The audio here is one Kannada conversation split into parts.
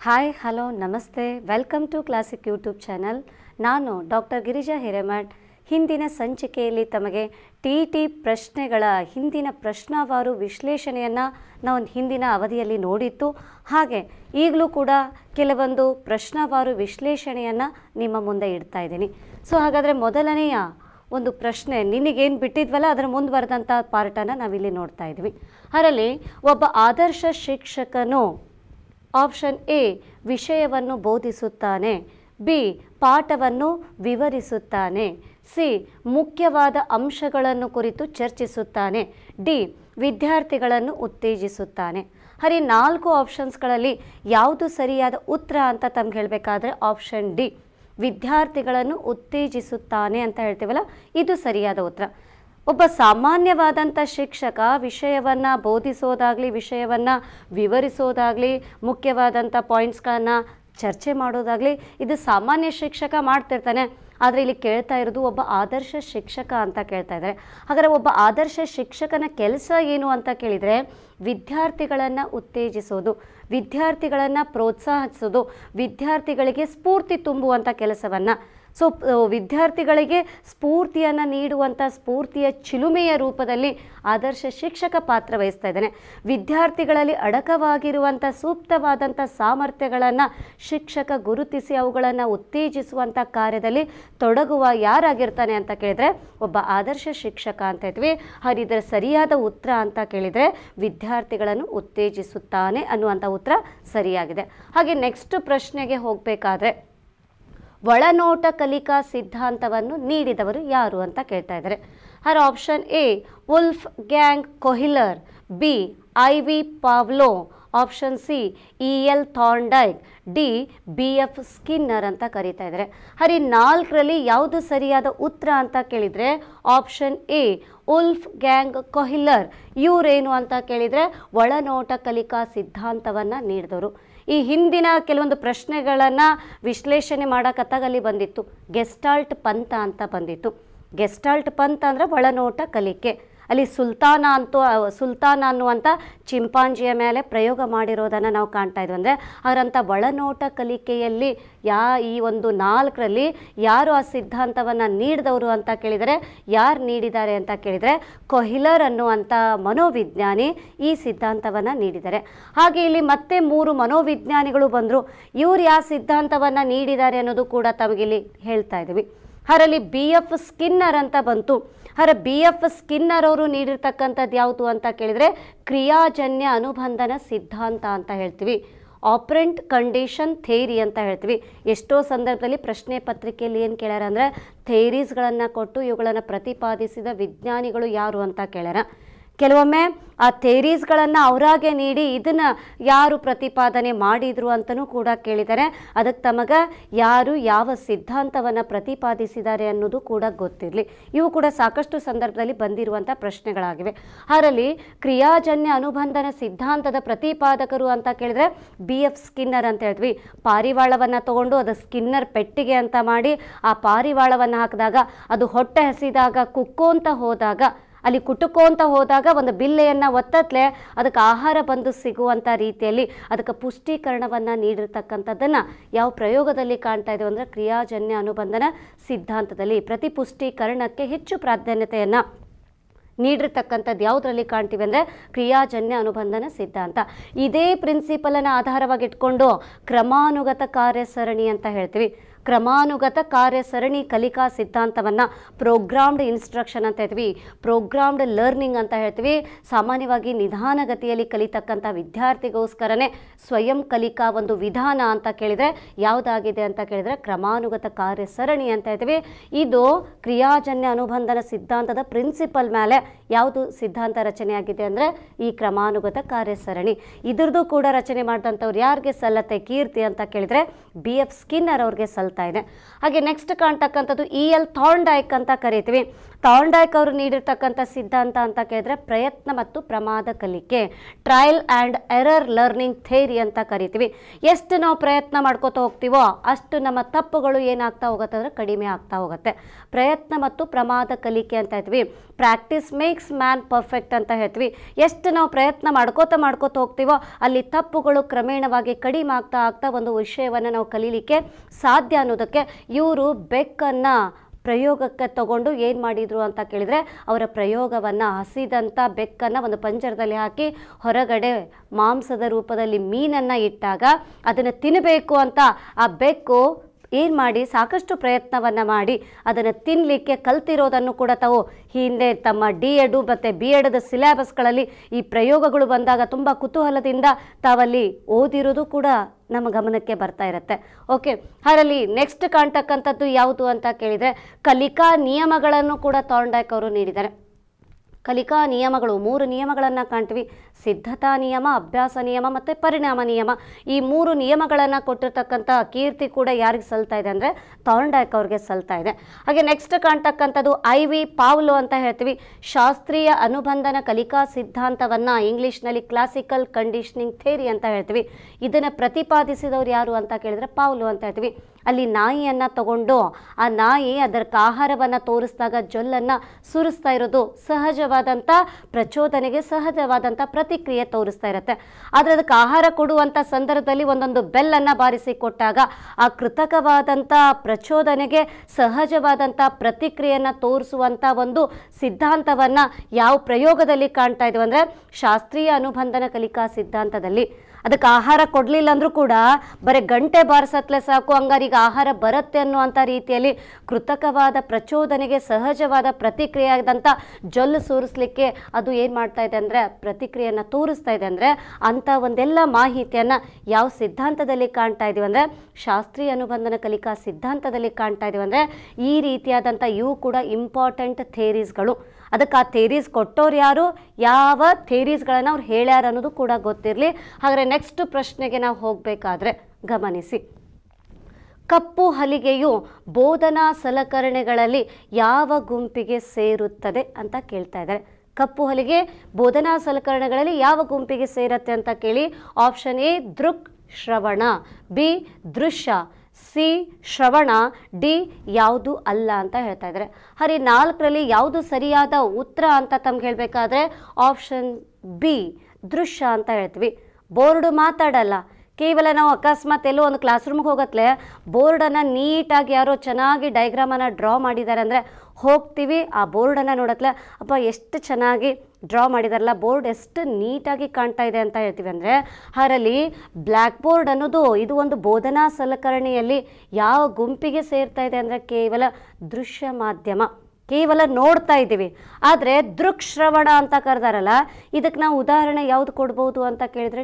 ಹಾಯ್ ಹಲೋ ನಮಸ್ತೆ welcome to classic YouTube channel. ನಾನು ಡಾಕ್ಟರ್ ಗಿರಿಜಾ ಹಿರೇಮಠ್. ಹಿಂದಿನ ಸಂಚಿಕೆಯಲ್ಲಿ ತಮಗೆ ಟಿ ಪ್ರಶ್ನೆಗಳ ಹಿಂದಿನ ಪ್ರಶ್ನಾವಾರು ವಿಶ್ಲೇಷಣೆಯನ್ನು ನಾವು ಹಿಂದಿನ ಅವಧಿಯಲ್ಲಿ ನೋಡಿತ್ತು. ಹಾಗೆ ಈಗಲೂ ಕೂಡ ಕೆಲವೊಂದು ಪ್ರಶ್ನಾವಾರು ವಿಶ್ಲೇಷಣೆಯನ್ನು ನಿಮ್ಮ ಮುಂದೆ ಇಡ್ತಾ ಇದ್ದೀನಿ. ಸೊ ಹಾಗಾದರೆ ಮೊದಲನೆಯ ಒಂದು ಪ್ರಶ್ನೆ ನಿನಗೇನು ಬಿಟ್ಟಿದ್ವಲ್ಲ ಅದರ ಮುಂದುವರೆದಂಥ ಪಾರ್ಟನ್ನು ನಾವಿಲ್ಲಿ ನೋಡ್ತಾ ಇದ್ವಿ. ಅದರಲ್ಲಿ ಒಬ್ಬ ಆದರ್ಶ ಶಿಕ್ಷಕನು ಆಪ್ಷನ್ ಎ ವಿಷಯವನ್ನು ಬೋಧಿಸುತ್ತಾನೆ, ಬಿ ಪಾಠವನ್ನು ವಿವರಿಸುತ್ತಾನೆ, ಸಿ ಮುಖ್ಯವಾದ ಅಂಶಗಳನ್ನು ಕುರಿತು ಚರ್ಚಿಸುತ್ತಾನೆ, ಡಿ ವಿದ್ಯಾರ್ಥಿಗಳನ್ನು ಉತ್ತೇಜಿಸುತ್ತಾನೆ. ಹರಿ 4 ಆಪ್ಷನ್ಸ್ಗಳಲ್ಲಿ ಯಾವುದು ಸರಿಯಾದ ಉತ್ತರ ಅಂತ ತಮ್ಗೆ ಹೇಳಬೇಕಾದ್ರೆ ಆಪ್ಷನ್ ಡಿ ವಿದ್ಯಾರ್ಥಿಗಳನ್ನು ಉತ್ತೇಜಿಸುತ್ತಾನೆ ಅಂತ ಹೇಳ್ತೀವಲ್ಲ, ಇದು ಸರಿಯಾದ ಉತ್ತರ. ಒಬ್ಬ ಸಾಮಾನ್ಯವಾದಂಥ ಶಿಕ್ಷಕ ವಿಷಯವನ್ನು ಬೋಧಿಸೋದಾಗಲಿ, ವಿಷಯವನ್ನು ವಿವರಿಸೋದಾಗಲಿ, ಮುಖ್ಯವಾದಂಥ ಪಾಯಿಂಟ್ಸ್ಗಳನ್ನು ಚರ್ಚೆ ಮಾಡೋದಾಗಲಿ ಇದು ಸಾಮಾನ್ಯ ಶಿಕ್ಷಕ ಮಾಡ್ತಿರ್ತಾನೆ. ಆದರೆ ಇಲ್ಲಿ ಕೇಳ್ತಾ ಇರೋದು ಒಬ್ಬ ಆದರ್ಶ ಶಿಕ್ಷಕ ಅಂತ ಕೇಳ್ತಾ ಇದ್ದಾರೆ. ಹಾಗಾದರೆ ಒಬ್ಬ ಆದರ್ಶ ಶಿಕ್ಷಕನ ಕೆಲಸ ಏನು ಅಂತ ಕೇಳಿದರೆ ವಿದ್ಯಾರ್ಥಿಗಳನ್ನು ಉತ್ತೇಜಿಸೋದು, ವಿದ್ಯಾರ್ಥಿಗಳನ್ನು ಪ್ರೋತ್ಸಾಹಿಸೋದು, ವಿದ್ಯಾರ್ಥಿಗಳಿಗೆ ಸ್ಫೂರ್ತಿ ತುಂಬುವಂಥ ಕೆಲಸವನ್ನು. ಸೊ ವಿದ್ಯಾರ್ಥಿಗಳಿಗೆ ಸ್ಫೂರ್ತಿಯನ್ನು ನೀಡುವಂಥ ಸ್ಫೂರ್ತಿಯ ಚಿಲುಮೆಯ ರೂಪದಲ್ಲಿ ಆದರ್ಶ ಶಿಕ್ಷಕ ಪಾತ್ರ ವಹಿಸ್ತಾ ಇದ್ದಾನೆ. ವಿದ್ಯಾರ್ಥಿಗಳಲ್ಲಿ ಅಡಕವಾಗಿರುವಂಥ ಸೂಕ್ತವಾದಂಥ ಸಾಮರ್ಥ್ಯಗಳನ್ನು ಶಿಕ್ಷಕ ಗುರುತಿಸಿ ಅವುಗಳನ್ನು ಉತ್ತೇಜಿಸುವಂಥ ಕಾರ್ಯದಲ್ಲಿ ತೊಡಗುವ ಯಾರಾಗಿರ್ತಾನೆ ಅಂತ ಕೇಳಿದರೆ ಒಬ್ಬ ಆದರ್ಶ ಶಿಕ್ಷಕ ಅಂತ ಹೇಳ್ತೀವಿ. ಹಾಗೆ ಇದರ ಸರಿಯಾದ ಉತ್ತರ ಅಂತ ಕೇಳಿದರೆ ವಿದ್ಯಾರ್ಥಿಗಳನ್ನು ಉತ್ತೇಜಿಸುತ್ತಾನೆ ಅನ್ನುವಂಥ ಉತ್ತರ ಸರಿಯಾಗಿದೆ. ಹಾಗೆ ನೆಕ್ಸ್ಟ್ ಪ್ರಶ್ನೆಗೆ ಹೋಗಬೇಕಾದ್ರೆ ಒಳನೋಟ ಕಲಿಕಾ ಸಿದ್ಧಾಂತವನ್ನು ನೀಡಿದವರು ಯಾರು ಅಂತ ಕೇಳ್ತಾ ಇದ್ದಾರೆ. Her option A Wolfgang Kohler, B I V Pavlov, option C E L. Thorndike, D B F. Skinner ಅಂತ ಕರೀತಾ ಇದ್ದಾರೆ. ಹರಿ 4ರಲ್ಲಿ ಯಾವುದು ಸರಿಯಾದ ಉತ್ತರ ಅಂತ ಕೇಳಿದರೆ option A Wolfgang Kohler. ಇವರೇನು ಅಂತ ಕೇಳಿದರೆ ಒಳನೋಟ ಕಲಿಕಾ ಸಿದ್ಧಾಂತವನ್ನು ನೀಡಿದವರು. ಈ ಹಿಂದಿನ ಕೆಲವೊಂದು ಪ್ರಶ್ನೆಗಳನ್ನು ವಿಶ್ಲೇಷಣೆ ಮಾಡೋಕತ್ತಾಗ ಅಲ್ಲಿ ಬಂದಿತ್ತು ಗೆಸ್ಟಾಲ್ಟ್ ಪಂಥ ಅಂತ ಬಂದಿತ್ತು. ಗೆಸ್ಟಾಲ್ಟ್ ಪಂಥ ಅಂದರೆ ಒಳನೋಟ ಕಲಿಕೆ. ಅಲ್ಲಿ ಸುಲ್ತಾನ ಅನ್ನುವಂಥ ಚಿಂಪಾಂಜಿಯ ಮೇಲೆ ಪ್ರಯೋಗ ಮಾಡಿರೋದನ್ನು ನಾವು ಕಾಣ್ತಾ ಇದ್ವಿ. ಅಂದರೆ ಅವರಂಥ ಒಳನೋಟ ಕಲಿಕೆಯಲ್ಲಿ ಈ ಒಂದು 4ರಲ್ಲಿ ಯಾರು ಆ ಸಿದ್ಧಾಂತವನ್ನು ನೀಡಿದವರು ಅಂತ ಕೇಳಿದರೆ ಯಾರು ನೀಡಿದ್ದಾರೆ ಅಂತ ಕೇಳಿದರೆ ಕೊಹಿಲರ್ ಅನ್ನುವಂಥ ಮನೋವಿಜ್ಞಾನಿ ಈ ಸಿದ್ಧಾಂತವನ್ನು ನೀಡಿದ್ದಾರೆ. ಹಾಗೆ ಇಲ್ಲಿ ಮತ್ತೆ 3 ಮನೋವಿಜ್ಞಾನಿಗಳು ಬಂದರು. ಇವರು ಯಾವ ಸಿದ್ಧಾಂತವನ್ನು ನೀಡಿದ್ದಾರೆ ಅನ್ನೋದು ಕೂಡ ತಮಗಿಲ್ಲಿ ಹೇಳ್ತಾ ಇದ್ದೀವಿ. ಅದರಲ್ಲಿ ಬಿ.ಎಫ್. ಸ್ಕಿನ್ನರ್ ಅಂತ ಬಂತು. ಬಿ.ಎಫ್. ಸ್ಕಿನ್ನರ್ ಅವರು ನೀಡಿರ್ತಕ್ಕಂಥದ್ದು ಯಾವುದು ಅಂತ ಕೇಳಿದರೆ ಕ್ರಿಯಾಜನ್ಯ ಅನುಬಂಧನ ಸಿದ್ಧಾಂತ ಅಂತ ಹೇಳ್ತೀವಿ. ಆಪರೆಂಟ್ ಕಂಡೀಷನ್ ಥೇರಿ ಅಂತ ಹೇಳ್ತೀವಿ. ಎಷ್ಟೋ ಸಂದರ್ಭದಲ್ಲಿ ಪ್ರಶ್ನೆ ಪತ್ರಿಕೆಯಲ್ಲಿ ಏನು ಕೇಳ್ಯಾರ ಅಂದರೆ ಥೇರೀಸ್ಗಳನ್ನು ಕೊಟ್ಟು ಇವುಗಳನ್ನು ಪ್ರತಿಪಾದಿಸಿದ ವಿಜ್ಞಾನಿಗಳು ಯಾರು ಅಂತ ಕೇಳ್ಯಾರ. ಕೆಲವೊಮ್ಮೆ ಆ ಥೇರೀಸ್ಗಳನ್ನು ಅವರಾಗೆ ನೀಡಿ ಇದನ್ನು ಯಾರು ಪ್ರತಿಪಾದನೆ ಮಾಡಿದರು ಅಂತಲೂ ಕೂಡ ಕೇಳಿದ್ದಾರೆ. ಅದಕ್ಕೆ ತಮಗೆ ಯಾರು ಯಾವ ಸಿದ್ಧಾಂತವನ್ನು ಪ್ರತಿಪಾದಿಸಿದ್ದಾರೆ ಅನ್ನೋದು ಕೂಡ ಗೊತ್ತಿರಲಿ. ಇವು ಕೂಡ ಸಾಕಷ್ಟು ಸಂದರ್ಭದಲ್ಲಿ ಬಂದಿರುವಂಥ ಪ್ರಶ್ನೆಗಳಾಗಿವೆ. ಅದರಲ್ಲಿ ಕ್ರಿಯಾಜನ್ಯ ಅನುಬಂಧನ ಸಿದ್ಧಾಂತದ ಪ್ರತಿಪಾದಕರು ಅಂತ ಕೇಳಿದರೆ ಬಿ.ಎಫ್. ಸ್ಕಿನ್ನರ್ ಅಂತ ಹೇಳ್ತೀವಿ. ಪಾರಿವಾಳವನ್ನು ತಗೊಂಡು ಅದು ಸ್ಕಿನ್ನರ್ ಪೆಟ್ಟಿಗೆ ಅಂತ ಮಾಡಿ ಆ ಪಾರಿವಾಳವನ್ನು ಹಾಕಿದಾಗ ಅದು ಹೊಟ್ಟೆ ಹಸಿದಾಗ ಕುಕ್ಕೋಂತ ಹೋದಾಗ ಅಲ್ಲಿ ಕುಟುಕೋಂತ ಹೋದಾಗ ಒಂದು ಬಿಲ್ಲೆಯನ್ನು ಒತ್ತತ್ಲೆ ಅದಕ್ಕೆ ಆಹಾರ ಬಂದು ಸಿಗುವಂಥ ರೀತಿಯಲ್ಲಿ ಅದಕ್ಕೆ ಪುಷ್ಟೀಕರಣವನ್ನು ನೀಡಿರ್ತಕ್ಕಂಥದ್ದನ್ನು ಯಾವ ಪ್ರಯೋಗದಲ್ಲಿ ಕಾಣ್ತಾ ಇದ್ದೀವಿ ಅಂದರೆ ಕ್ರಿಯಾಜನ್ಯ ಅನುಬಂಧನ ಸಿದ್ಧಾಂತದಲ್ಲಿ ಪ್ರತಿ ಪುಷ್ಟೀಕರಣಕ್ಕೆ ಹೆಚ್ಚು ಪ್ರಾಧಾನ್ಯತೆಯನ್ನು ನೀಡಿರ್ತಕ್ಕಂಥದ್ದು ಯಾವುದರಲ್ಲಿ ಕಾಣ್ತೀವಿ ಅಂದರೆ ಕ್ರಿಯಾಜನ್ಯ ಅನುಬಂಧನ ಸಿದ್ಧಾಂತ. ಇದೇ ಪ್ರಿನ್ಸಿಪಲನ್ನು ಆಧಾರವಾಗಿ ಇಟ್ಕೊಂಡು ಕ್ರಮಾನುಗತ ಕಾರ್ಯಸರಣಿ ಅಂತ ಹೇಳ್ತೀವಿ. ಕ್ರಮಾನುಗತ ಕಾರ್ಯಸರಣಿ ಕಲಿಕಾ ಸಿದ್ಧಾಂತವನ್ನು ಪ್ರೋಗ್ರಾಮ್ಡ್ ಇನ್ಸ್ಟ್ರಕ್ಷನ್ ಅಂತ ಹೇಳ್ತೀವಿ, ಪ್ರೋಗ್ರಾಮ್ಡ್ ಲರ್ನಿಂಗ್ ಅಂತ ಹೇಳ್ತೀವಿ. ಸಾಮಾನ್ಯವಾಗಿ ನಿಧಾನಗತಿಯಲ್ಲಿ ಕಲಿತಕ್ಕಂಥ ವಿದ್ಯಾರ್ಥಿಗೋಸ್ಕರನೇ ಸ್ವಯಂ ಕಲಿಕಾ ಒಂದು ವಿಧಾನ ಅಂತ ಕೇಳಿದರೆ ಯಾವುದಾಗಿದೆ ಅಂತ ಕೇಳಿದರೆ ಕ್ರಮಾನುಗತ ಕಾರ್ಯಸರಣಿ ಅಂತ ಹೇಳ್ತೀವಿ. ಇದು ಕ್ರಿಯಾಜನ್ಯ ಅನುಬಂಧನ ಸಿದ್ಧಾಂತದ ಪ್ರಿನ್ಸಿಪಲ್ ಮೇಲೆ ಯಾವುದು ಸಿದ್ಧಾಂತ ರಚನೆಯಾಗಿದೆ ಅಂದರೆ ಈ ಕ್ರಮಾನುಗತ ಕಾರ್ಯಸರಣಿ. ಇದ್ರದ್ದು ಕೂಡ ರಚನೆ ಮಾಡಿದಂಥವ್ರು ಯಾರಿಗೆ ಸಲ್ಲತ್ತೆ ಕೀರ್ತಿ ಅಂತ ಕೇಳಿದರೆ ಬಿ.ಎಫ್. ಸ್ಕಿನ್ನರ್ ಅವ್ರಿಗೆ ಸಲ್ಲತ್ತೆ. ಸಲ್ತಾ ಇದೆ. ಹಾಗೆ ನೆಕ್ಸ್ಟ್ ಕಾಣ್ತಕ್ಕಂಥದ್ದು EL ಥಾರ್ನ್ಡೈಕ್ ಅಂತ ಕರಿತೀವಿ. ಥಾರ್ನ್ಡೈಕ್ ಅವರು ನೀಡಿರ್ತಕ್ಕಂಥ ಸಿದ್ಧಾಂತ ಅಂತ ಕೇಳಿದ್ರೆ ಪ್ರಯತ್ನ ಮತ್ತು ಪ್ರಮಾದ ಕಲಿಕೆ, trial and error learning theory ಅಂತ ಕರಿತೀವಿ. ಎಷ್ಟು ನಾವು ಪ್ರಯತ್ನ ಮಾಡ್ಕೋತಾ ಹೋಗ್ತೀವೋ ಅಷ್ಟು ನಮ್ಮ ತಪ್ಪುಗಳು ಏನಾಗ್ತಾ ಹೋಗುತ್ತೆ ಅಂದರೆ ಕಡಿಮೆ ಆಗ್ತಾ ಹೋಗುತ್ತೆ. ಪ್ರಯತ್ನ ಮತ್ತು ಪ್ರಮಾದ ಕಲಿಕೆ ಅಂತ ಹೇಳ್ತೀವಿ. ಪ್ರಾಕ್ಟೀಸ್ ಮೇಕ್ಸ್ ಮ್ಯಾನ್ ಪರ್ಫೆಕ್ಟ್ ಅಂತ ಹೇಳ್ತೀವಿ. ಎಷ್ಟು ನಾವು ಪ್ರಯತ್ನ ಮಾಡ್ಕೋತಾ ಹೋಗ್ತೀವೋ ಅಲ್ಲಿ ತಪ್ಪುಗಳು ಕ್ರಮೇಣವಾಗಿ ಕಡಿಮೆ ಆಗ್ತಾ ಒಂದು ವಿಷಯವನ್ನು ನಾವು ಕಲೀಲಿಕ್ಕೆ ಸಾಧ್ಯ ಅನ್ನೋದಕ್ಕೆ ಇವರು ಬೆಕ್ಕನ್ನು ಪ್ರಯೋಗಕ್ಕೆ ತಗೊಂಡು ಏನು ಮಾಡಿದರು ಅಂತ ಕೇಳಿದರೆ ಅವರ ಪ್ರಯೋಗವನ್ನು ಹಸಿದಂಥ ಬೆಕ್ಕನ್ನು ಒಂದು ಪಂಜರದಲ್ಲಿ ಹಾಕಿ ಹೊರಗಡೆ ಮಾಂಸದ ರೂಪದಲ್ಲಿ ಮೀನನ್ನು ಇಟ್ಟಾಗ ಅದನ್ನು ತಿನ್ನಬೇಕು ಅಂತ ಆ ಬೆಕ್ಕು ಏನು ಮಾಡಿ ಸಾಕಷ್ಟು ಪ್ರಯತ್ನವನ್ನು ಮಾಡಿ ಅದನ್ನು ತಿನ್ನಲಿಕ್ಕೆ ಕಲ್ತಿರೋದನ್ನು ಕೂಡ ತಾವು ಹಿಂದೆ ತಮ್ಮ D.Ed ಮತ್ತು B.Ed ಸಿಲೆಬಸ್ಗಳಲ್ಲಿ ಈ ಪ್ರಯೋಗಗಳು ಬಂದಾಗ ತುಂಬ ಕುತೂಹಲದಿಂದ ತಾವಲ್ಲಿ ಓದಿರೋದು ಕೂಡ ನಮ್ಮ ಗಮನಕ್ಕೆ ಬರ್ತಾ ಇರುತ್ತೆ. ಓಕೆ, ಅದರಲ್ಲಿ ನೆಕ್ಸ್ಟ್ ಕಾಣ್ತಕ್ಕಂಥದ್ದು ಯಾವುದು ಅಂತ ಕೇಳಿದರೆ ಕಲಿಕಾ ನಿಯಮಗಳನ್ನು ಕೂಡ ಥಾರ್ನ್ಡೈಕ್ ಅವರು ನೀಡಿದ್ದಾರೆ. ಕಲಿಕಾ ನಿಯಮಗಳು 3 ನಿಯಮಗಳನ್ನು ಕಾಣ್ತೀವಿ. ಸಿದ್ಧತಾ ನಿಯಮ, ಅಭ್ಯಾಸ ನಿಯಮ ಮತ್ತು ಪರಿಣಾಮ ನಿಯಮ. ಈ 3 ನಿಯಮಗಳನ್ನು ಕೊಟ್ಟಿರ್ತಕ್ಕಂಥ ಕೀರ್ತಿ ಕೂಡ ಯಾರಿಗೆ ಸಲ್ತಾ ಇದೆ ಅಂದರೆ ಥಾರ್ನ್ಡೈಕ್ ಅವ್ರಿಗೆ ಸಲ್ತಾ ಇದೆ. ಹಾಗೆ ನೆಕ್ಸ್ಟ್ ಕಾಣ್ತಕ್ಕಂಥದ್ದು IV ಪಾವ್ಲೋ ಅಂತ ಹೇಳ್ತೀವಿ. ಶಾಸ್ತ್ರೀಯ ಅನುಬಂಧನ ಕಲಿಕಾ ಸಿದ್ಧಾಂತವನ್ನು ಇಂಗ್ಲೀಷ್ನಲ್ಲಿ ಕ್ಲಾಸಿಕಲ್ ಕಂಡೀಷನಿಂಗ್ ಥೇರಿ ಅಂತ ಹೇಳ್ತೀವಿ. ಇದನ್ನು ಪ್ರತಿಪಾದಿಸಿದವರು ಯಾರು ಅಂತ ಕೇಳಿದರೆ ಪಾವ್ಲೋ ಅಂತ ಹೇಳ್ತೀವಿ. ಅಲ್ಲಿ ನಾಯಿಯನ್ನು ತಗೊಂಡು ಆ ನಾಯಿ ಅದಕ್ಕೆ ಆಹಾರವನ್ನು ತೋರಿಸಿದಾಗ ಜೊಲ್ಲನ್ನು ಸುರಿಸ್ತಾ ಇರೋದು ಸಹಜವಾದಂಥ ಪ್ರಚೋದನೆಗೆ ಸಹಜವಾದಂಥ ಪ್ರತಿಕ್ರಿಯೆ ತೋರಿಸ್ತಾ ಇರುತ್ತೆ. ಆದರೆ ಅದಕ್ಕೆ ಆಹಾರ ಕೊಡುವಂಥ ಸಂದರ್ಭದಲ್ಲಿ ಒಂದೊಂದು ಬೆಲ್ಲನ್ನು ಬಾರಿಸಿ ಕೊಟ್ಟಾಗ ಆ ಕೃತಕವಾದಂಥ ಪ್ರಚೋದನೆಗೆ ಸಹಜವಾದಂಥ ಪ್ರತಿಕ್ರಿಯೆಯನ್ನು ತೋರಿಸುವಂಥ ಒಂದು ಸಿದ್ಧಾಂತವನ್ನು ಯಾವ ಪ್ರಯೋಗದಲ್ಲಿ ಕಾಣ್ತಾ ಇದ್ದೀವಿ ಅಂದರೆ ಶಾಸ್ತ್ರೀಯ ಅನುಬಂಧನ ಕಲಿಕಾ ಸಿದ್ಧಾಂತದಲ್ಲಿ. ಅದಕ್ಕೆ ಆಹಾರ ಕೊಡಲಿಲ್ಲ ಅಂದರೂ ಕೂಡ ಬರೀ ಗಂಟೆ ಬಾರಿಸತ್ಲೆ ಸಾಕು, ಹಂಗಾರೀಗ ಆಹಾರ ಬರುತ್ತೆ ಅನ್ನುವಂಥ ರೀತಿಯಲ್ಲಿ ಕೃತಕವಾದ ಪ್ರಚೋದನೆಗೆ ಸಹಜವಾದ ಪ್ರತಿಕ್ರಿಯೆ ಆದಂಥ ಜೊಲ್ಲು ಸೂರಿಸಲಿಕ್ಕೆ ಅದು ಏನು ಮಾಡ್ತಾ ಇದೆ ಅಂದರೆ ಪ್ರತಿಕ್ರಿಯೆಯನ್ನು ತೋರಿಸ್ತಾ ಇದೆ. ಅಂದರೆ ಅಂಥ ಒಂದೆಲ್ಲ ಮಾಹಿತಿಯನ್ನು ಯಾವ ಸಿದ್ಧಾಂತದಲ್ಲಿ ಕಾಣ್ತಾ ಇದ್ದೀವಿ ಅಂದರೆ ಶಾಸ್ತ್ರೀಯ ಅನುಬಂಧನ ಕಲಿಕಾ ಸಿದ್ಧಾಂತದಲ್ಲಿ ಕಾಣ್ತಾ ಇದ್ದೀವಿ. ಅಂದರೆ ಈ ರೀತಿಯಾದಂಥ ಇವು ಕೂಡ ಇಂಪಾರ್ಟೆಂಟ್ ಥೇರೀಸ್ಗಳು. ಅದಕ್ಕೆ ಆ ಥೇರೀಸ್ ಕೊಟ್ಟವ್ರು ಯಾರು, ಯಾವ ಥೇರೀಸ್ಗಳನ್ನು ಅವ್ರು ಹೇಳ್ಯಾರ ಅನ್ನೋದು ಕೂಡ ಗೊತ್ತಿರಲಿ. ಹಾಗಾದರೆ ನೆಕ್ಸ್ಟ್ ಪ್ರಶ್ನೆಗೆ ನಾವು ಹೋಗಬೇಕಾದ್ರೆ ಗಮನಿಸಿ. ಕಪ್ಪು ಹಲಿಗೆಯು ಬೋಧನಾ ಸಲಕರಣೆಗಳಲ್ಲಿ ಯಾವ ಗುಂಪಿಗೆ ಸೇರುತ್ತದೆ ಅಂತ ಕೇಳ್ತಾ ಇದ್ದಾರೆ. ಕಪ್ಪು ಹಲಿಗೆ ಬೋಧನಾ ಸಲಕರಣೆಗಳಲ್ಲಿ ಯಾವ ಗುಂಪಿಗೆ ಸೇರುತ್ತೆ ಅಂತ ಕೇಳಿ ಆಪ್ಷನ್ ಎ ದೃಕ್ ಶ್ರವಣ, ಬಿ ದೃಶ್ಯ, ಸಿ ಶ್ರವಣ, ಡಿ ಯಾವುದು ಅಲ್ಲ ಅಂತ ಹೇಳ್ತಾ ಇದ್ದಾರೆ. ಹರಿ 4ರಲ್ಲಿ ಯಾವುದು ಸರಿಯಾದ ಉತ್ತರ ಅಂತ ತಮ್ಗೆ ಹೇಳಬೇಕಾದ್ರೆ ಆಪ್ಷನ್ ಬಿ ದೃಶ್ಯ ಅಂತ ಹೇಳ್ತೀವಿ. ಬೋರ್ಡು ಮಾತಾಡಲ್ಲ, ಕೇವಲ ನಾವು ಅಕಸ್ಮಾತ್ ಎಲ್ಲೋ ಒಂದು ಕ್ಲಾಸ್ ರೂಮ್ಗೆ ಹೋಗತ್ಲೆ ಬೋರ್ಡನ್ನು ನೀಟಾಗಿ ಯಾರೋ ಚೆನ್ನಾಗಿ ಡೈಗ್ರಾಮನ್ನು ಡ್ರಾ ಮಾಡಿದ್ದಾರೆ ಅಂದರೆ ಹೋಗ್ತೀವಿ, ಆ ಬೋರ್ಡನ್ನು ನೋಡತ್ಲೆ ಅಪ್ಪ ಎಷ್ಟು ಚೆನ್ನಾಗಿ ಡ್ರಾ ಮಾಡಿದಾರಲ್ಲ, ಬೋರ್ಡ್ ಎಷ್ಟು ನೀಟಾಗಿ ಕಾಣ್ತಾ ಇದೆ ಅಂತ ಹೇಳ್ತೀವಿ. ಅಂದರೆ ಅದರಲ್ಲಿ ಬ್ಲ್ಯಾಕ್ ಬೋರ್ಡ್ ಅನ್ನೋದು ಇದು ಒಂದು ಬೋಧನಾ ಸಲಕರಣೆಯಲ್ಲಿ ಯಾವ ಗುಂಪಿಗೆ ಸೇರ್ತಾ ಇದೆ ಅಂದರೆ ಕೇವಲ ದೃಶ್ಯ ಮಾಧ್ಯಮ, ಕೇವಲ ನೋಡ್ತಾ ಇದ್ದೀವಿ. ಆದರೆ ದೃಕ್ಶ್ರವಣ ಅಂತ ಕರೆದಾರಲ್ಲ, ಇದಕ್ಕೆ ನಾವು ಉದಾಹರಣೆ ಯಾವುದು ಕೊಡ್ಬೋದು ಅಂತ ಕೇಳಿದರೆ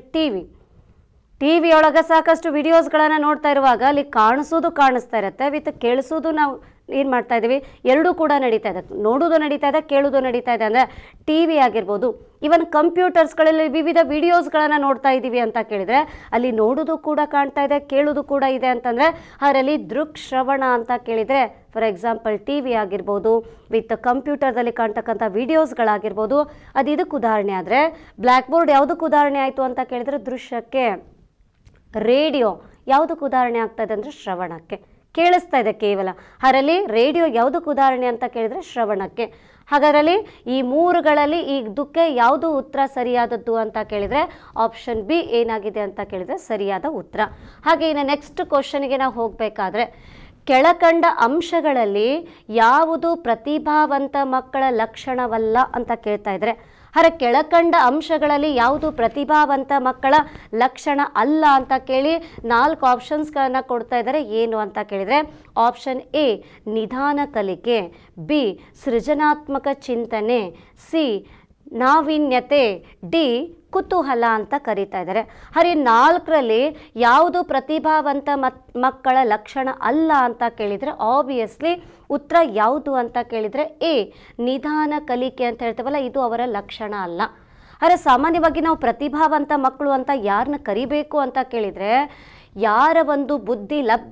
ಟಿ ವಿಯೊಳಗೆ ಸಾಕಷ್ಟು ವಿಡಿಯೋಸ್ಗಳನ್ನು ನೋಡ್ತಾ ಇರುವಾಗ ಅಲ್ಲಿ ಕಾಣಿಸ್ತಾ ಇರುತ್ತೆ, ವಿತ್ ಕೇಳಿಸೋದು ನಾವು ಏನು ಮಾಡ್ತಾ ಇದ್ದೀವಿ, ಎರಡೂ ಕೂಡ ನಡೀತಾ ಇದೆ. ನೋಡೋದು ನಡೀತಾ ಇದೆ, ಕೇಳೋದು ನಡೀತಾ ಇದೆ. ಅಂದರೆ TV ಆಗಿರ್ಬೋದು, ಇವನ್ ಕಂಪ್ಯೂಟರ್ಸ್ಗಳಲ್ಲಿ ವಿವಿಧ ವಿಡಿಯೋಸ್ಗಳನ್ನು ನೋಡ್ತಾ ಇದ್ದೀವಿ ಅಂತ ಕೇಳಿದರೆ ಅಲ್ಲಿ ನೋಡೋದು ಕೂಡ ಕಾಣ್ತಾ ಇದೆ, ಕೇಳೋದು ಕೂಡ ಇದೆ ಅಂತಂದರೆ ಅದರಲ್ಲಿ ದೃಕ್ ಶ್ರವಣ ಅಂತ ಕೇಳಿದರೆ ಫಾರ್ ಎಕ್ಸಾಂಪಲ್ TV ಆಗಿರ್ಬೋದು, ವಿತ್ ಕಂಪ್ಯೂಟರ್ದಲ್ಲಿ ಕಾಣ್ತಕ್ಕಂಥ ವಿಡಿಯೋಸ್ಗಳಾಗಿರ್ಬೋದು, ಅದು ಇದಕ್ಕೆ ಉದಾಹರಣೆ. ಆದರೆ ಬ್ಲ್ಯಾಕ್ ಬೋರ್ಡ್ ಯಾವುದಕ್ಕೆ ಉದಾಹರಣೆ ಆಯಿತು ಅಂತ ಕೇಳಿದರೆ ದೃಶ್ಯಕ್ಕೆ. ರೇಡಿಯೋ ಯಾವುದಕ್ಕೆ ಉದಾಹರಣೆ ಆಗ್ತದೆ ಅಂದರೆ ಶ್ರವಣಕ್ಕೆ, ಕೇಳಿಸ್ತಾ ಇದೆ ಕೇವಲ. ಅದರಲ್ಲಿ ರೇಡಿಯೋ ಯಾವುದಕ್ಕೆ ಉದಾಹರಣೆ ಅಂತ ಕೇಳಿದರೆ ಶ್ರವಣಕ್ಕೆ. ಹಾಗಾದಲ್ಲಿ ಈ 3ಗಳಲ್ಲಿ ಇದಕ್ಕೆ ಯಾವುದು ಉತ್ತರ ಸರಿಯಾದದ್ದು ಅಂತ ಕೇಳಿದರೆ ಆಪ್ಷನ್ ಬಿ ಏನಾಗಿದೆ ಅಂತ ಕೇಳಿದರೆ ಸರಿಯಾದ ಉತ್ತರ. ಹಾಗೆ ಇನ್ನು ನೆಕ್ಸ್ಟ್ ಕ್ವಶನ್ಗೆ ನಾವು ಹೋಗಬೇಕಾದ್ರೆ ಕೆಳಕಂಡ ಅಂಶಗಳಲ್ಲಿ ಯಾವುದು ಪ್ರತಿಭಾವಂತ ಮಕ್ಕಳ ಲಕ್ಷಣವಲ್ಲ ಅಂತ ಕೇಳ್ತಾ ಇದ್ದಾರೆ. ಹರ ಕೆಳಕಂಡ ಅಂಶಗಳಲ್ಲಿ ಯಾವುದು ಪ್ರತಿಭಾವಂತ ಮಕ್ಕಳ ಲಕ್ಷಣ ಅಲ್ಲ ಅಂತ ಕೇಳಿ 4 ಆಪ್ಷನ್ಸ್ಗಳನ್ನು ಕೊಡ್ತಾ ಇದ್ದಾರೆ. ಏನು ಅಂತ ಕೇಳಿದರೆ ಆಪ್ಷನ್ ಎ ನಿಧಾನ ಕಲಿಕೆ, ಬಿ ಸೃಜನಾತ್ಮಕ ಚಿಂತನೆ, ಸಿ ನಾವೀನ್ಯತೆ, ಡಿ ಕುತೂಹಲ ಅಂತ ಕರೀತಾ ಇದ್ದಾರೆ. ಹರಿ 4ರಲ್ಲಿ ಯಾವುದು ಪ್ರತಿಭಾವಂತ ಮಕ್ಕಳ ಲಕ್ಷಣ ಅಲ್ಲ ಅಂತ ಕೇಳಿದರೆ ಆಬ್ವಿಯಸ್ಲಿ ಉತ್ತರ ಯಾವುದು ಅಂತ ಕೇಳಿದರೆ ಎ ನಿಧಾನ ಕಲಿಕೆ ಅಂತ ಹೇಳ್ತೇವಲ್ಲ, ಇದು ಅವರ ಲಕ್ಷಣ ಅಲ್ಲ. ಆದರೆ ಸಾಮಾನ್ಯವಾಗಿ ನಾವು ಪ್ರತಿಭಾವಂತ ಮಕ್ಕಳು ಅಂತ ಯಾರನ್ನ ಕರಿಬೇಕು ಅಂತ ಕೇಳಿದರೆ ಯಾರ ಒಂದು ಬುದ್ಧಿ ಲಬ್ಧ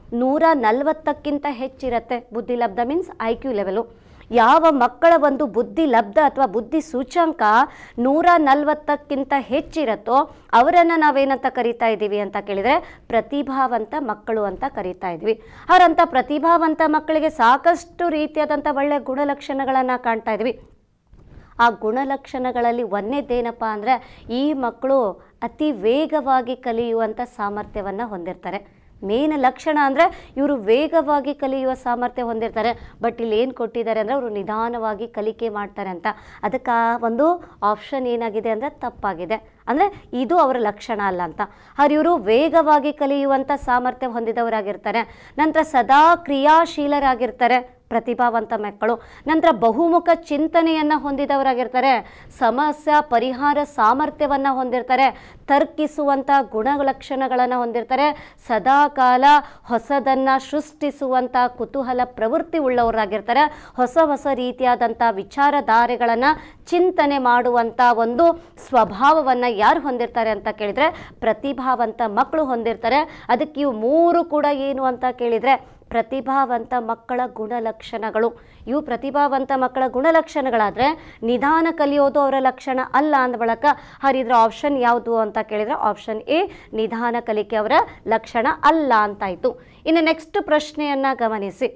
140ಕ್ಕಿಂತ ಹೆಚ್ಚಿರುತ್ತೆ. ಬುದ್ಧಿ ಲಬ್ಧ ಮೀನ್ಸ್ IQ ಲೆವೆಲು. ಯಾವ ಮಕ್ಕಳ ಒಂದು ಬುದ್ಧಿ ಲಬ್ಧ ಅಥವಾ ಬುದ್ಧಿ ಸೂಚ್ಯಂಕ 140ಕ್ಕಿಂತ ಹೆಚ್ಚಿರುತ್ತೋ ಅವರನ್ನು ನಾವೇನಂತ ಕರಿತಾ ಇದ್ದೀವಿ ಅಂತ ಕೇಳಿದರೆ ಪ್ರತಿಭಾವಂತ ಮಕ್ಕಳು ಅಂತ ಕರಿತಾ ಇದ್ವಿ. ಅವರಂಥ ಪ್ರತಿಭಾವಂತ ಮಕ್ಕಳಿಗೆ ಸಾಕಷ್ಟು ರೀತಿಯಾದಂಥ ಒಳ್ಳೆಯ ಗುಣಲಕ್ಷಣಗಳನ್ನು ಕಾಣ್ತಾ ಇದ್ವಿ. ಆ ಗುಣಲಕ್ಷಣಗಳಲ್ಲಿ ಒಂದೇನಪ್ಪ ಅಂದರೆ ಈ ಮಕ್ಕಳು ಅತಿ ವೇಗವಾಗಿ ಕಲಿಯುವಂಥ ಸಾಮರ್ಥ್ಯವನ್ನು ಹೊಂದಿರ್ತಾರೆ. ಮೇನ್ ಲಕ್ಷಣ ಅಂದರೆ ಇವರು ವೇಗವಾಗಿ ಕಲಿಯುವ ಸಾಮರ್ಥ್ಯ ಹೊಂದಿರ್ತಾರೆ. ಬಟ್ ಇಲ್ಲಿ ಏನು ಕೊಟ್ಟಿದ್ದಾರೆ ಅಂದರೆ ಅವರು ನಿಧಾನವಾಗಿ ಕಲಿಕೆ ಮಾಡ್ತಾರೆ ಅಂತ. ಅದಕ್ಕೆ ಒಂದು ಆಪ್ಷನ್ ಏನಾಗಿದೆ ಅಂದರೆ ತಪ್ಪಾಗಿದೆ. ಅಂದರೆ ಇದು ಅವರ ಲಕ್ಷಣ ಅಲ್ಲ ಅಂತ. ಅವ್ರು ಇವರು ವೇಗವಾಗಿ ಕಲಿಯುವಂಥ ಸಾಮರ್ಥ್ಯ ಹೊಂದಿದವರಾಗಿರ್ತಾರೆ. ನಂತರ ಸದಾ ಕ್ರಿಯಾಶೀಲರಾಗಿರ್ತಾರೆ ಪ್ರತಿಭಾವಂತ ಮಕ್ಕಳು. ನಂತರ ಬಹುಮುಖ ಚಿಂತನೆಯನ್ನು ಹೊಂದಿದವರಾಗಿರ್ತಾರೆ. ಸಮಸ್ಯೆ ಪರಿಹಾರ ಸಾಮರ್ಥ್ಯವನ್ನು ಹೊಂದಿರ್ತಾರೆ. ತರ್ಕಿಸುವಂಥ ಗುಣಲಕ್ಷಣಗಳನ್ನು ಹೊಂದಿರ್ತಾರೆ. ಸದಾಕಾಲ ಹೊಸದನ್ನು ಸೃಷ್ಟಿಸುವಂಥ ಕುತೂಹಲ ಪ್ರವೃತ್ತಿ ಉಳ್ಳವರಾಗಿರ್ತಾರೆ. ಹೊಸ ಹೊಸ ರೀತಿಯಾದಂಥ ವಿಚಾರಧಾರೆಗಳನ್ನು ಚಿಂತನೆ ಮಾಡುವಂಥ ಒಂದು ಸ್ವಭಾವವನ್ನು ಯಾರು ಹೊಂದಿರ್ತಾರೆ ಅಂತ ಕೇಳಿದರೆ ಪ್ರತಿಭಾವಂತ ಮಕ್ಕಳು ಹೊಂದಿರ್ತಾರೆ. ಅದಕ್ಕೆ ಇವು ಮೂರು ಕೂಡ ಏನು ಅಂತ ಕೇಳಿದರೆ ಪ್ರತಿಭಾವಂತ ಮಕ್ಕಳ ಗುಣಲಕ್ಷಣಗಳು. ಇವು ಪ್ರತಿಭಾವಂತ ಮಕ್ಕಳ ಗುಣಲಕ್ಷಣಗಳಾದರೆ ನಿಧಾನ ಕಲಿಯೋದು ಅವರ ಲಕ್ಷಣ ಅಲ್ಲ ಅಂದ ಬಳಕ ಹರಿದ್ರ ಆಪ್ಷನ್ ಯಾವುದು ಅಂತ ಕೇಳಿದರೆ ಆಪ್ಷನ್ ಎ ನಿಧಾನ ಕಲಿಕೆ ಅವರ ಲಕ್ಷಣ ಅಲ್ಲ ಅಂತಾಯಿತು. ಇನ್ನು ನೆಕ್ಸ್ಟ್ ಪ್ರಶ್ನೆಯನ್ನು ಗಮನಿಸಿ.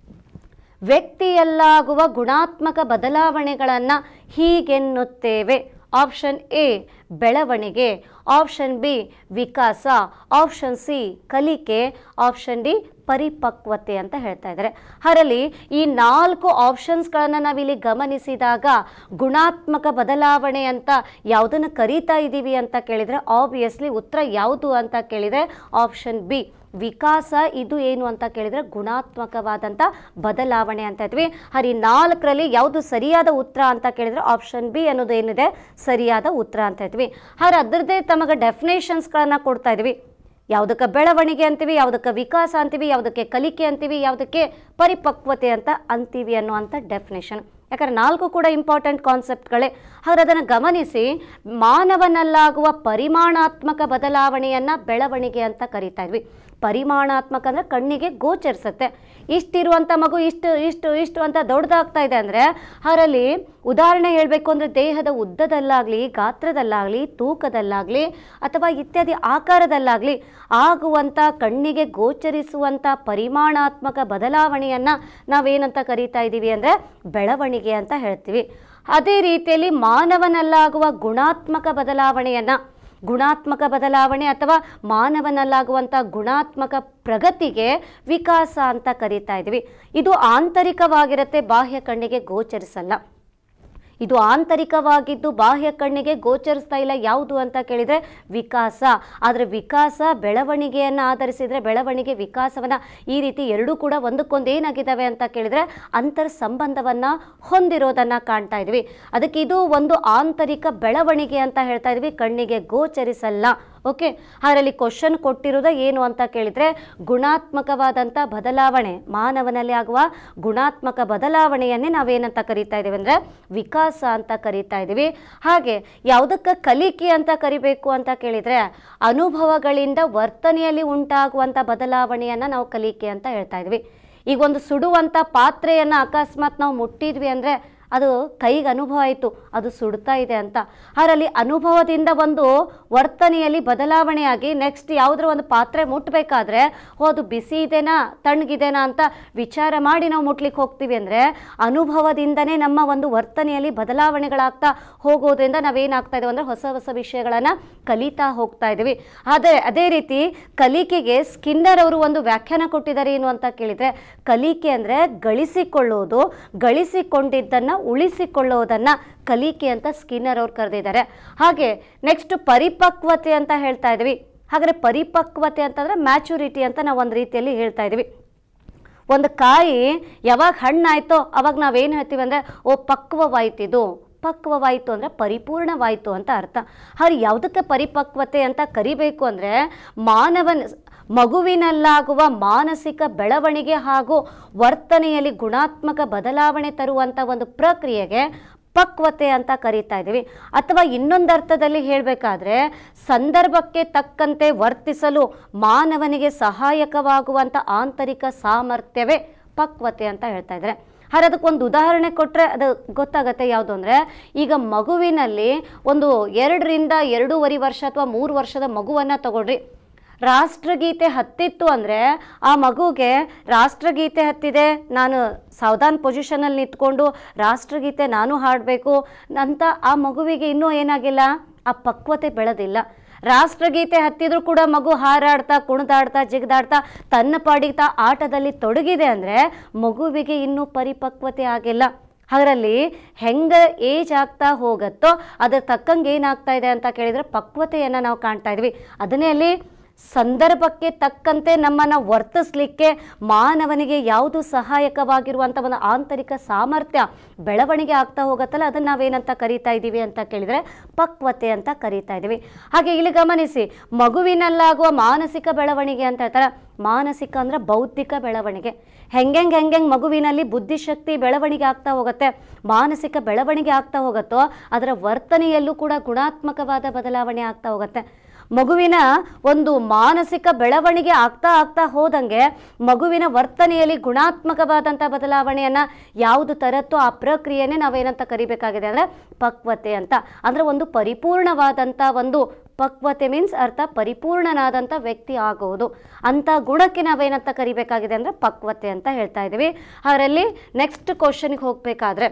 ವ್ಯಕ್ತಿಯಲ್ಲಾಗುವ ಗುಣಾತ್ಮಕ ಬದಲಾವಣೆಗಳನ್ನು ಹೀಗೆನ್ನುತ್ತೇವೆ. ಆಪ್ಷನ್ ಎ ಬೆಳವಣಿಗೆ, ಆಪ್ಷನ್ ಬಿ ವಿಕಾಸ, ಆಪ್ಷನ್ ಸಿ ಕಲಿಕೆ, ಆಪ್ಷನ್ ಡಿ ಪರಿಪಕ್ವತೆ ಅಂತ ಹೇಳ್ತಾ ಇದ್ದಾರೆ. ಅದರಲ್ಲಿ ಈ 4 ಆಪ್ಷನ್ಸ್ಗಳನ್ನು ನಾವಿಲ್ಲಿ ಗಮನಿಸಿದಾಗ ಗುಣಾತ್ಮಕ ಬದಲಾವಣೆ ಅಂತ ಯಾವುದನ್ನು ಕರೀತಾ ಇದ್ದೀವಿ ಅಂತ ಕೇಳಿದರೆ ಆಬ್ವಿಯಸ್ಲಿ ಉತ್ತರ ಯಾವುದು ಅಂತ ಕೇಳಿದರೆ ಆಪ್ಷನ್ ಬಿ ವಿಕಾಸ. ಇದು ಏನು ಅಂತ ಕೇಳಿದರೆ ಗುಣಾತ್ಮಕವಾದಂಥ ಬದಲಾವಣೆ ಅಂತ ಇದ್ವಿ. ಹರಿ 4ರಲ್ಲಿ ಯಾವುದು ಸರಿಯಾದ ಉತ್ತರ ಅಂತ ಕೇಳಿದರೆ ಆಪ್ಷನ್ ಬಿ ಅನ್ನೋದು ಏನಿದೆ ಸರಿಯಾದ ಉತ್ತರ ಅಂತ ಇದ್ವಿ. ಹಾಗೆ ಅದರದ್ದೇ ತಮಗೆ ಡೆಫಿನೇಷನ್ಸ್ಗಳನ್ನು ಕೊಡ್ತಾ ಇದ್ವಿ. ಯಾವುದಕ್ಕೆ ಬೆಳವಣಿಗೆ ಅಂತೀವಿ, ಯಾವುದಕ್ಕೆ ವಿಕಾಸ ಅಂತೀವಿ, ಯಾವುದಕ್ಕೆ ಕಲಿಕೆ ಅಂತೀವಿ, ಯಾವುದಕ್ಕೆ ಪರಿಪಕ್ವತೆ ಅಂತ ಅಂತೀವಿ ಅನ್ನುವಂಥ ಡೆಫಿನೇಷನ್. ಯಾಕಂದರೆ 4 ಕೂಡ ಇಂಪಾರ್ಟೆಂಟ್ ಕಾನ್ಸೆಪ್ಟ್ಗಳೇ. ಹಾಗೆ ಅದನ್ನು ಗಮನಿಸಿ. ಮಾನವನಲ್ಲಾಗುವ ಪರಿಮಾಣಾತ್ಮಕ ಬದಲಾವಣೆಯನ್ನು ಬೆಳವಣಿಗೆ ಅಂತ ಕರಿತಾ ಇದ್ವಿ. ಪರಿಮಾಣಾತ್ಮಕ ಅಂದರೆ ಕಣ್ಣಿಗೆ ಗೋಚರಿಸುತ್ತೆ. ಇಷ್ಟಿರುವಂಥ ಮಗು ಇಷ್ಟು ಅಂತ ದೊಡ್ಡದಾಗ್ತಾ ಇದೆ ಅಂದರೆ ಅದರಲ್ಲಿ ಉದಾಹರಣೆ ಹೇಳಬೇಕು ಅಂದರೆ ದೇಹದ ಉದ್ದದಲ್ಲಾಗಲಿ, ಗಾತ್ರದಲ್ಲಾಗಲಿ, ತೂಕದಲ್ಲಾಗಲಿ ಅಥವಾ ಇತ್ಯಾದಿ ಆಕಾರದಲ್ಲಾಗಲಿ ಆಗುವಂಥ ಕಣ್ಣಿಗೆ ಗೋಚರಿಸುವಂಥ ಪರಿಮಾಣಾತ್ಮಕ ಬದಲಾವಣೆಯನ್ನು ನಾವೇನಂತ ಕರೀತಾ ಇದ್ದೀವಿ ಅಂದರೆ ಬೆಳವಣಿಗೆ ಅಂತ ಹೇಳ್ತೀವಿ. ಅದೇ ರೀತಿಯಲ್ಲಿ ಮಾನವನಲ್ಲಾಗುವ ಗುಣಾತ್ಮಕ ಬದಲಾವಣೆ ಅಥವಾ ಮಾನವನಲ್ಲಾಗುವಂಥ ಗುಣಾತ್ಮಕ ಪ್ರಗತಿಗೆ ವಿಕಾಸ ಅಂತ ಕರೀತಾ ಇದ್ವಿ. ಇದು ಆಂತರಿಕವಾಗಿರುತ್ತೆ, ಬಾಹ್ಯ ಕಣ್ಣಿಗೆ ಗೋಚರಿಸಲ್ಲ. ಇದು ಆಂತರಿಕವಾಗಿದ್ದು ಬಾಹ್ಯ ಕಣ್ಣಿಗೆ ಗೋಚರಿಸ್ತಾ ಇಲ್ಲ. ಯಾವುದು ಅಂತ ಕೇಳಿದರೆ ವಿಕಾಸ. ಆದರೆ ವಿಕಾಸ ಬೆಳವಣಿಗೆಯನ್ನು ಆಧರಿಸಿದರೆ ಬೆಳವಣಿಗೆ ವಿಕಾಸವನ್ನು ಈ ರೀತಿ ಎರಡೂ ಕೂಡ ಒಂದಕ್ಕೊಂದು ಏನಾಗಿದ್ದಾವೆ ಅಂತ ಕೇಳಿದರೆ ಅಂತರ್ ಸಂಬಂಧವನ್ನು ಹೊಂದಿರೋದನ್ನು ಕಾಣ್ತಾ ಇದ್ವಿ. ಅದಕ್ಕೆ ಇದು ಒಂದು ಆಂತರಿಕ ಬೆಳವಣಿಗೆ ಅಂತ ಹೇಳ್ತಾ ಇದ್ವಿ, ಕಣ್ಣಿಗೆ ಗೋಚರಿಸಲ್ಲ. ಓಕೆ, ಅದರಲ್ಲಿ ಕ್ವಶನ್ ಕೊಟ್ಟಿರೋದು ಏನು ಅಂತ ಕೇಳಿದರೆ ಗುಣಾತ್ಮಕವಾದಂಥ ಬದಲಾವಣೆ, ಮಾನವನಲ್ಲಿ ಆಗುವ ಗುಣಾತ್ಮಕ ಬದಲಾವಣೆಯನ್ನೇ ನಾವೇನಂತ ಕರಿತಾ ಇದ್ದೀವಿ ಅಂದರೆ ವಿಕಾಸ ಅಂತ ಕರಿತಾ ಇದ್ದೀವಿ. ಹಾಗೆ ಯಾವುದಕ್ಕೆ ಕಲಿಕೆ ಅಂತ ಕರಿಬೇಕು ಅಂತ ಕೇಳಿದರೆ ಅನುಭವಗಳಿಂದ ವರ್ತನೆಯಲ್ಲಿ ಉಂಟಾಗುವಂಥ ಬದಲಾವಣೆಯನ್ನು ನಾವು ಕಲಿಕೆ ಅಂತ ಹೇಳ್ತಾ ಇದ್ವಿ. ಈಗ ಒಂದು ಸುಡುವಂಥ ಪಾತ್ರೆಯನ್ನು ಅಕಸ್ಮಾತ್ ನಾವು ಮುಟ್ಟಿದ್ವಿ ಅಂದರೆ ಅದು ಕೈಗೆ ಅನುಭವ ಆಯಿತು, ಅದು ಸುಡ್ತಾ ಇದೆ ಅಂತ. ಅದರಲ್ಲಿ ಅನುಭವದಿಂದ ಒಂದು ವರ್ತನೆಯಲ್ಲಿ ಬದಲಾವಣೆಯಾಗಿ ನೆಕ್ಸ್ಟ್ ಯಾವುದರ ಒಂದು ಪಾತ್ರೆ ಮುಟ್ಟಬೇಕಾದ್ರೆ ಅದು ಬಿಸಿ ಇದೆನಾ ತಣ್ಣಗಿದೆನಾ ಅಂತ ವಿಚಾರ ಮಾಡಿ ನಾವು ಮುಟ್ಲಿಕ್ಕೆ ಹೋಗ್ತೀವಿ ಅಂದರೆ ಅನುಭವದಿಂದನೇ ನಮ್ಮ ಒಂದು ವರ್ತನೆಯಲ್ಲಿ ಬದಲಾವಣೆಗಳಾಗ್ತಾ ಹೋಗೋದ್ರಿಂದ ನಾವೇನಾಗ್ತಾ ಇದ್ದೀವಿ ಅಂದರೆ ಹೊಸ ಹೊಸ ವಿಷಯಗಳನ್ನು ಕಲಿತಾ ಹೋಗ್ತಾ ಇದ್ದೀವಿ. ಅದೇ ರೀತಿ ಕಲಿಕೆಗೆ ಸ್ಕಿನ್ನರ್ ಅವರು ಒಂದು ವ್ಯಾಖ್ಯಾನ ಕೊಟ್ಟಿದ್ದಾರೆ. ಏನು ಅಂತ ಕೇಳಿದರೆ ಕಲಿಕೆ ಅಂದರೆ ಗಳಿಸಿಕೊಳ್ಳೋದು, ಗಳಿಸಿಕೊಂಡಿದ್ದನ್ನು ಉಳಿಸಿಕೊಳ್ಳೋದನ್ನು ಕಲಿಕೆ ಅಂತ ಸ್ಕಿನ್ನರ್ ಅವ್ರು ಕರೆದಿದ್ದಾರೆ. ಹಾಗೆ ನೆಕ್ಸ್ಟ್ ಪರಿಪಕ್ವತೆ ಅಂತ ಹೇಳ್ತಾ ಇದ್ವಿ. ಹಾಗಾದರೆ ಪರಿಪಕ್ವತೆ ಅಂತಂದರೆ ಮ್ಯಾಚುರಿಟಿ ಅಂತ ನಾವು ಒಂದು ರೀತಿಯಲ್ಲಿ ಹೇಳ್ತಾ ಇದ್ವಿ. ಒಂದು ಕಾಯಿ ಯಾವಾಗ ಹಣ್ಣಾಯ್ತೋ ಅವಾಗ ನಾವೇನು ಹೇಳ್ತೀವಿ ಅಂದರೆ ಪಕ್ವವಾಯಿತು ಅಂದರೆ ಪರಿಪೂರ್ಣವಾಯಿತು ಅಂತ ಅರ್ಥ. ಹಾಗೆ ಯಾವುದಕ್ಕೆ ಪರಿಪಕ್ವತೆ ಅಂತ ಕರಿಬೇಕು ಅಂದರೆ ಮಗುವಿನಲ್ಲಾಗುವ ಮಾನಸಿಕ ಬೆಳವಣಿಗೆ ಹಾಗೂ ವರ್ತನೆಯಲ್ಲಿ ಗುಣಾತ್ಮಕ ಬದಲಾವಣೆ ತರುವಂಥ ಒಂದು ಪ್ರಕ್ರಿಯೆಗೆ ಪಕ್ವತೆ ಅಂತ ಕರೀತಾ ಇದ್ದೀವಿ. ಅಥವಾ ಇನ್ನೊಂದು ಅರ್ಥದಲ್ಲಿ ಹೇಳಬೇಕಾದ್ರೆ ಸಂದರ್ಭಕ್ಕೆ ತಕ್ಕಂತೆ ವರ್ತಿಸಲು ಮಾನವನಿಗೆ ಸಹಾಯಕವಾಗುವಂಥ ಆಂತರಿಕ ಸಾಮರ್ಥ್ಯವೇ ಪಕ್ವತೆ ಅಂತ ಹೇಳ್ತಾ ಇದ್ದಾರೆ. ಹಾಗೆ ಅದಕ್ಕೊಂದು ಉದಾಹರಣೆ ಕೊಟ್ಟರೆ ಅದು ಗೊತ್ತಾಗತ್ತೆ. ಯಾವುದು ಅಂದರೆ, ಈಗ ಮಗುವಿನಲ್ಲಿ ಒಂದು 2 ರಿಂದ 2.5 ವರ್ಷ ಅಥವಾ 3 ವರ್ಷದ ಮಗುವನ್ನು ತಗೊಳ್ರಿ. ರಾಷ್ಟ್ರಗೀತೆ ಹತ್ತಿತ್ತು ಅಂದರೆ ಆ ಮಗುಗೆ ರಾಷ್ಟ್ರಗೀತೆ ಹತ್ತಿದೆ, ನಾನು ಸಾವಧಾನ ಪೊಸಿಷನಲ್ಲಿ ನಿಂತ್ಕೊಂಡು ರಾಷ್ಟ್ರಗೀತೆ ನಾನು ಹಾಡಬೇಕು ಅಂತ ಆ ಮಗುವಿಗೆ ಇನ್ನೂ ಏನಾಗಿಲ್ಲ, ಆ ಪಕ್ವತೆ ಬೆಳೆದಿಲ್ಲ. ರಾಷ್ಟ್ರಗೀತೆ ಹತ್ತಿದ್ರು ಕೂಡ ಮಗು ಹಾರಾಡ್ತಾ ಕುಣಿದಾಡ್ತಾ ಜಿಗಿದಾಡ್ತಾ ತನ್ನ ಪಾಡಿಗೆ ಆಟದಲ್ಲಿ ತೊಡಗಿದೆ ಅಂದರೆ ಮಗುವಿಗೆ ಇನ್ನೂ ಪರಿಪಕ್ವತೆ ಆಗಿಲ್ಲ. ಅದರಲ್ಲಿ ಹೆಂಗೆ ಏಜ್ ಆಗ್ತಾ ಹೋಗುತ್ತೋ ಅದರ ತಕ್ಕಂಗೆ ಏನಾಗ್ತಾ ಇದೆ ಅಂತ ಕೇಳಿದರೆ ಪಕ್ವತೆಯನ್ನು ನಾವು ಕಾಣ್ತಾ ಇದ್ವಿ. ಅದನ್ನೇ ಅಲ್ಲಿ ಸಂದರ್ಭಕ್ಕೆ ತಕ್ಕಂತೆ ನಮ್ಮನ್ನು ವರ್ತಿಸಲಿಕ್ಕೆ ಮಾನವನಿಗೆ ಯಾವುದು ಸಹಾಯಕವಾಗಿರುವಂಥ ಒಂದು ಆಂತರಿಕ ಸಾಮರ್ಥ್ಯ ಬೆಳವಣಿಗೆ ಆಗ್ತಾ ಹೋಗುತ್ತಲ್ಲ, ಅದನ್ನು ನಾವೇನಂತ ಕರೀತಾ ಇದ್ದೀವಿ ಅಂತ ಕೇಳಿದರೆ ಪಕ್ವತೆ ಅಂತ ಕರೀತಾ ಇದ್ದೀವಿ. ಹಾಗೆ ಇಲ್ಲಿ ಗಮನಿಸಿ, ಮಗುವಿನಲ್ಲಾಗುವ ಮಾನಸಿಕ ಬೆಳವಣಿಗೆ ಅಂತ ಹೇಳ್ತಾರೆ. ಮಾನಸಿಕ ಅಂದರೆ ಬೌದ್ಧಿಕ ಬೆಳವಣಿಗೆ. ಹೆಂಗೆ ಮಗುವಿನಲ್ಲಿ ಬುದ್ಧಿಶಕ್ತಿ ಬೆಳವಣಿಗೆ ಆಗ್ತಾ ಹೋಗುತ್ತೆ, ಮಾನಸಿಕ ಬೆಳವಣಿಗೆ ಆಗ್ತಾ ಹೋಗುತ್ತೋ ಅದರ ವರ್ತನೆಯಲ್ಲೂ ಕೂಡ ಗುಣಾತ್ಮಕವಾದ ಬದಲಾವಣೆ ಆಗ್ತಾ ಹೋಗುತ್ತೆ. ಮಗುವಿನ ಒಂದು ಮಾನಸಿಕ ಬೆಳವಣಿಗೆ ಆಗ್ತಾ ಹೋದಂಗೆ ಮಗುವಿನ ವರ್ತನೆಯಲ್ಲಿ ಗುಣಾತ್ಮಕವಾದಂಥ ಬದಲಾವಣೆಯನ್ನು ಯಾವುದು ತರತ್ತೋ ಆ ಪ್ರಕ್ರಿಯೆನೇ ನಾವೇನಂತ ಕರಿಬೇಕಾಗಿದೆ ಅಂದರೆ ಪಕ್ವತೆ ಅಂತ. ಅಂದರೆ ಒಂದು ಪರಿಪೂರ್ಣವಾದಂಥ ಒಂದು ಪಕ್ವತೆ ಮೀನ್ಸ್ ಅರ್ಥ ಪರಿಪೂರ್ಣನಾದಂಥ ವ್ಯಕ್ತಿ ಆಗುವುದು. ಅಂಥ ಗುಣಕ್ಕೆ ನಾವೇನಂತ ಕರಿಬೇಕಾಗಿದೆ ಅಂದರೆ ಪಕ್ವತೆ ಅಂತ ಹೇಳ್ತಾ ಇದ್ದೀವಿ. ಅದರಲ್ಲಿ ನೆಕ್ಸ್ಟ್ ಕ್ವಶನ್ಗೆ ಹೋಗಬೇಕಾದ್ರೆ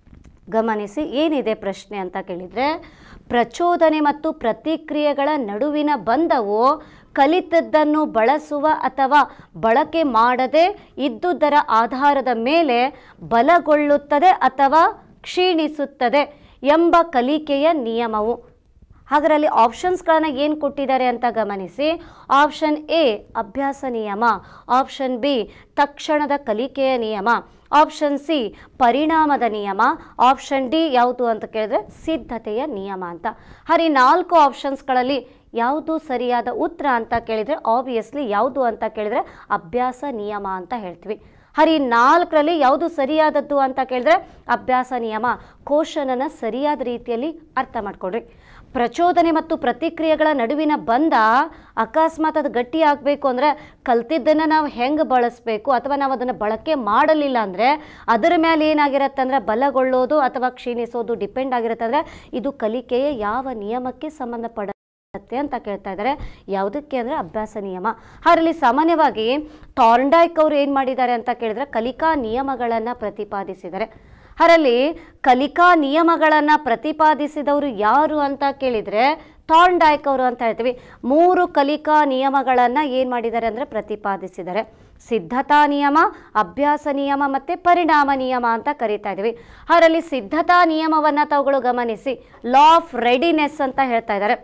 ಗಮನಿಸಿ ಏನಿದೆ ಪ್ರಶ್ನೆ ಅಂತ ಕೇಳಿದರೆ, ಪ್ರಚೋದನೆ ಮತ್ತು ಪ್ರತಿಕ್ರಿಯೆಗಳ ನಡುವಿನ ಬಂಧವು ಕಲಿತದ್ದನ್ನು ಬಳಸುವ ಅಥವಾ ಬಳಕೆ ಮಾಡದೆ ಇದ್ದುದರ ಆಧಾರದ ಮೇಲೆ ಬಲಗೊಳ್ಳುತ್ತದೆ ಅಥವಾ ಕ್ಷೀಣಿಸುತ್ತದೆ ಎಂಬ ಕಲಿಕೆಯ ನಿಯಮವು. ಅದರಲ್ಲಿ ಆಪ್ಷನ್ಸ್ಗಳನ್ನು ಏನು ಕೊಟ್ಟಿದ್ದಾರೆ ಅಂತ ಗಮನಿಸಿ. ಆಪ್ಷನ್ ಎ ಅಭ್ಯಾಸ ನಿಯಮ, ಆಪ್ಷನ್ ಬಿ ತಕ್ಷಣದ ಕಲಿಕೆಯ ನಿಯಮ, ಆಪ್ಷನ್ ಸಿ ಪರಿಣಾಮದ ನಿಯಮ, ಆಪ್ಷನ್ ಡಿ ಯಾವುದು ಅಂತ ಕೇಳಿದ್ರೆ ಸಿದ್ಧತೆಯ ನಿಯಮ ಅಂತ. ಹರಿ 4 ಆಪ್ಷನ್ಸ್ಗಳಲ್ಲಿ ಯಾವುದು ಸರಿಯಾದ ಉತ್ತರ ಅಂತ ಕೇಳಿದರೆ ಆಬ್ವಿಯಸ್ಲಿ ಯಾವುದು ಅಂತ ಕೇಳಿದರೆ ಅಭ್ಯಾಸ ನಿಯಮ ಅಂತ ಹೇಳ್ತೀವಿ. ಹರಿ 4ರಲ್ಲಿ ಯಾವುದು ಸರಿಯಾದದ್ದು ಅಂತ ಕೇಳಿದ್ರೆ ಅಭ್ಯಾಸ ನಿಯಮ. ಕ್ವಶನನ್ನು ಸರಿಯಾದ ರೀತಿಯಲ್ಲಿ ಅರ್ಥ ಮಾಡ್ಕೊಡ್ರಿ. ಪ್ರಚೋದನೆ ಮತ್ತು ಪ್ರತಿಕ್ರಿಯೆಗಳ ನಡುವಿನ ಬಂಧ ಅಕಸ್ಮಾತ್ ಅದು ಗಟ್ಟಿ ಆಗಬೇಕು ಅಂದರೆ ಕಲ್ತಿದ್ದನ್ನು ನಾವು ಹೆಂಗೆ ಬಳಸಬೇಕು ಅಥವಾ ನಾವು ಅದನ್ನು ಬಳಕೆ ಮಾಡಲಿಲ್ಲ ಅಂದರೆ ಅದರ ಮೇಲೆ ಏನಾಗಿರುತ್ತೆ ಅಂದರೆ ಬಲಗೊಳ್ಳೋದು ಅಥವಾ ಕ್ಷೀಣಿಸೋದು ಡಿಪೆಂಡ್ ಆಗಿರುತ್ತೆ. ಅಂದರೆ ಇದು ಕಲಿಕೆಯ ಯಾವ ನಿಯಮಕ್ಕೆ ಸಂಬಂಧಪಡುತ್ತೆ ಅಂತ ಕೇಳ್ತಾ ಇದ್ದಾರೆ. ಯಾವುದಕ್ಕೆ ಅಂದರೆ ಅಭ್ಯಾಸ ನಿಯಮ. ಅದರಲ್ಲಿ ಸಾಮಾನ್ಯವಾಗಿ ಥಾರ್ನ್ಡೈಕ್ ಅವರು ಏನು ಮಾಡಿದ್ದಾರೆ ಅಂತ ಕೇಳಿದ್ರೆ ಕಲಿಕಾ ನಿಯಮಗಳನ್ನು ಪ್ರತಿಪಾದಿಸಿದ್ದಾರೆ. ಅದರಲ್ಲಿ ಕಲಿಕಾ ನಿಯಮಗಳನ್ನು ಪ್ರತಿಪಾದಿಸಿದವರು ಯಾರು ಅಂತ ಕೇಳಿದರೆ ಥಾರ್ನ್ಡೈಕ್ ಅವರು ಅಂತ ಹೇಳ್ತೀವಿ. 3 ಕಲಿಕಾ ನಿಯಮಗಳನ್ನು ಏನು ಮಾಡಿದ್ದಾರೆ ಅಂದರೆ ಪ್ರತಿಪಾದಿಸಿದ್ದಾರೆ. ಸಿದ್ಧತಾ ನಿಯಮ, ಅಭ್ಯಾಸ ನಿಯಮ ಮತ್ತು ಪರಿಣಾಮ ನಿಯಮ ಅಂತ ಕರೀತಾ ಇದ್ದೀವಿ. ಅದರಲ್ಲಿ ಸಿದ್ಧತಾ ನಿಯಮವನ್ನು ತಾವುಗಳು ಗಮನಿಸಿ ಲಾ ಆಫ್ ರೆಡಿನೆಸ್ ಅಂತ ಹೇಳ್ತಾ ಇದ್ದಾರೆ.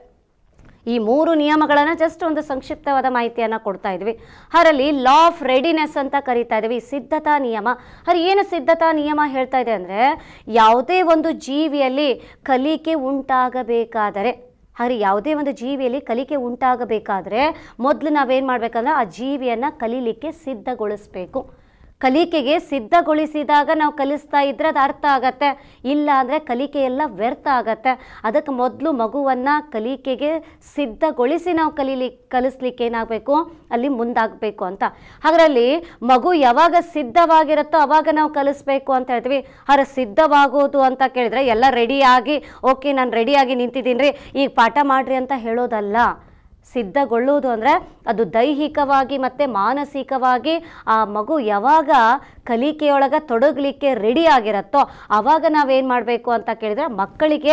ಈ 3 ನಿಯಮಗಳನ್ನು ಜಸ್ಟ್ ಒಂದು ಸಂಕ್ಷಿಪ್ತವಾದ ಮಾಹಿತಿಯನ್ನು ಕೊಡ್ತಾ ಇದ್ವಿ. ಅದರಲ್ಲಿ ಲಾ ಆಫ್ ರೆಡಿನೆಸ್ ಅಂತ ಕರೀತಾ ಇದ್ದೀವಿ. ಸಿದ್ಧತಾ ನಿಯಮ ಅದು ಏನು ಸಿದ್ಧತಾ ನಿಯಮ ಹೇಳ್ತಾ ಇದೆ ಅಂದರೆ ಯಾವುದೇ ಒಂದು ಜೀವಿಯಲ್ಲಿ ಕಲಿಕೆ ಉಂಟಾಗಬೇಕಾದರೆ ಯಾವುದೇ ಒಂದು ಜೀವಿಯಲ್ಲಿ ಕಲಿಕೆ ಉಂಟಾಗಬೇಕಾದ್ರೆ ಮೊದಲು ನಾವೇನು ಮಾಡಬೇಕಂದ್ರೆ ಆ ಜೀವಿಯನ್ನು ಕಲೀಲಿಕ್ಕೆ ಸಿದ್ಧಗೊಳಿಸಬೇಕು. ಕಲಿಕೆಗೆ ಸಿದ್ಧಗೊಳಿಸಿದಾಗ ನಾವು ಕಲಿಸ್ತಾ ಇದ್ರೆ ಅದು ಅರ್ಥ ಆಗತ್ತೆ, ಇಲ್ಲ ಅಂದರೆ ಕಲಿಕೆ ಎಲ್ಲ ವ್ಯರ್ಥ ಆಗತ್ತೆ. ಅದಕ್ಕೆ ಮೊದಲು ಮಗುವನ್ನು ಕಲಿಕೆಗೆ ಸಿದ್ಧಗೊಳಿಸಿ ನಾವು ಕಲಿಸ್ಲಿಕ್ಕೆ ಏನಾಗಬೇಕು ಅಲ್ಲಿ ಮುಂದಾಗಬೇಕು ಅಂತ. ಅದರಲ್ಲಿ ಮಗು ಯಾವಾಗ ಸಿದ್ಧವಾಗಿರುತ್ತೋ ಆವಾಗ ನಾವು ಕಲಿಸ್ಬೇಕು ಅಂತ ಹೇಳ್ತೀವಿ. ಆದರೆ ಸಿದ್ಧವಾಗೋದು ಅಂತ ಕೇಳಿದ್ರೆ ಎಲ್ಲ ರೆಡಿಯಾಗಿ ಓಕೆ ನಾನು ರೆಡಿಯಾಗಿ ನಿಂತಿದ್ದೀನಿ ರೀ ಈಗ ಪಾಠ ಮಾಡಿರಿ ಅಂತ ಹೇಳೋದಲ್ಲ. ಸಿದ್ಧಗೊಳ್ಳುವುದು ಅಂದರೆ ಅದು ದೈಹಿಕವಾಗಿ ಮತ್ತು ಮಾನಸಿಕವಾಗಿ ಆ ಮಗು ಯಾವಾಗ ಕಲಿಕೆಯೊಳಗೆ ತೊಡಗಲಿಕ್ಕೆ ರೆಡಿ ಆಗಿರುತ್ತೋ ಆವಾಗ ನಾವೇನು ಮಾಡಬೇಕು ಅಂತ ಕೇಳಿದರೆ ಮಕ್ಕಳಿಗೆ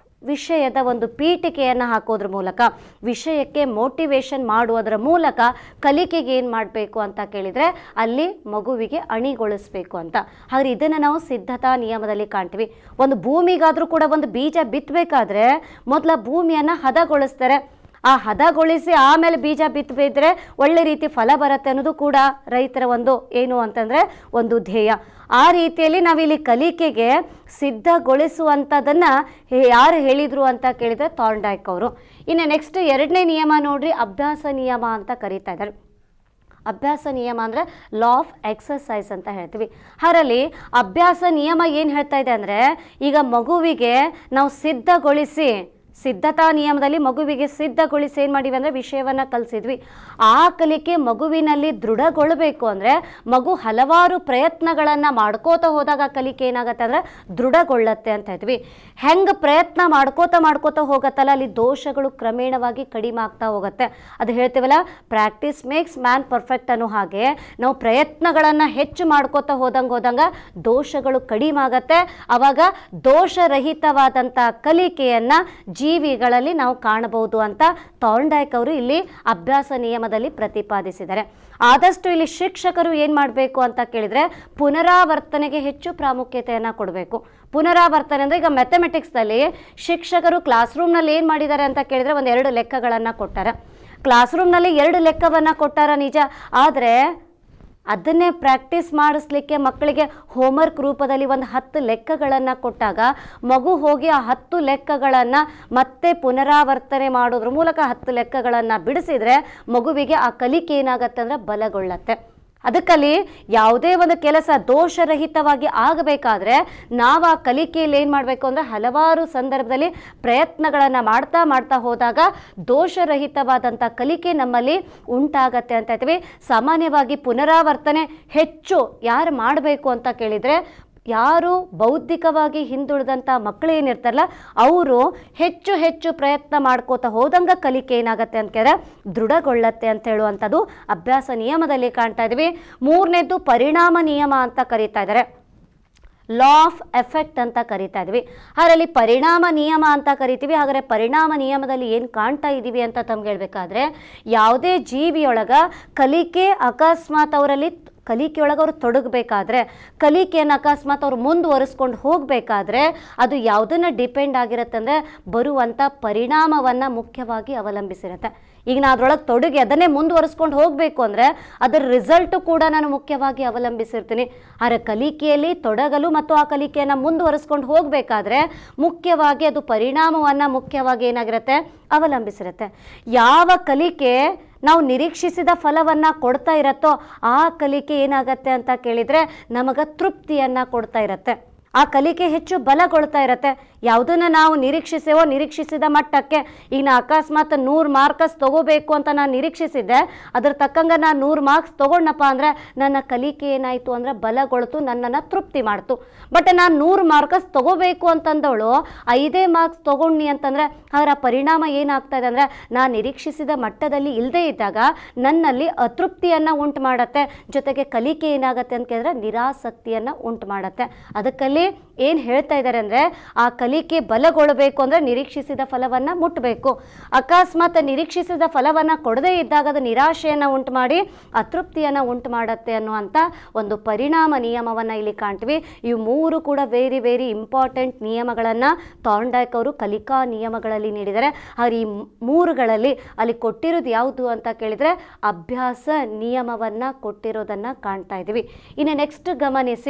ವಿಷಯದ ಒಂದು ಪೀಠಿಕೆಯನ್ನು ಹಾಕೋದ್ರ ಮೂಲಕ ವಿಷಯಕ್ಕೆ ಮೋಟಿವೇಶನ್ ಮಾಡುವುದರ ಮೂಲಕ ಕಲಿಕೆಗೆ ಏನು ಮಾಡಬೇಕು ಅಂತ ಕೇಳಿದರೆ ಅಲ್ಲಿ ಮಗುವಿಗೆ ಅಣಿಗೊಳಿಸಬೇಕು ಅಂತ. ಹಾಗೆ ಇದನ್ನು ನಾವು ಸಿದ್ಧತಾ ನಿಯಮದಲ್ಲಿ ಕಾಣ್ತೀವಿ. ಒಂದು ಭೂಮಿಗಾದರೂ ಕೂಡ ಒಂದು ಬೀಜ ಬಿತ್ತಬೇಕಾದ್ರೆ ಮೊದಲ ಭೂಮಿಯನ್ನು ಹದಗೊಳಿಸ್ತಾರೆ. ಆ ಹದಗೊಳಿಸಿ ಆಮೇಲೆ ಬೀಜ ಬಿತ್ತಬಿದ್ರೆ ಒಳ್ಳೆ ರೀತಿ ಫಲ ಬರುತ್ತೆ ಅನ್ನೋದು ಕೂಡ ರೈತರ ಒಂದು ಏನು ಅಂತಂದರೆ ಒಂದು ಧ್ಯೇಯ. ಆ ರೀತಿಯಲ್ಲಿ ನಾವಿಲ್ಲಿ ಕಲಿಕೆಗೆ ಸಿದ್ಧಗೊಳಿಸುವಂಥದ್ದನ್ನು ಯಾರು ಹೇಳಿದರು ಅಂತ ಕೇಳಿದರೆ ಥಾರ್ನ್ಡೈಕ್ ಅವರು. ಇನ್ನು ನೆಕ್ಸ್ಟ್ 2ನೇ ನಿಯಮ ನೋಡ್ರಿ, ಅಭ್ಯಾಸ ನಿಯಮ ಅಂತ ಕರೀತಾ ಇದ್ದಾರೆ. ಅಭ್ಯಾಸ ನಿಯಮ ಅಂದರೆ ಲಾ ಆಫ್ ಎಕ್ಸಸೈಸ್ ಅಂತ ಹೇಳ್ತೀವಿ. ಅದರಲ್ಲಿ ಅಭ್ಯಾಸ ನಿಯಮ ಏನು ಹೇಳ್ತಾ ಇದೆ ಅಂದರೆ, ಈಗ ಮಗುವಿಗೆ ನಾವು ಸಿದ್ಧತಾ ನಿಯಮದಲ್ಲಿ ಮಗುವಿಗೆ ಸಿದ್ಧಗೊಳಿಸಿ ಏನು ಮಾಡಿವಿ ಅಂದರೆ ವಿಷಯವನ್ನು ಕಲಿಸಿದ್ವಿ. ಆ ಕಲಿಕೆ ಮಗುವಿನಲ್ಲಿ ದೃಢಗೊಳ್ಳಬೇಕು ಅಂದರೆ ಮಗು ಹಲವಾರು ಪ್ರಯತ್ನಗಳನ್ನು ಮಾಡ್ಕೋತಾ ಹೋದಾಗ ಕಲಿಕೆ ಏನಾಗುತ್ತೆ ಅಂದರೆ ದೃಢಗೊಳ್ಳತ್ತೆ ಅಂತ ಹೇಳ್ತೀವಿ. ಹೆಂಗೆ ಪ್ರಯತ್ನ ಮಾಡ್ಕೋತಾ ಹೋಗತ್ತಲ್ಲ, ಅಲ್ಲಿ ದೋಷಗಳು ಕ್ರಮೇಣವಾಗಿ ಕಡಿಮೆ ಆಗ್ತಾ ಹೋಗುತ್ತೆ. ಅದು ಹೇಳ್ತೀವಲ್ಲ, ಪ್ರಾಕ್ಟೀಸ್ ಮೇಕ್ಸ್ ಮ್ಯಾನ್ ಪರ್ಫೆಕ್ಟ್ ಅನ್ನೋ ಹಾಗೆ ನಾವು ಪ್ರಯತ್ನಗಳನ್ನು ಹೆಚ್ಚು ಮಾಡ್ಕೋತಾ ಹೋದಂಗೆ ದೋಷಗಳು ಕಡಿಮೆ ಆಗತ್ತೆ. ಆವಾಗ ದೋಷರಹಿತವಾದಂಥ ಕಲಿಕೆಯನ್ನು ಜೀವಿಗಳಲ್ಲಿ ನಾವು ಕಾಣಬಹುದು ಅಂತ ಥಾರ್ನ್ಡೈಕ್ ಅವರು ಇಲ್ಲಿ ಅಭ್ಯಾಸ ನಿಯಮದಲ್ಲಿ ಪ್ರತಿಪಾದಿಸಿದ್ದಾರೆ. ಆದಷ್ಟು ಇಲ್ಲಿ ಶಿಕ್ಷಕರು ಏನು ಮಾಡಬೇಕು ಅಂತ ಕೇಳಿದರೆ ಪುನರಾವರ್ತನೆಗೆ ಹೆಚ್ಚು ಪ್ರಾಮುಖ್ಯತೆಯನ್ನು ಕೊಡಬೇಕು. ಪುನರಾವರ್ತನೆ ಅಂದರೆ ಈಗ ಮ್ಯಾಥಮೆಟಿಕ್ಸ್ನಲ್ಲಿ ಶಿಕ್ಷಕರು ಕ್ಲಾಸ್ ರೂಮ್ನಲ್ಲಿ ಏನು ಮಾಡಿದ್ದಾರೆ ಅಂತ ಕೇಳಿದರೆ 2 ಲೆಕ್ಕಗಳನ್ನು ಕೊಟ್ಟಾರೆ. ಕ್ಲಾಸ್ ರೂಮ್ನಲ್ಲಿ 2 ಲೆಕ್ಕವನ್ನು ಕೊಟ್ಟಾರ ನಿಜ, ಆದರೆ ಅದನ್ನೇ ಪ್ರಾಕ್ಟೀಸ್ ಮಾಡಿಸ್ಲಿಕ್ಕೆ ಮಕ್ಕಳಿಗೆ ಹೋಮ್ವರ್ಕ್ ರೂಪದಲ್ಲಿ 10 ಲೆಕ್ಕಗಳನ್ನು ಕೊಟ್ಟಾಗ ಮಗು ಹೋಗಿ ಆ 10 ಲೆಕ್ಕಗಳನ್ನು ಮತ್ತೆ ಪುನರಾವರ್ತನೆ ಮಾಡೋದ್ರ ಮೂಲಕ 10 ಲೆಕ್ಕಗಳನ್ನು ಬಿಡಿಸಿದರೆ ಮಗುವಿಗೆ ಆ ಕಲಿಕೆ ಏನಾಗತ್ತೆ ಅಂದರೆ ಬಲಗೊಳ್ಳತ್ತೆ. ಅದಕ್ಕಲ್ಲಿ ಯಾವುದೇ ಒಂದು ಕೆಲಸ ದೋಷರಹಿತವಾಗಿ ಆಗಬೇಕಾದ್ರೆ ನಾವು ಆ ಕಲಿಕೆಯಲ್ಲಿ ಏನು ಮಾಡಬೇಕು ಅಂದರೆ ಹಲವಾರು ಸಂದರ್ಭದಲ್ಲಿ ಪ್ರಯತ್ನಗಳನ್ನು ಮಾಡ್ತಾ ಹೋದಾಗ ದೋಷರಹಿತವಾದಂಥ ಕಲಿಕೆ ನಮ್ಮಲ್ಲಿ ಉಂಟಾಗತ್ತೆ ಅಂತ ಹೇಳ್ತೀವಿ. ಸಾಮಾನ್ಯವಾಗಿ ಪುನರಾವರ್ತನೆ ಹೆಚ್ಚು ಯಾರು ಮಾಡಬೇಕು ಅಂತ ಕೇಳಿದರೆ, ಯಾರು ಬೌದ್ಧಿಕವಾಗಿ ಹಿಂದುಳಿದಂಥ ಮಕ್ಕಳು ಏನಿರ್ತಾರಲ್ಲ ಅವರು ಹೆಚ್ಚು ಪ್ರಯತ್ನ ಮಾಡ್ಕೋತಾ ಹೋದಂಗೆ ಕಲಿಕೆ ಏನಾಗುತ್ತೆ ಅಂತ ಕೇಳಿದ್ರೆ ದೃಢಗೊಳ್ಳತ್ತೆ ಅಂತ ಹೇಳುವಂಥದ್ದು ಅಭ್ಯಾಸ ನಿಯಮದಲ್ಲಿ ಕಾಣ್ತಾ ಇದ್ದೀವಿ. 3ನೇದು ಪರಿಣಾಮ ನಿಯಮ ಅಂತ ಕರೀತಾ ಇದ್ದಾರೆ, ಲಾ ಆಫ್ ಎಫೆಕ್ಟ್ ಅಂತ ಕರಿತಾ ಇದ್ವಿ. ಅದರಲ್ಲಿ ಪರಿಣಾಮ ನಿಯಮ ಅಂತ ಕರಿತೀವಿ. ಹಾಗಾದರೆ ಪರಿಣಾಮ ನಿಯಮದಲ್ಲಿ ಏನು ಕಾಣ್ತಾ ಇದ್ದೀವಿ ಅಂತ ತಮ್ಗೆ ಹೇಳ್ಬೇಕಾದ್ರೆ, ಯಾವುದೇ ಜೀವಿಯೊಳಗ ಕಲಿಕೆ ಅಕಸ್ಮಾತ್ ಅವರಲ್ಲಿ ಕಲಿಕೆಯೊಳಗೆ ಅವರು ತೊಡಗಬೇಕಾದ್ರೆ, ಕಲಿಕೆಯನ್ನು ಅಕಸ್ಮಾತ್ ಅವ್ರು ಮುಂದುವರಿಸ್ಕೊಂಡು ಹೋಗಬೇಕಾದ್ರೆ ಅದು ಯಾವುದನ್ನು ಡಿಪೆಂಡ್ ಆಗಿರುತ್ತೆ ಅಂದರೆ ಬರುವಂಥ ಪರಿಣಾಮವನ್ನು ಮುಖ್ಯವಾಗಿ ಅವಲಂಬಿಸಿರುತ್ತೆ. ಈಗ ನಾನು ಅದರೊಳಗೆ ತೊಡಗಿ ಅದನ್ನೇ ಮುಂದುವರಿಸ್ಕೊಂಡು ಹೋಗಬೇಕು ಅಂದರೆ ಅದರ ರಿಸಲ್ಟು ಕೂಡ ನಾನು ಮುಖ್ಯವಾಗಿ ಅವಲಂಬಿಸಿರ್ತೀನಿ. ಆದರೆ ಕಲಿಕೆಯಲ್ಲಿ ತೊಡಗಲು ಮತ್ತು ಆ ಕಲಿಕೆಯನ್ನು ಮುಂದುವರಿಸ್ಕೊಂಡು ಹೋಗಬೇಕಾದ್ರೆ ಮುಖ್ಯವಾಗಿ ಅದು ಪರಿಣಾಮವನ್ನು ಮುಖ್ಯವಾಗಿ ಏನಾಗಿರುತ್ತೆ ಅವಲಂಬಿಸಿರುತ್ತೆ. ಯಾವ ಕಲಿಕೆ ನಾವು ನಿರೀಕ್ಷಿಸಿದ ಫಲವನ್ನು ಕೊಡ್ತಾ ಇರತ್ತೋ ಆ ಕಲಿಕೆ ಏನಾಗತ್ತೆ ಅಂತ ಕೇಳಿದರೆ ನಮಗೆ ತೃಪ್ತಿಯನ್ನು ಕೊಡ್ತಾ ಇರತ್ತೆ. ಆ ಕಲಿಕೆ ಹೆಚ್ಚು ಬಲಗೊಳ್ತಾ ಇರತ್ತೆ. ಯಾವುದನ್ನು ನಾವು ನಿರೀಕ್ಷಿಸಿದ ಮಟ್ಟಕ್ಕೆ, ಈಗ ನಾ ಅಕಸ್ಮಾತ್ 100 ಮಾರ್ಕ್ಸ್ ತೊಗೋಬೇಕು ಅಂತ ನಾನು ನಿರೀಕ್ಷಿಸಿದ್ದೆ, ಅದ್ರ ತಕ್ಕಂಗೆ ನಾನು 100 ಮಾರ್ಕ್ಸ್ ತೊಗೊಂಡಪ್ಪ ಅಂದರೆ ನನ್ನ ಕಲಿಕೆ ಏನಾಯಿತು ಅಂದರೆ ಬಲಗೊಳ್ತು, ನನ್ನನ್ನು ತೃಪ್ತಿ ಮಾಡ್ತು. ಬಟ್ ನಾನು 100 ಮಾರ್ಕ್ಸ್ ತೊಗೋಬೇಕು ಅಂತಂದವಳು 5 ಮಾರ್ಕ್ಸ್ ತೊಗೊಂಡು ಅಂತಂದರೆ ಅದರ ಪರಿಣಾಮ ಏನಾಗ್ತಾ ಇದೆ ಅಂದರೆ ನಾನು ನಿರೀಕ್ಷಿಸಿದ ಮಟ್ಟದಲ್ಲಿ ಇಲ್ಲದೇ ಇದ್ದಾಗ ನನ್ನಲ್ಲಿ ಅತೃಪ್ತಿಯನ್ನು ಉಂಟು ಮಾಡುತ್ತೆ. ಜೊತೆಗೆ ಕಲಿಕೆ ಏನಾಗುತ್ತೆ ಅಂತ ಕೇಳಿದ್ರೆ ನಿರಾಸಕ್ತಿಯನ್ನು ಉಂಟು ಮಾಡುತ್ತೆ. ಅದಕ್ಕಲ್ಲಿ ಏನು ಹೇಳ್ತಾ ಇದ್ದಾರೆ ಅಂದರೆ ಆ ಕಲಿಕೆ ಬಲಗೊಳ್ಳಬೇಕು ಅಂದರೆ ನಿರೀಕ್ಷಿಸಿದ ಫಲವನ್ನು ಮುಟ್ಟಬೇಕು. ಅಕಸ್ಮಾತ್ ನಿರೀಕ್ಷಿಸಿದ ಫಲವನ್ನು ಕೊಡದೇ ಇದ್ದಾಗ ಅದು ನಿರಾಶೆಯನ್ನು ಉಂಟು ಮಾಡಿ ಅತೃಪ್ತಿಯನ್ನು ಉಂಟು ಮಾಡುತ್ತೆ ಅನ್ನುವಂಥ ಒಂದು ಪರಿಣಾಮ ನಿಯಮವನ್ನು ಇಲ್ಲಿ ಕಾಣ್ತೀವಿ. ಇವು 3 ಕೂಡ ವೆರಿ ಇಂಪಾರ್ಟೆಂಟ್ ನಿಯಮಗಳನ್ನು ಥಾರ್ನ್ಡೈಕ್ ಅವರು ಕಲಿಕಾ ನಿಯಮಗಳಲ್ಲಿ ನೀಡಿದ್ದಾರೆ. ಆದರೆ ಈ 3ಗಳಲ್ಲಿ ಅಲ್ಲಿ ಕೊಟ್ಟಿರೋದು ಯಾವುದು ಅಂತ ಕೇಳಿದರೆ ಅಭ್ಯಾಸ ನಿಯಮವನ್ನು ಕೊಟ್ಟಿರೋದನ್ನು ಕಾಣ್ತಾ ಇದ್ದೀವಿ. ಇನ್ನು ನೆಕ್ಸ್ಟ್ ಗಮನಿಸಿ,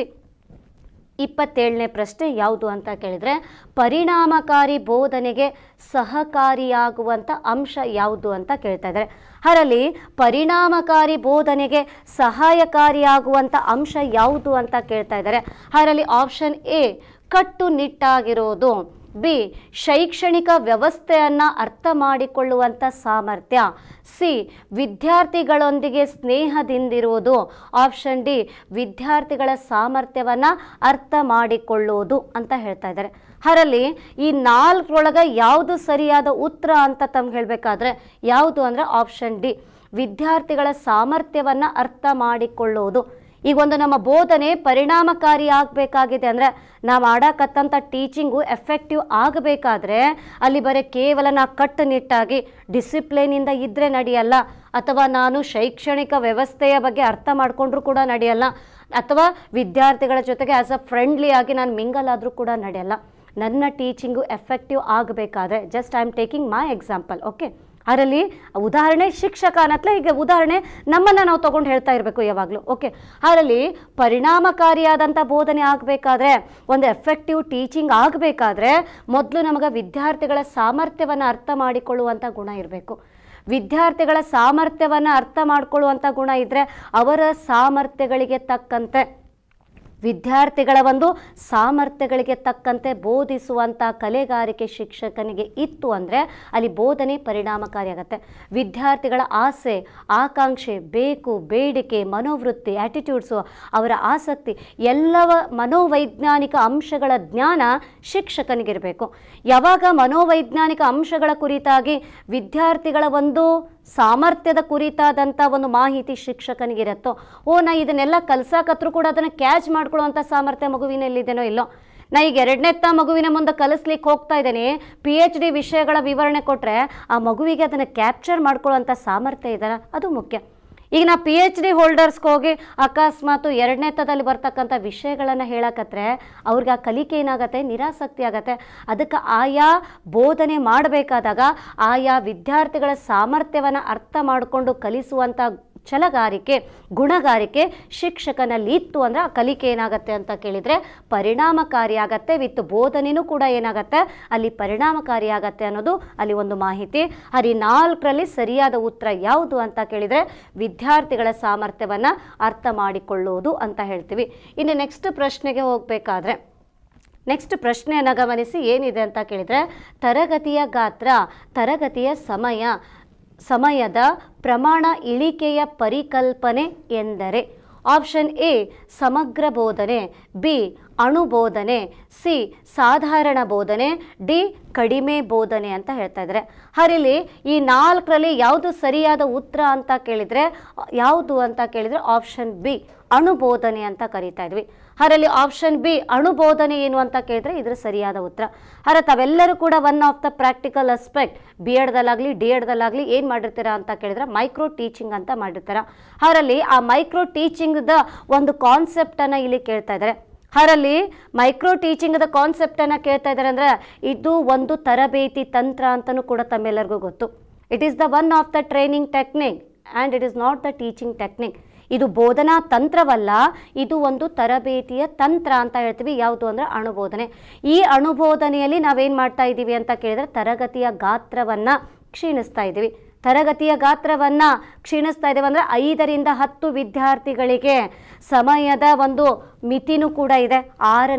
27ನೇ ಪ್ರಶ್ನೆ ಯಾವುದು ಅಂತ ಕೇಳಿದರೆ ಪರಿಣಾಮಕಾರಿ ಬೋಧನೆಗೆ ಸಹಕಾರಿಯಾಗುವಂಥ ಅಂಶ ಯಾವುದು ಅಂತ ಕೇಳ್ತಾ ಇದ್ದಾರೆ. ಅದರಲ್ಲಿ ಪರಿಣಾಮಕಾರಿ ಬೋಧನೆಗೆ ಸಹಾಯಕಾರಿಯಾಗುವಂಥ ಅಂಶ ಯಾವುದು ಅಂತ ಕೇಳ್ತಾ ಇದ್ದಾರೆ. ಅದರಲ್ಲಿ ಆಪ್ಷನ್ ಎ ಕಟ್ಟುನಿಟ್ಟಾಗಿರೋದು, ಬಿ ಶೈಕ್ಷಣಿಕ ವ್ಯವಸ್ಥೆಯನ್ನು ಅರ್ಥ ಮಾಡಿಕೊಳ್ಳುವಂಥ ಸಾಮರ್ಥ್ಯ, ಸಿ ವಿದ್ಯಾರ್ಥಿಗಳೊಂದಿಗೆ ಸ್ನೇಹದಿಂದಿರುವುದು, ಆಪ್ಷನ್ ಡಿ ವಿದ್ಯಾರ್ಥಿಗಳ ಸಾಮರ್ಥ್ಯವನ್ನು ಅರ್ಥ ಮಾಡಿಕೊಳ್ಳುವುದು ಅಂತ ಹೇಳ್ತಾ ಇದ್ದಾರೆ. ಅದರಲ್ಲಿ ಈ 4ರೊಳಗೆ ಯಾವುದು ಸರಿಯಾದ ಉತ್ತರ ಅಂತ ತಮ್ಗೆ ಹೇಳಬೇಕಾದ್ರೆ ಯಾವುದು ಅಂದರೆ ಆಪ್ಷನ್ ಡಿ ವಿದ್ಯಾರ್ಥಿಗಳ ಸಾಮರ್ಥ್ಯವನ್ನು ಅರ್ಥ ಮಾಡಿಕೊಳ್ಳುವುದು. ಈಗ ಒಂದು ನಮ್ಮ ಬೋಧನೆ ಪರಿಣಾಮಕಾರಿ ಆಗಬೇಕಾಗಿದೆ ಅಂದರೆ ನಾವು ಮಾಡಕತ್ತಂಥ ಟೀಚಿಂಗು ಎಫೆಕ್ಟಿವ್ ಆಗಬೇಕಾದ್ರೆ ಅಲ್ಲಿ ಬರೀ ಕೇವಲ ನಾ ಕಟ್ಟುನಿಟ್ಟಾಗಿ ಡಿಸಿಪ್ಲಿನಿಂದ ಇದ್ದರೆ ನಡೆಯಲ್ಲ, ಅಥವಾ ನಾನು ಶೈಕ್ಷಣಿಕ ವ್ಯವಸ್ಥೆಯ ಬಗ್ಗೆ ಅರ್ಥ ಮಾಡಿಕೊಂಡ್ರೂ ಕೂಡ ನಡೆಯಲ್ಲ, ಅಥವಾ ವಿದ್ಯಾರ್ಥಿಗಳ ಜೊತೆಗೆ ಆ್ಯಸ್ ಅ ಫ್ರೆಂಡ್ಲಿ ಆಗಿ ನಾನು ಮಿಂಗಲ್ ಆದರೂ ಕೂಡ ನಡೆಯಲ್ಲ. ನನ್ನ ಟೀಚಿಂಗು ಎಫೆಕ್ಟಿವ್ ಆಗಬೇಕಾದ್ರೆ, just I am taking my example, okay. ಅದರಲ್ಲಿ ಉದಾಹರಣೆ ಶಿಕ್ಷಕ ಅನ್ನತ್ಲೆ, ಈಗ ಉದಾಹರಣೆ ನಮ್ಮನ್ನು ನಾವು ತೊಗೊಂಡು ಹೇಳ್ತಾ ಇರಬೇಕು ಯಾವಾಗಲೂ, ಓಕೆ. ಅದರಲ್ಲಿ ಪರಿಣಾಮಕಾರಿಯಾದಂಥ ಬೋಧನೆ ಆಗಬೇಕಾದ್ರೆ, ಒಂದು ಎಫೆಕ್ಟಿವ್ ಟೀಚಿಂಗ್ ಆಗಬೇಕಾದ್ರೆ ಮೊದಲು ನಮಗೆ ವಿದ್ಯಾರ್ಥಿಗಳ ಸಾಮರ್ಥ್ಯವನ್ನು ಅರ್ಥ ಮಾಡಿಕೊಳ್ಳುವಂಥ ಗುಣ ಇರಬೇಕು. ವಿದ್ಯಾರ್ಥಿಗಳ ಸಾಮರ್ಥ್ಯವನ್ನು ಅರ್ಥ ಮಾಡಿಕೊಳ್ಳುವಂಥ ಗುಣ ಇದ್ದರೆ ಅವರ ಸಾಮರ್ಥ್ಯಗಳಿಗೆ ತಕ್ಕಂತೆ ವಿದ್ಯಾರ್ಥಿಗಳ ಒಂದು ಸಾಮರ್ಥ್ಯಗಳಿಗೆ ತಕ್ಕಂತೆ ಬೋಧಿಸುವಂಥ ಕಲೆಗಾರಿಕೆ ಶಿಕ್ಷಕನಿಗೆ ಇತ್ತು ಅಂದರೆ ಅಲ್ಲಿ ಬೋಧನೆ ಪರಿಣಾಮಕಾರಿಯಾಗತ್ತೆ. ವಿದ್ಯಾರ್ಥಿಗಳ ಆಸೆ, ಆಕಾಂಕ್ಷೆ, ಬೇಕು, ಬೇಡಿಕೆ, ಮನೋವೃತ್ತಿ, ಆ್ಯಟಿಟ್ಯೂಡ್ಸು, ಅವರ ಆಸಕ್ತಿ ಎಲ್ಲವ ಮನೋವೈಜ್ಞಾನಿಕ ಅಂಶಗಳ ಜ್ಞಾನ ಶಿಕ್ಷಕನಿಗಿರಬೇಕು. ಯಾವಾಗ ಮನೋವೈಜ್ಞಾನಿಕ ಅಂಶಗಳ ಕುರಿತಾಗಿ ವಿದ್ಯಾರ್ಥಿಗಳ ಒಂದು ಸಾಮರ್ಥ್ಯದ ಕುರಿತಾದಂಥ ಒಂದು ಮಾಹಿತಿ ಶಿಕ್ಷಕನಿಗಿರುತ್ತೋ, ನಾ ಇದನ್ನೆಲ್ಲ ಕಲ್ಸಾಕತ್ರೂ ಕೂಡ ಅದನ್ನು ಕ್ಯಾಚ್ ಮಾಡ್ಕೊಳ್ಳುವಂಥ ಸಾಮರ್ಥ್ಯ ಮಗುವಿನಲ್ಲಿದೆನೋ ಇಲ್ಲೋ. ನಾ ಈಗ 2ನೇ ಮಗುವಿನ ಮುಂದೆ ಕಲಿಸ್ಲಿಕ್ಕೆ ಹೋಗ್ತಾ ಇದ್ದೇನೆ, PhD ವಿಷಯಗಳ ವಿವರಣೆ ಕೊಟ್ಟರೆ ಆ ಮಗುವಿಗೆ ಅದನ್ನು ಕ್ಯಾಪ್ಚರ್ ಮಾಡ್ಕೊಳ್ಳುವಂಥ ಸಾಮರ್ಥ್ಯ ಇದೆಯಲ್ಲ, ಅದು ಮುಖ್ಯ. ಈಗ ನಾ PhD ಹೋಲ್ಡರ್ಸ್ಗೆ ಹೋಗಿ ಅಕಸ್ಮಾತ್ 2ನೇತದಲ್ಲಿ ಬರ್ತಕ್ಕಂಥ ವಿಷಯಗಳನ್ನು ಹೇಳಕತ್ರೆ ಅವ್ರಿಗೆ ಆ ಕಲಿಕೆ ಏನಾಗತ್ತೆ, ನಿರಾಸಕ್ತಿ ಆಗತ್ತೆ. ಅದಕ್ಕೆ ಆಯಾ ಬೋಧನೆ ಮಾಡಬೇಕಾದಾಗ ಆಯಾ ವಿದ್ಯಾರ್ಥಿಗಳ ಸಾಮರ್ಥ್ಯವನ್ನು ಅರ್ಥ ಮಾಡಿಕೊಂಡು ಕಲಿಸುವಂಥ ಛಲಗಾರಿಕೆ, ಗುಣಗಾರಿಕೆ ಶಿಕ್ಷಕನಲ್ಲಿ ಇತ್ತು ಅಂದರೆ ಆ ಕಲಿಕೆ ಏನಾಗತ್ತೆ ಅಂತ ಕೇಳಿದರೆ ಪರಿಣಾಮಕಾರಿಯಾಗತ್ತೆ. ವಿತ್ ಬೋಧನೆಯೂ ಕೂಡ ಏನಾಗತ್ತೆ, ಅಲ್ಲಿ ಪರಿಣಾಮಕಾರಿಯಾಗತ್ತೆ ಅನ್ನೋದು ಅಲ್ಲಿ ಒಂದು ಮಾಹಿತಿ. 4ರಲ್ಲಿ ಸರಿಯಾದ ಉತ್ತರ ಯಾವುದು ಅಂತ ಕೇಳಿದರೆ ವಿದ್ಯಾರ್ಥಿಗಳ ಸಾಮರ್ಥ್ಯವನ್ನು ಅರ್ಥ ಮಾಡಿಕೊಳ್ಳುವುದು ಅಂತ ಹೇಳ್ತೀವಿ. ಇನ್ನು ನೆಕ್ಸ್ಟ್ ಪ್ರಶ್ನೆಗೆ ಹೋಗಬೇಕಾದ್ರೆ ನೆಕ್ಸ್ಟ್ ಪ್ರಶ್ನೆಯನ್ನು ಗಮನಿಸಿ ಏನಿದೆ ಅಂತ ಕೇಳಿದರೆ ತರಗತಿಯ ಗಾತ್ರ, ತರಗತಿಯ ಸಮಯದ ಪ್ರಮಾಣ ಇಳಿಕೆಯ ಪರಿಕಲ್ಪನೆ ಎಂದರೆ ಆಪ್ಷನ್ ಎ ಸಮಗ್ರ ಬೋಧನೆ, ಬಿ ಅಣುಬೋಧನೆ, ಸಿ ಸಾಧಾರಣ ಬೋಧನೆ, ಡಿ ಕಡಿಮೆ ಬೋಧನೆ ಅಂತ ಹೇಳ್ತಾ ಇದ್ದಾರೆ. ಹರಿಲಿ ಈ 4ರಲ್ಲಿ ಯಾವುದು ಸರಿಯಾದ ಉತ್ತರ ಅಂತ ಕೇಳಿದರೆ ಯಾವುದು ಅಂತ ಕೇಳಿದರೆ ಆಪ್ಷನ್ ಬಿ ಅಣುಬೋಧನೆ ಅಂತ ಕರೀತಾ ಇದ್ವಿ. ಅದರಲ್ಲಿ ಆಪ್ಷನ್ ಬಿ ಅಣುಬೋಧನೆ ಏನು ಅಂತ ಕೇಳಿದ್ರೆ ಇದ್ರ ಸರಿಯಾದ ಉತ್ತರ. ಆದರೆ ತಾವೆಲ್ಲರೂ ಕೂಡ one of the practical aspect BEdದಲ್ಲಾಗಲಿ DEdದಲ್ಲಾಗಲಿ ಏನು ಮಾಡಿರ್ತೀರಾ ಅಂತ ಕೇಳಿದ್ರೆ ಮೈಕ್ರೋ ಟೀಚಿಂಗ್ ಅಂತ ಮಾಡಿರ್ತಾರೆ. ಅದರಲ್ಲಿ ಆ ಮೈಕ್ರೋ ಟೀಚಿಂಗ್ದ ಒಂದು ಕಾನ್ಸೆಪ್ಟನ್ನು ಇಲ್ಲಿ ಕೇಳ್ತಾ ಇದ್ದಾರೆ. ಅದರಲ್ಲಿ ಮೈಕ್ರೋ ಟೀಚಿಂಗ್ದ ಕಾನ್ಸೆಪ್ಟನ್ನು ಕೇಳ್ತಾ ಇದ್ದಾರೆ ಅಂದರೆ ಇದು ಒಂದು ತರಬೇತಿ ತಂತ್ರ ಅಂತಲೂ ಕೂಡ ತಮ್ಮೆಲ್ಲರಿಗೂ ಗೊತ್ತು. It is the one of the training technique and it is not the teaching technique. ಇದು ಬೋಧನಾ ತಂತ್ರವಲ್ಲ, ಇದು ಒಂದು ತರಬೇತಿಯ ತಂತ್ರ ಅಂತ ಹೇಳ್ತೀವಿ. ಯಾವುದು ಅಂದರೆ ಅಣುಬೋಧನೆ. ಈ ಅಣುಬೋಧನೆಯಲ್ಲಿ ನಾವೇನು ಮಾಡ್ತಾ ಇದ್ದೀವಿ ಅಂತ ಕೇಳಿದರೆ ತರಗತಿಯ ಗಾತ್ರವನ್ನು ಕ್ಷೀಣಿಸ್ತಾ ಇದ್ದೀವಿ. ತರಗತಿಯ ಗಾತ್ರವನ್ನು ಕ್ಷೀಣಿಸ್ತಾ ಇದ್ದೇವೆ ಅಂದರೆ 5ರಿಂದ 10 ವಿದ್ಯಾರ್ಥಿಗಳಿಗೆ ಸಮಯದ ಒಂದು ಮಿತಿನೂ ಕೂಡ ಇದೆ. 6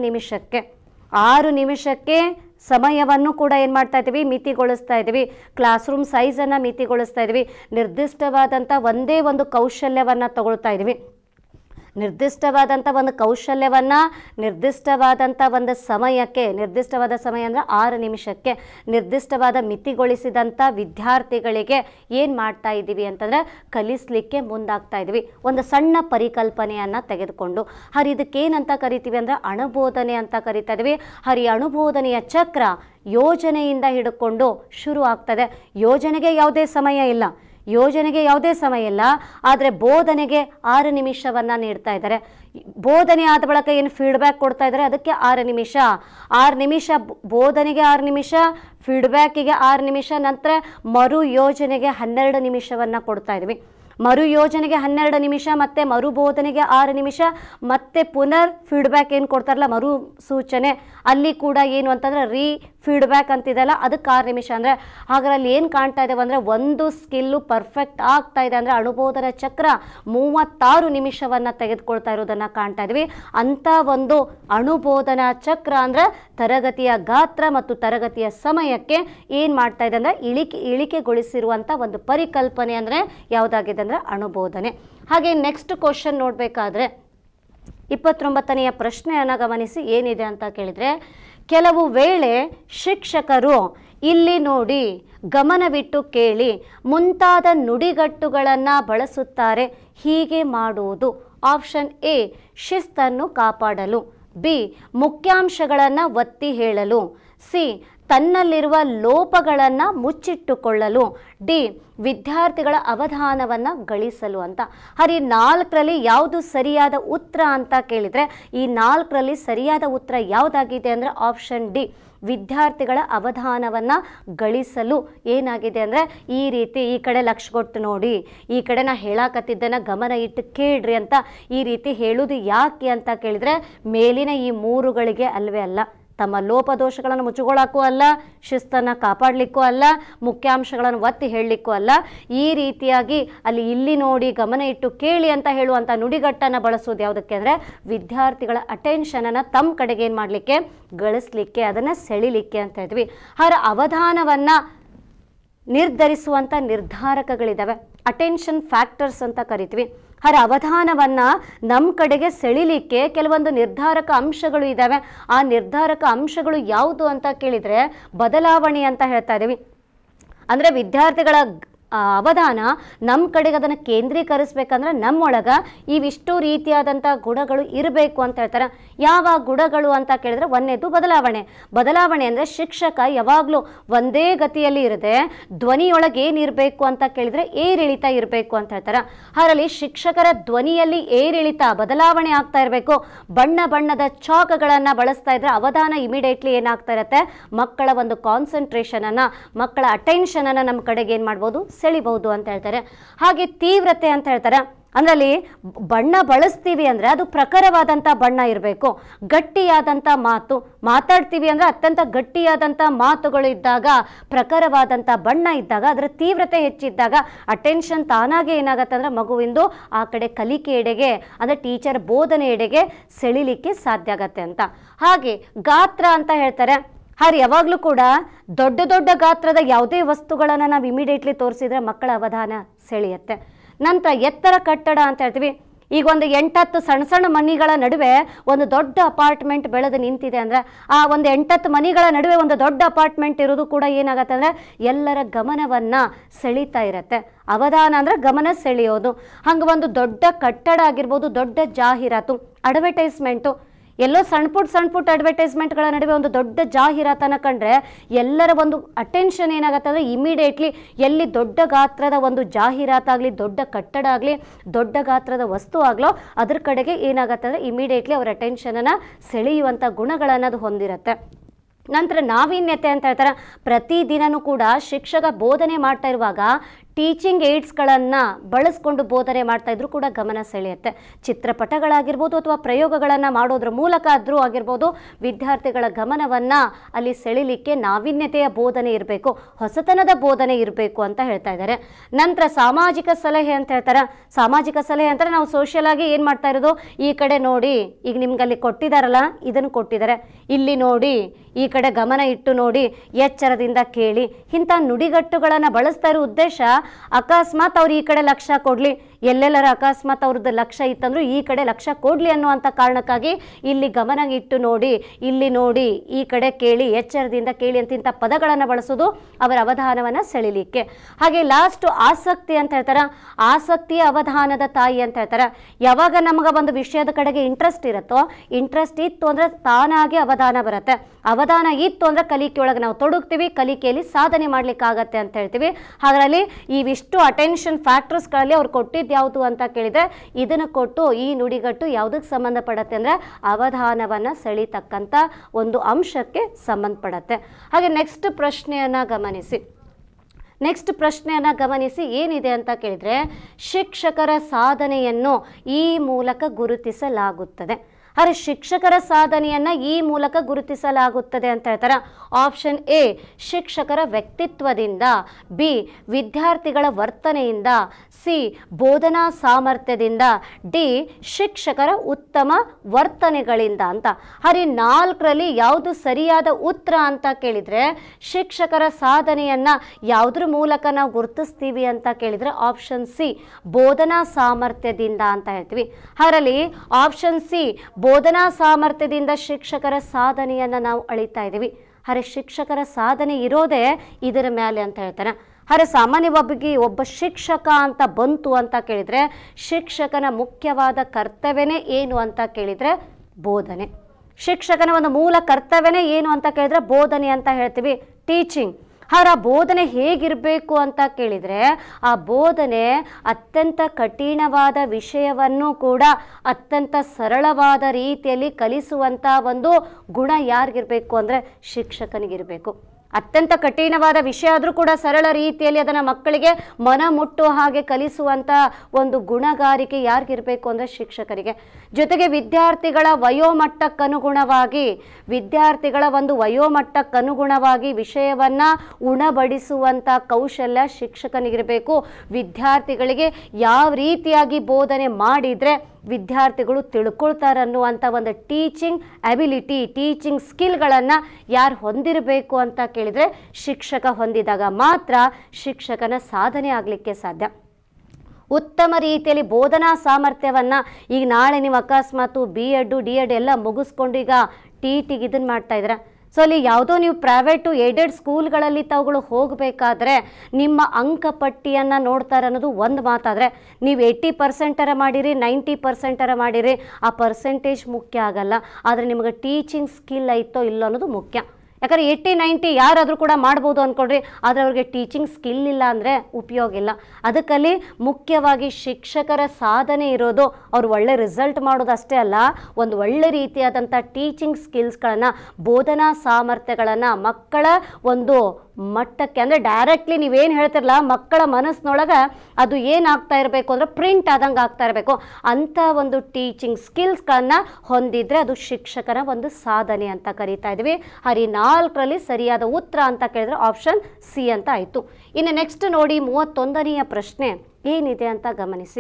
ನಿಮಿಷಕ್ಕೆ ಸಮಯವನ್ನು ಕೂಡ ಏನು ಮಾಡ್ತಾ ಇದ್ದೀವಿ, ಮಿತಿಗೊಳಿಸ್ತಾ ಇದ್ದೀವಿ. ಕ್ಲಾಸ್ ರೂಮ್ ಸೈಜನ್ನು ಮಿತಿಗೊಳಿಸ್ತಾ ಇದ್ದೀವಿ. ನಿರ್ದಿಷ್ಟವಾದಂಥ ಒಂದೇ ಒಂದು ಕೌಶಲ್ಯವನ್ನು ತಗೊಳ್ತಾ ಇದ್ದೀವಿ. ನಿರ್ದಿಷ್ಟವಾದಂಥ ಒಂದು ಕೌಶಲ್ಯವನ್ನು ನಿರ್ದಿಷ್ಟವಾದಂಥ ಒಂದು ಸಮಯಕ್ಕೆ, ನಿರ್ದಿಷ್ಟವಾದ ಸಮಯ ಅಂದರೆ 6 ನಿಮಿಷಕ್ಕೆ ನಿರ್ದಿಷ್ಟವಾದ ಮಿತಿಗೊಳಿಸಿದಂಥ ವಿದ್ಯಾರ್ಥಿಗಳಿಗೆ ಏನು ಮಾಡ್ತಾ ಇದ್ದೀವಿ ಅಂತಂದರೆ ಕಲಿಸಲಿಕ್ಕೆ ಮುಂದಾಗ್ತಾ ಇದ್ದೀವಿ. ಒಂದು ಸಣ್ಣ ಪರಿಕಲ್ಪನೆಯನ್ನು ತೆಗೆದುಕೊಂಡು ಇದಕ್ಕೇನಂತ ಕರಿತೀವಿ ಅಂದರೆ ಅಣುಬೋಧನೆ ಅಂತ ಕರಿತಾ ಇದ್ದೀವಿ. ಅಣುಬೋಧನೆಯ ಚಕ್ರ ಯೋಜನೆಯಿಂದ ಹಿಡ್ಕೊಂಡು ಶುರು ಆಗ್ತದೆ. ಯೋಜನೆಗೆ ಯಾವುದೇ ಸಮಯ ಇಲ್ಲ, ಆದರೆ ಬೋಧನೆಗೆ 6 ನಿಮಿಷವನ್ನು ನೀಡ್ತಾ ಇದ್ದಾರೆ. ಬೋಧನೆ ಆದ ಬಳಿಕ ಏನು ಫೀಡ್ಬ್ಯಾಕ್ ಕೊಡ್ತಾ ಇದ್ದಾರೆ, ಅದಕ್ಕೆ 6 ನಿಮಿಷ ಬೋಧನೆಗೆ 6 ನಿಮಿಷ, ಫೀಡ್ಬ್ಯಾಕಿಗೆ 6 ನಿಮಿಷ, ನಂತರ ಮರು ಯೋಜನೆಗೆ 12 ನಿಮಿಷವನ್ನು ಕೊಡ್ತಾ ಇದ್ವಿ. ಮರು ಯೋಜನೆಗೆ 12 ನಿಮಿಷ, ಮತ್ತು ಮರುಬೋಧನೆಗೆ 6 ನಿಮಿಷ, ಮತ್ತು ಪುನರ್ ಫೀಡ್ಬ್ಯಾಕ್ ಏನು ಕೊಡ್ತಾರಲ್ಲ ಮರು ಸೂಚನೆ, ಅಲ್ಲಿ ಕೂಡ ಏನು ಅಂತಂದರೆ ಫೀಡ್ಬ್ಯಾಕ್ ಅಂತಿದೆಯಲ್ಲ ಅದಕ್ಕೆ 6 ನಿಮಿಷ. ಅಂದರೆ ಹಾಗಾದ್ರೆ ಏನು ಕಾಣ್ತಾ ಇದ್ದೇವೆ ಅಂದರೆ ಒಂದು ಸ್ಕಿಲ್ಲು ಪರ್ಫೆಕ್ಟ್ ಆಗ್ತಾ ಇದೆ ಅಂದರೆ ಅಣುಬೋಧನ ಚಕ್ರ 36 ನಿಮಿಷವನ್ನು ತೆಗೆದುಕೊಳ್ತಾ ಇರೋದನ್ನು ಕಾಣ್ತಾ ಇದ್ವಿ. ಅಂಥ ಒಂದು ಅಣುಬೋಧನ ಚಕ್ರ ಅಂದರೆ ತರಗತಿಯ ಗಾತ್ರ ಮತ್ತು ತರಗತಿಯ ಸಮಯಕ್ಕೆ ಏನು ಮಾಡ್ತಾ ಇದೆ ಅಂದರೆ ಇಳಿಕೆಗೊಳಿಸಿರುವಂಥ ಒಂದು ಪರಿಕಲ್ಪನೆ ಅಂದರೆ ಯಾವುದಾಗಿದೆ ಅಂದರೆ ಅಣುಬೋಧನೆ. ಹಾಗೆ ನೆಕ್ಸ್ಟ್ ಕ್ವಶನ್ ನೋಡಬೇಕಾದ್ರೆ 29ನೆಯ ಪ್ರಶ್ನೆಯನ್ನು ಗಮನಿಸಿ ಏನಿದೆ ಅಂತ ಕೇಳಿದರೆ, ಕೆಲವು ವೇಳೆ ಶಿಕ್ಷಕರು ಇಲ್ಲಿ ನೋಡಿ, ಗಮನವಿಟ್ಟು ಕೇಳಿ ಮುಂತಾದ ನುಡಿಗಟ್ಟುಗಳನ್ನು ಬಳಸುತ್ತಾರೆ. ಹೀಗೆ ಮಾಡುವುದು ಆಪ್ಷನ್ ಎ ಶಿಸ್ತನ್ನು ಕಾಪಾಡಲು, ಬಿ ಮುಖ್ಯಾಂಶಗಳನ್ನು ಒತ್ತಿ ಹೇಳಲು, ಸಿ ತನ್ನಲ್ಲಿರುವ ಲೋಪಗಳನ್ನು ಮುಚ್ಚಿಟ್ಟುಕೊಳ್ಳಲು, ಡಿ ವಿದ್ಯಾರ್ಥಿಗಳ ಅವಧಾನವನ್ನು ಗಳಿಸಲು ಅಂತ. 4ರಲ್ಲಿ ಯಾವುದು ಸರಿಯಾದ ಉತ್ತರ ಅಂತ ಕೇಳಿದರೆ ಈ 4ರಲ್ಲಿ ಸರಿಯಾದ ಉತ್ತರ ಯಾವುದಾಗಿದೆ ಅಂದರೆ ಆಪ್ಷನ್ ಡಿ ವಿದ್ಯಾರ್ಥಿಗಳ ಅವಧಾನವನ್ನು ಗಳಿಸಲು. ಏನಾಗಿದೆ ಅಂದರೆ ಈ ರೀತಿ ಈ ಕಡೆ ಲಕ್ಷ್ಯ ಕೊಟ್ಟು ನೋಡಿ, ಈ ಕಡೆ ನಾ ಹೇಳಾಕತ್ತಿದ್ದನ್ನು ಗಮನ ಇಟ್ಟು ಕೇಳ್ರಿ ಅಂತ ಈ ರೀತಿ ಹೇಳೋದು ಯಾಕೆ ಅಂತ ಕೇಳಿದರೆ ಮೇಲಿನ ಈ 3ಗಳಿಗೆ ಅಲ್ವೇ ಅಲ್ಲ, ತಮ್ಮ ಲೋಪದೋಷಗಳನ್ನು ಮುಚ್ಚುಗೊಳ್ಳಕ್ಕೂ ಅಲ್ಲ, ಶಿಸ್ತನ್ನು ಕಾಪಾಡಲಿಕ್ಕೂ ಅಲ್ಲ, ಮುಖ್ಯಾಂಶಗಳನ್ನು ಒತ್ತಿ ಹೇಳಲಿಕ್ಕೂ ಅಲ್ಲ. ಈ ರೀತಿಯಾಗಿ ಅಲ್ಲಿ ಇಲ್ಲಿ ನೋಡಿ ಗಮನ ಇಟ್ಟು ಕೇಳಿ ಅಂತ ಹೇಳುವಂಥ ನುಡಿಗಟ್ಟನ್ನು ಬಳಸೋದು ಯಾವುದಕ್ಕೆ ಅಂದರೆ ವಿದ್ಯಾರ್ಥಿಗಳ ಅಟೆನ್ಷನನ್ನು ತಮ್ಮ ಕಡೆಗೆ ಏನು ಮಾಡಲಿಕ್ಕೆ, ಗಳಿಸ್ಲಿಕ್ಕೆ, ಅದನ್ನು ಸೆಳಿಲಿಕ್ಕೆ ಅಂತ ಹೇಳ್ತೀವಿ. ಅವರ ಅವಧಾನವನ್ನು ನಿರ್ಧರಿಸುವಂಥ ನಿರ್ಧಾರಕಗಳಿದ್ದಾವೆ, ಅಟೆನ್ಷನ್ ಫ್ಯಾಕ್ಟರ್ಸ್ ಅಂತ ಕರಿತೀವಿ. ಅವರ ಅವಧಾನವನ್ನು ನಮ್ಮ ಕಡೆಗೆ ಸೆಳಿಲಿಕ್ಕೆ ಕೆಲವೊಂದು ನಿರ್ಧಾರಕ ಅಂಶಗಳು ಇದ್ದಾವೆ. ಆ ನಿರ್ಧಾರಕ ಅಂಶಗಳು ಯಾವುದು ಅಂತ ಕೇಳಿದರೆ ಬದಲಾವಣೆ ಅಂತ ಹೇಳ್ತಾ ಇದ್ದೀವಿ. ಅಂದರೆ ವಿದ್ಯಾರ್ಥಿಗಳ ಅವಧಾನ ನಮ್ಮ ಕಡೆಗೆ ಅದನ್ನು ಕೇಂದ್ರೀಕರಿಸ್ಬೇಕಂದ್ರೆ ನಮ್ಮೊಳಗೆ ಇವಿಷ್ಟು ರೀತಿಯಾದಂಥ ಗುಣಗಳು ಇರಬೇಕು ಅಂತ ಹೇಳ್ತಾರೆ. ಯಾವ ಗುಣಗಳು ಅಂತ ಕೇಳಿದ್ರೆ ಒಂದನೇದು ಬದಲಾವಣೆ. ಬದಲಾವಣೆ ಅಂದರೆ ಶಿಕ್ಷಕ ಯಾವಾಗಲೂ ಒಂದೇ ಗತಿಯಲ್ಲಿ ಇರದೆ ಧ್ವನಿಯೊಳಗೆ ಏನಿರಬೇಕು ಅಂತ ಕೇಳಿದರೆ ಏರಿಳಿತ ಇರಬೇಕು ಅಂತ ಹೇಳ್ತಾರೆ. ಅದರಲ್ಲಿ ಶಿಕ್ಷಕರ ಧ್ವನಿಯಲ್ಲಿ ಏರಿಳಿತ ಬದಲಾವಣೆ ಆಗ್ತಾ ಇರಬೇಕು. ಬಣ್ಣ ಬಣ್ಣದ ಚಾಕ್ಗಳನ್ನು ಬಳಸ್ತಾ ಇದ್ರೆ ಅವಧಾನ ಇಮಿಡಿಯೇಟ್ಲಿ ಏನಾಗ್ತಾ ಇರುತ್ತೆ, ಮಕ್ಕಳ ಒಂದು ಕಾನ್ಸಂಟ್ರೇಷನನ್ನು, ಮಕ್ಕಳ ಅಟೆನ್ಷನನ್ನು ನಮ್ಮ ಕಡೆಗೆ ಏನು ಮಾಡ್ಬೋದು, ಸೆಳಿಬಹುದು ಅಂತ ಹೇಳ್ತಾರೆ. ಹಾಗೆ ತೀವ್ರತೆ ಅಂತ ಹೇಳ್ತಾರೆ. ಅಂದ್ರಲ್ಲಿ ಬಣ್ಣ ಬಳಸ್ತೀವಿ ಅಂದರೆ ಅದು ಪ್ರಖರವಾದಂಥ ಬಣ್ಣ ಇರಬೇಕು, ಗಟ್ಟಿಯಾದಂಥ ಮಾತಾಡ್ತೀವಿ ಅಂದರೆ ಅತ್ಯಂತ ಗಟ್ಟಿಯಾದಂಥ ಮಾತುಗಳು ಇದ್ದಾಗ, ಪ್ರಖರವಾದಂಥ ಬಣ್ಣ ಇದ್ದಾಗ, ಅದರ ತೀವ್ರತೆ ಹೆಚ್ಚಿದ್ದಾಗ ಅಟೆನ್ಷನ್ ತಾನಾಗೆ ಏನಾಗುತ್ತೆ ಅಂದರೆ ಮಗುವಿಂದು ಆ ಕಡೆ ಕಲಿಕೆ ಎಡೆಗೆ, ಅಂದರೆ ಟೀಚರ್ ಬೋಧನೆ ಎಡೆಗೆ ಸೆಳಿಲಿಕ್ಕೆ ಸಾಧ್ಯ ಆಗತ್ತೆ ಅಂತ. ಹಾಗೆ ಗಾತ್ರ ಅಂತ ಹೇಳ್ತಾರೆ. ಯಾವಾಗಲೂ ಕೂಡ ದೊಡ್ಡ ದೊಡ್ಡ ಗಾತ್ರದ ಯಾವುದೇ ವಸ್ತುಗಳನ್ನು ನಾವು ಇಮಿಡಿಯೇಟ್ಲಿ ತೋರಿಸಿದ್ರೆ ಮಕ್ಕಳ ಅವಧಾನ ಸೆಳೆಯುತ್ತೆ. ನಂತರ ಎತ್ತರ ಕಟ್ಟಡ ಅಂತ ಹೇಳ್ತೀವಿ. ಈಗ ಒಂದು 8-10 ಸಣ್ಣ ಸಣ್ಣ ಮನೆಗಳ ನಡುವೆ ಒಂದು ದೊಡ್ಡ ಅಪಾರ್ಟ್ಮೆಂಟ್ ಬೆಳೆದು ನಿಂತಿದೆ ಅಂದರೆ ಆ ಒಂದು 8-10 ಮನೆಗಳ ನಡುವೆ ಒಂದು ದೊಡ್ಡ ಅಪಾರ್ಟ್ಮೆಂಟ್ ಇರೋದು ಕೂಡ ಏನಾಗುತ್ತೆ ಅಂದರೆ ಎಲ್ಲರ ಗಮನವನ್ನು ಸೆಳೀತಾ ಇರುತ್ತೆ. ಅವಧಾನ ಅಂದರೆ ಗಮನ ಸೆಳೆಯೋದು. ಹಂಗೆ ಒಂದು ದೊಡ್ಡ ಕಟ್ಟಡ ಆಗಿರ್ಬೋದು, ದೊಡ್ಡ ಜಾಹೀರಾತು, ಅಡ್ವರ್ಟೈಸ್ಮೆಂಟು, ಎಲ್ಲೋ ಸಣ್ಣ ಪುಟ್ಟ ಅಡ್ವರ್ಟೈಸ್ಮೆಂಟ್ಗಳ ನಡುವೆ ಒಂದು ದೊಡ್ಡ ಜಾಹೀರಾತನ್ನು ಕಂಡ್ರೆ ಎಲ್ಲರ ಒಂದು ಅಟೆನ್ಷನ್ ಏನಾಗುತ್ತೆ ಅಂದರೆ ಇಮಿಡಿಯೇಟ್ಲಿ ಎಲ್ಲಿ ದೊಡ್ಡ ಗಾತ್ರದ ಒಂದು ಜಾಹೀರಾತಾಗಲಿ, ದೊಡ್ಡ ಕಟ್ಟಡ ಆಗಲಿ, ದೊಡ್ಡ ಗಾತ್ರದ ವಸ್ತು ಆಗಲೋ ಅದ್ರ ಕಡೆಗೆ ಏನಾಗುತ್ತೆ ಅಂದರೆ ಇಮಿಡಿಯೇಟ್ಲಿ ಅವರ ಅಟೆನ್ಷನನ್ನು ಸೆಳೆಯುವಂಥ ಗುಣಗಳನ್ನು ಅದು ಹೊಂದಿರುತ್ತೆ. ನಂತರ ನಾವೀನ್ಯತೆ ಅಂತ ಹೇಳ್ತಾರೆ. ಪ್ರತಿದಿನವೂ ಕೂಡ ಶಿಕ್ಷಕ ಬೋಧನೆ ಮಾಡ್ತಾ ಇರುವಾಗ ಟೀಚಿಂಗ್ ಏಡ್ಸ್ಗಳನ್ನು ಬಳಸ್ಕೊಂಡು ಬೋಧನೆ ಮಾಡ್ತಾ ಇದ್ರು ಕೂಡ ಗಮನ ಸೆಳೆಯುತ್ತೆ. ಚಿತ್ರಪಟಗಳಾಗಿರ್ಬೋದು ಅಥವಾ ಪ್ರಯೋಗಗಳನ್ನು ಮಾಡೋದ್ರ ಮೂಲಕ ಆದರೂ ಆಗಿರ್ಬೋದು ವಿದ್ಯಾರ್ಥಿಗಳ ಗಮನವನ್ನು ಅಲ್ಲಿ ಸೆಳಿಲಿಕ್ಕೆ ನಾವೀನ್ಯತೆಯ ಬೋಧನೆ ಇರಬೇಕು, ಹೊಸತನದ ಬೋಧನೆ ಇರಬೇಕು ಅಂತ ಹೇಳ್ತಾ ಇದ್ದಾರೆ. ನಂತರ ಸಾಮಾಜಿಕ ಸಲಹೆ ಅಂತ ಹೇಳ್ತಾರೆ. ಸಾಮಾಜಿಕ ಸಲಹೆ ಅಂತಾರೆ ನಾವು ಸೋಷಿಯಲ್ ಆಗಿ ಏನು ಮಾಡ್ತಾ ಇರೋದು, ಈ ಕಡೆ ನೋಡಿ, ಈಗ ನಿಮ್ಗೆ ಅಲ್ಲಿ ಕೊಟ್ಟಿದ್ದಾರಲ್ಲ ಇದನ್ನು ಕೊಟ್ಟಿದ್ದಾರೆ, ಇಲ್ಲಿ ನೋಡಿ, ಈ ಕಡೆ ಗಮನ ಇಟ್ಟು ನೋಡಿ, ಎಚ್ಚರದಿಂದ ಕೇಳಿ, ಇಂಥ ನುಡಿಗಟ್ಟುಗಳನ್ನು ಬಳಸ್ತಾ ಇರೋ ಉದ್ದೇಶ ಅಕಸ್ಮಾತ್ ಅವ್ರು ಈ ಕಡೆ ಲಕ್ಷ್ಯ ಕೊಡಲಿ, ಎಲ್ಲೆಲ್ಲರ ಅಕಸ್ಮಾತ್ ಅವ್ರದ್ದು ಲಕ್ಷ್ಯ ಇತ್ತಂದ್ರೂ ಈ ಕಡೆ ಲಕ್ಷ್ಯ ಕೊಡಲಿ ಅನ್ನುವಂಥ ಕಾರಣಕ್ಕಾಗಿ ಇಲ್ಲಿ ಗಮನ ಇಟ್ಟು ನೋಡಿ, ಇಲ್ಲಿ ನೋಡಿ, ಈ ಕಡೆ ಕೇಳಿ, ಎಚ್ಚರದಿಂದ ಕೇಳಿ ಅಂತ ಇಂಥ ಪದಗಳನ್ನು ಬಳಸೋದು ಅವರ ಅವಧಾನವನ್ನು ಸೆಳಿಲಿಕ್ಕೆ. ಹಾಗೆ ಲಾಸ್ಟು ಆಸಕ್ತಿ ಅಂತ ಹೇಳ್ತಾರೆ. ಆಸಕ್ತಿಯ ಅವಧಾನದ ತಾಯಿ ಅಂತ ಹೇಳ್ತಾರೆ. ಯಾವಾಗ ನಮಗೆ ಒಂದು ವಿಷಯದ ಕಡೆಗೆ ಇಂಟ್ರೆಸ್ಟ್ ಇರುತ್ತೋ, ಇಂಟ್ರೆಸ್ಟ್ ಇತ್ತು ಅಂದರೆ ತಾನಾಗೆ ಅವಧಾನ ಬರುತ್ತೆ. ಅವಧಾನ ಇತ್ತು ಅಂದರೆ ಕಲಿಕೆಯೊಳಗೆ ನಾವು ತೊಡಗ್ತೀವಿ, ಕಲಿಕೆಯಲ್ಲಿ ಸಾಧನೆ ಮಾಡಲಿಕ್ಕಾಗತ್ತೆ ಅಂತ ಹೇಳ್ತೀವಿ. ಹಾಗಾಗಿ ಇವಿಷ್ಟು ಅಟೆನ್ಷನ್ ಫ್ಯಾಕ್ಟರ್ಸ್ಗಳಲ್ಲಿ ಅವ್ರು ಕೊಟ್ಟಿದ್ದು ಯಾವುದು ಅಂತ ಕೇಳಿದರೆ ಇದನ್ನು ಕೊಟ್ಟು ಈ ನುಡಿಗಟ್ಟು ಯಾವುದಕ್ಕೆ ಸಂಬಂಧಪಡುತ್ತೆ ಅಂದರೆ ಅವಧಾನವನ್ನು ಸೆಳೀತಕ್ಕಂಥ ಒಂದು ಅಂಶಕ್ಕೆ ಸಂಬಂಧಪಡುತ್ತೆ. ಹಾಗೆ ನೆಕ್ಸ್ಟ್ ಪ್ರಶ್ನೆಯನ್ನು ಗಮನಿಸಿ ಏನಿದೆ ಅಂತ ಕೇಳಿದರೆ ಶಿಕ್ಷಕರ ಸಾಧನೆಯನ್ನು ಈ ಮೂಲಕ ಗುರುತಿಸಲಾಗುತ್ತದೆ. ಆದರೆ ಶಿಕ್ಷಕರ ಸಾಧನೆಯನ್ನು ಈ ಮೂಲಕ ಗುರುತಿಸಲಾಗುತ್ತದೆ ಅಂತ ಹೇಳ್ತಾರೆ. ಆಪ್ಷನ್ ಎ ಶಿಕ್ಷಕರ ವ್ಯಕ್ತಿತ್ವದಿಂದ, ಬಿ ವಿದ್ಯಾರ್ಥಿಗಳ ವರ್ತನೆಯಿಂದ, ಸಿ ಬೋಧನಾ ಸಾಮರ್ಥ್ಯದಿಂದ, ಡಿ ಶಿಕ್ಷಕರ ಉತ್ತಮ ವರ್ತನೆಗಳಿಂದ ಅಂತ. ಆದರೆ 4ರಲ್ಲಿ ಯಾವುದು ಸರಿಯಾದ ಉತ್ತರ ಅಂತ ಕೇಳಿದರೆ ಶಿಕ್ಷಕರ ಸಾಧನೆಯನ್ನು ಯಾವುದ್ರ ಮೂಲಕ ನಾವು ಗುರುತಿಸ್ತೀವಿ ಅಂತ ಕೇಳಿದರೆ ಆಪ್ಷನ್ ಸಿ ಬೋಧನಾ ಸಾಮರ್ಥ್ಯದಿಂದ ಅಂತ ಹೇಳ್ತೀವಿ. ಅದರಲ್ಲಿ ಆಪ್ಷನ್ ಸಿ ಬೋಧನಾ ಸಾಮರ್ಥ್ಯದಿಂದ ಶಿಕ್ಷಕರ ಸಾಧನೆಯನ್ನು ನಾವು ಅಳಿತಾ ಇದ್ದೀವಿ. ಆದರೆ ಶಿಕ್ಷಕರ ಸಾಧನೆ ಇರೋದೇ ಇದರ ಮೇಲೆ ಅಂತ ಹೇಳ್ತಾರೆ. ಆದರೆ ಸಾಮಾನ್ಯವಾಗಿ ಒಬ್ಬ ಶಿಕ್ಷಕ ಅಂತ ಬಂತು ಅಂತ ಕೇಳಿದರೆ ಶಿಕ್ಷಕನ ಮುಖ್ಯವಾದ ಕರ್ತವ್ಯನೇ ಏನು ಅಂತ ಕೇಳಿದರೆ ಬೋಧನೆ. ಶಿಕ್ಷಕನ ಒಂದು ಮೂಲ ಕರ್ತವ್ಯನೇ ಏನು ಅಂತ ಕೇಳಿದರೆ ಬೋಧನೆ ಅಂತ ಹೇಳ್ತೀವಿ, ಟೀಚಿಂಗ್. ಆ ಬೋಧನೆ ಹೇಗಿರಬೇಕು ಅಂತ ಕೇಳಿದರೆ ಆ ಬೋಧನೆ ಅತ್ಯಂತ ಕಠಿಣವಾದ ವಿಷಯವನ್ನು ಕೂಡ ಅತ್ಯಂತ ಸರಳವಾದ ರೀತಿಯಲ್ಲಿ ಕಲಿಸುವಂಥ ಒಂದು ಗುಣ ಯಾರಿಗಿರಬೇಕು ಅಂದರೆ ಶಿಕ್ಷಕನಿಗಿರಬೇಕು. ಅತ್ಯಂತ ಕಠಿಣವಾದ ವಿಷಯ ಆದರೂ ಕೂಡ ಸರಳ ರೀತಿಯಲ್ಲಿ ಅದನ್ನು ಮಕ್ಕಳಿಗೆ ಮನ ಮುಟ್ಟುವ ಹಾಗೆ ಕಲಿಸುವಂಥ ಒಂದು ಗುಣಗಾರಿಕೆ ಯಾರಿಗಿರಬೇಕು ಅಂದರೆ ಶಿಕ್ಷಕರಿಗೆ. ಜೊತೆಗೆ ವಿದ್ಯಾರ್ಥಿಗಳ ವಯೋಮಟ್ಟಕ್ಕನುಗುಣವಾಗಿ ವಿಷಯವನ್ನು ಉಣಬಡಿಸುವಂಥ ಕೌಶಲ್ಯ ಶಿಕ್ಷಕನಿಗಿರಬೇಕು. ವಿದ್ಯಾರ್ಥಿಗಳಿಗೆ ಯಾವ ರೀತಿಯಾಗಿ ಬೋಧನೆ ಮಾಡಿದರೆ ವಿದ್ಯಾರ್ಥಿಗಳು ತಿಳ್ಕೊಳ್ತಾರೆ ಅನ್ನುವಂಥ ಒಂದು ಟೀಚಿಂಗ್ ಅಬಿಲಿಟಿ, ಟೀಚಿಂಗ್ ಸ್ಕಿಲ್ಗಳನ್ನು ಯಾರು ಹೊಂದಿರಬೇಕು ಅಂತ ಕೇಳಿದರೆ ಶಿಕ್ಷಕ ಹೊಂದಿದಾಗ ಮಾತ್ರ ಶಿಕ್ಷಕನ ಸಾಧನೆ ಆಗಲಿಕ್ಕೆ ಸಾಧ್ಯ. ಉತ್ತಮ ರೀತಿಯಲ್ಲಿ ಬೋಧನಾ ಸಾಮರ್ಥ್ಯವನ್ನು ಈಗ ನಾಳೆ ನೀವು ಅಕಸ್ಮಾತ್ B.Ed D.Ed ಎಲ್ಲ ಮುಗಿಸ್ಕೊಂಡು ಈಗ TETಗೆ ಇದನ್ನು ಮಾಡ್ತಾ ಇದ್ದೀರಾ. ಸೊ ಅಲ್ಲಿ ಯಾವುದೋ ನೀವು ಪ್ರೈವೇಟು ಏಡೆಡ್ ಸ್ಕೂಲ್ಗಳಲ್ಲಿ ತಾವುಗಳು ಹೋಗಬೇಕಾದ್ರೆ ನಿಮ್ಮ ಅಂಕಪಟ್ಟಿಯನ್ನು ನೋಡ್ತಾರೆ ಅನ್ನೋದು ಒಂದು ಮಾತಾದರೆ, ನೀವು 80% ಮಾಡಿರಿ 90% ಮಾಡಿರಿ ಆ ಪರ್ಸೆಂಟೇಜ್ ಮುಖ್ಯ ಆಗಲ್ಲ. ಆದರೆ ನಿಮಗೆ ಟೀಚಿಂಗ್ ಸ್ಕಿಲ್ ಐತೋ ಇಲ್ಲೋ ಅನ್ನೋದು ಮುಖ್ಯ. ಯಾಕಂದರೆ 80-90 ಯಾರಾದರೂ ಕೂಡ ಮಾಡ್ಬೋದು ಅಂದ್ಕೊಡ್ರಿ, ಆದರೆ ಅವ್ರಿಗೆ ಟೀಚಿಂಗ್ ಸ್ಕಿಲ್ ಇಲ್ಲ ಅಂದರೆ ಉಪಯೋಗ ಇಲ್ಲ. ಅದಕ್ಕಲ್ಲಿ ಮುಖ್ಯವಾಗಿ ಶಿಕ್ಷಕರ ಸಾಧನೆ ಇರೋದು ಅವ್ರು ಒಳ್ಳೆ ರಿಸಲ್ಟ್ ಮಾಡೋದು ಅಷ್ಟೇ ಅಲ್ಲ, ಒಂದು ಒಳ್ಳೆ ರೀತಿಯಾದಂಥ ಟೀಚಿಂಗ್ ಸ್ಕಿಲ್ಸ್ಗಳನ್ನು, ಬೋಧನಾ ಸಾಮರ್ಥ್ಯಗಳನ್ನು ಮಕ್ಕಳ ಒಂದು ಮಟ್ಟಕ್ಕೆ ಅಂದರೆ ಡೈರೆಕ್ಟ್ಲಿ ನೀವೇನು ಹೇಳ್ತಿರಲ್ಲ ಮಕ್ಕಳ ಮನಸ್ಸಿನೊಳಗೆ ಅದು ಏನಾಗ್ತಾ ಇರಬೇಕು ಅಂದರೆ ಪ್ರಿಂಟ್ ಆದಂಗೆ ಆಗ್ತಾ ಇರಬೇಕು. ಅಂಥ ಒಂದು ಟೀಚಿಂಗ್ ಸ್ಕಿಲ್ಸ್ಗಳನ್ನು ಹೊಂದಿದರೆ ಅದು ಶಿಕ್ಷಕರ ಒಂದು ಸಾಧನೆ ಅಂತ ಕರೀತಾ ಇದ್ವಿ. 4ರಲ್ಲಿ ಸರಿಯಾದ ಉತ್ತರ ಅಂತ ಕೇಳಿದ್ರೆ ಆಪ್ಷನ್ ಸಿ ಅಂತ ಆಯಿತು. ಇನ್ನು ನೆಕ್ಸ್ಟ್ ನೋಡಿ 31ನೆಯ ಪ್ರಶ್ನೆ ಏನಿದೆ ಅಂತ ಗಮನಿಸಿ.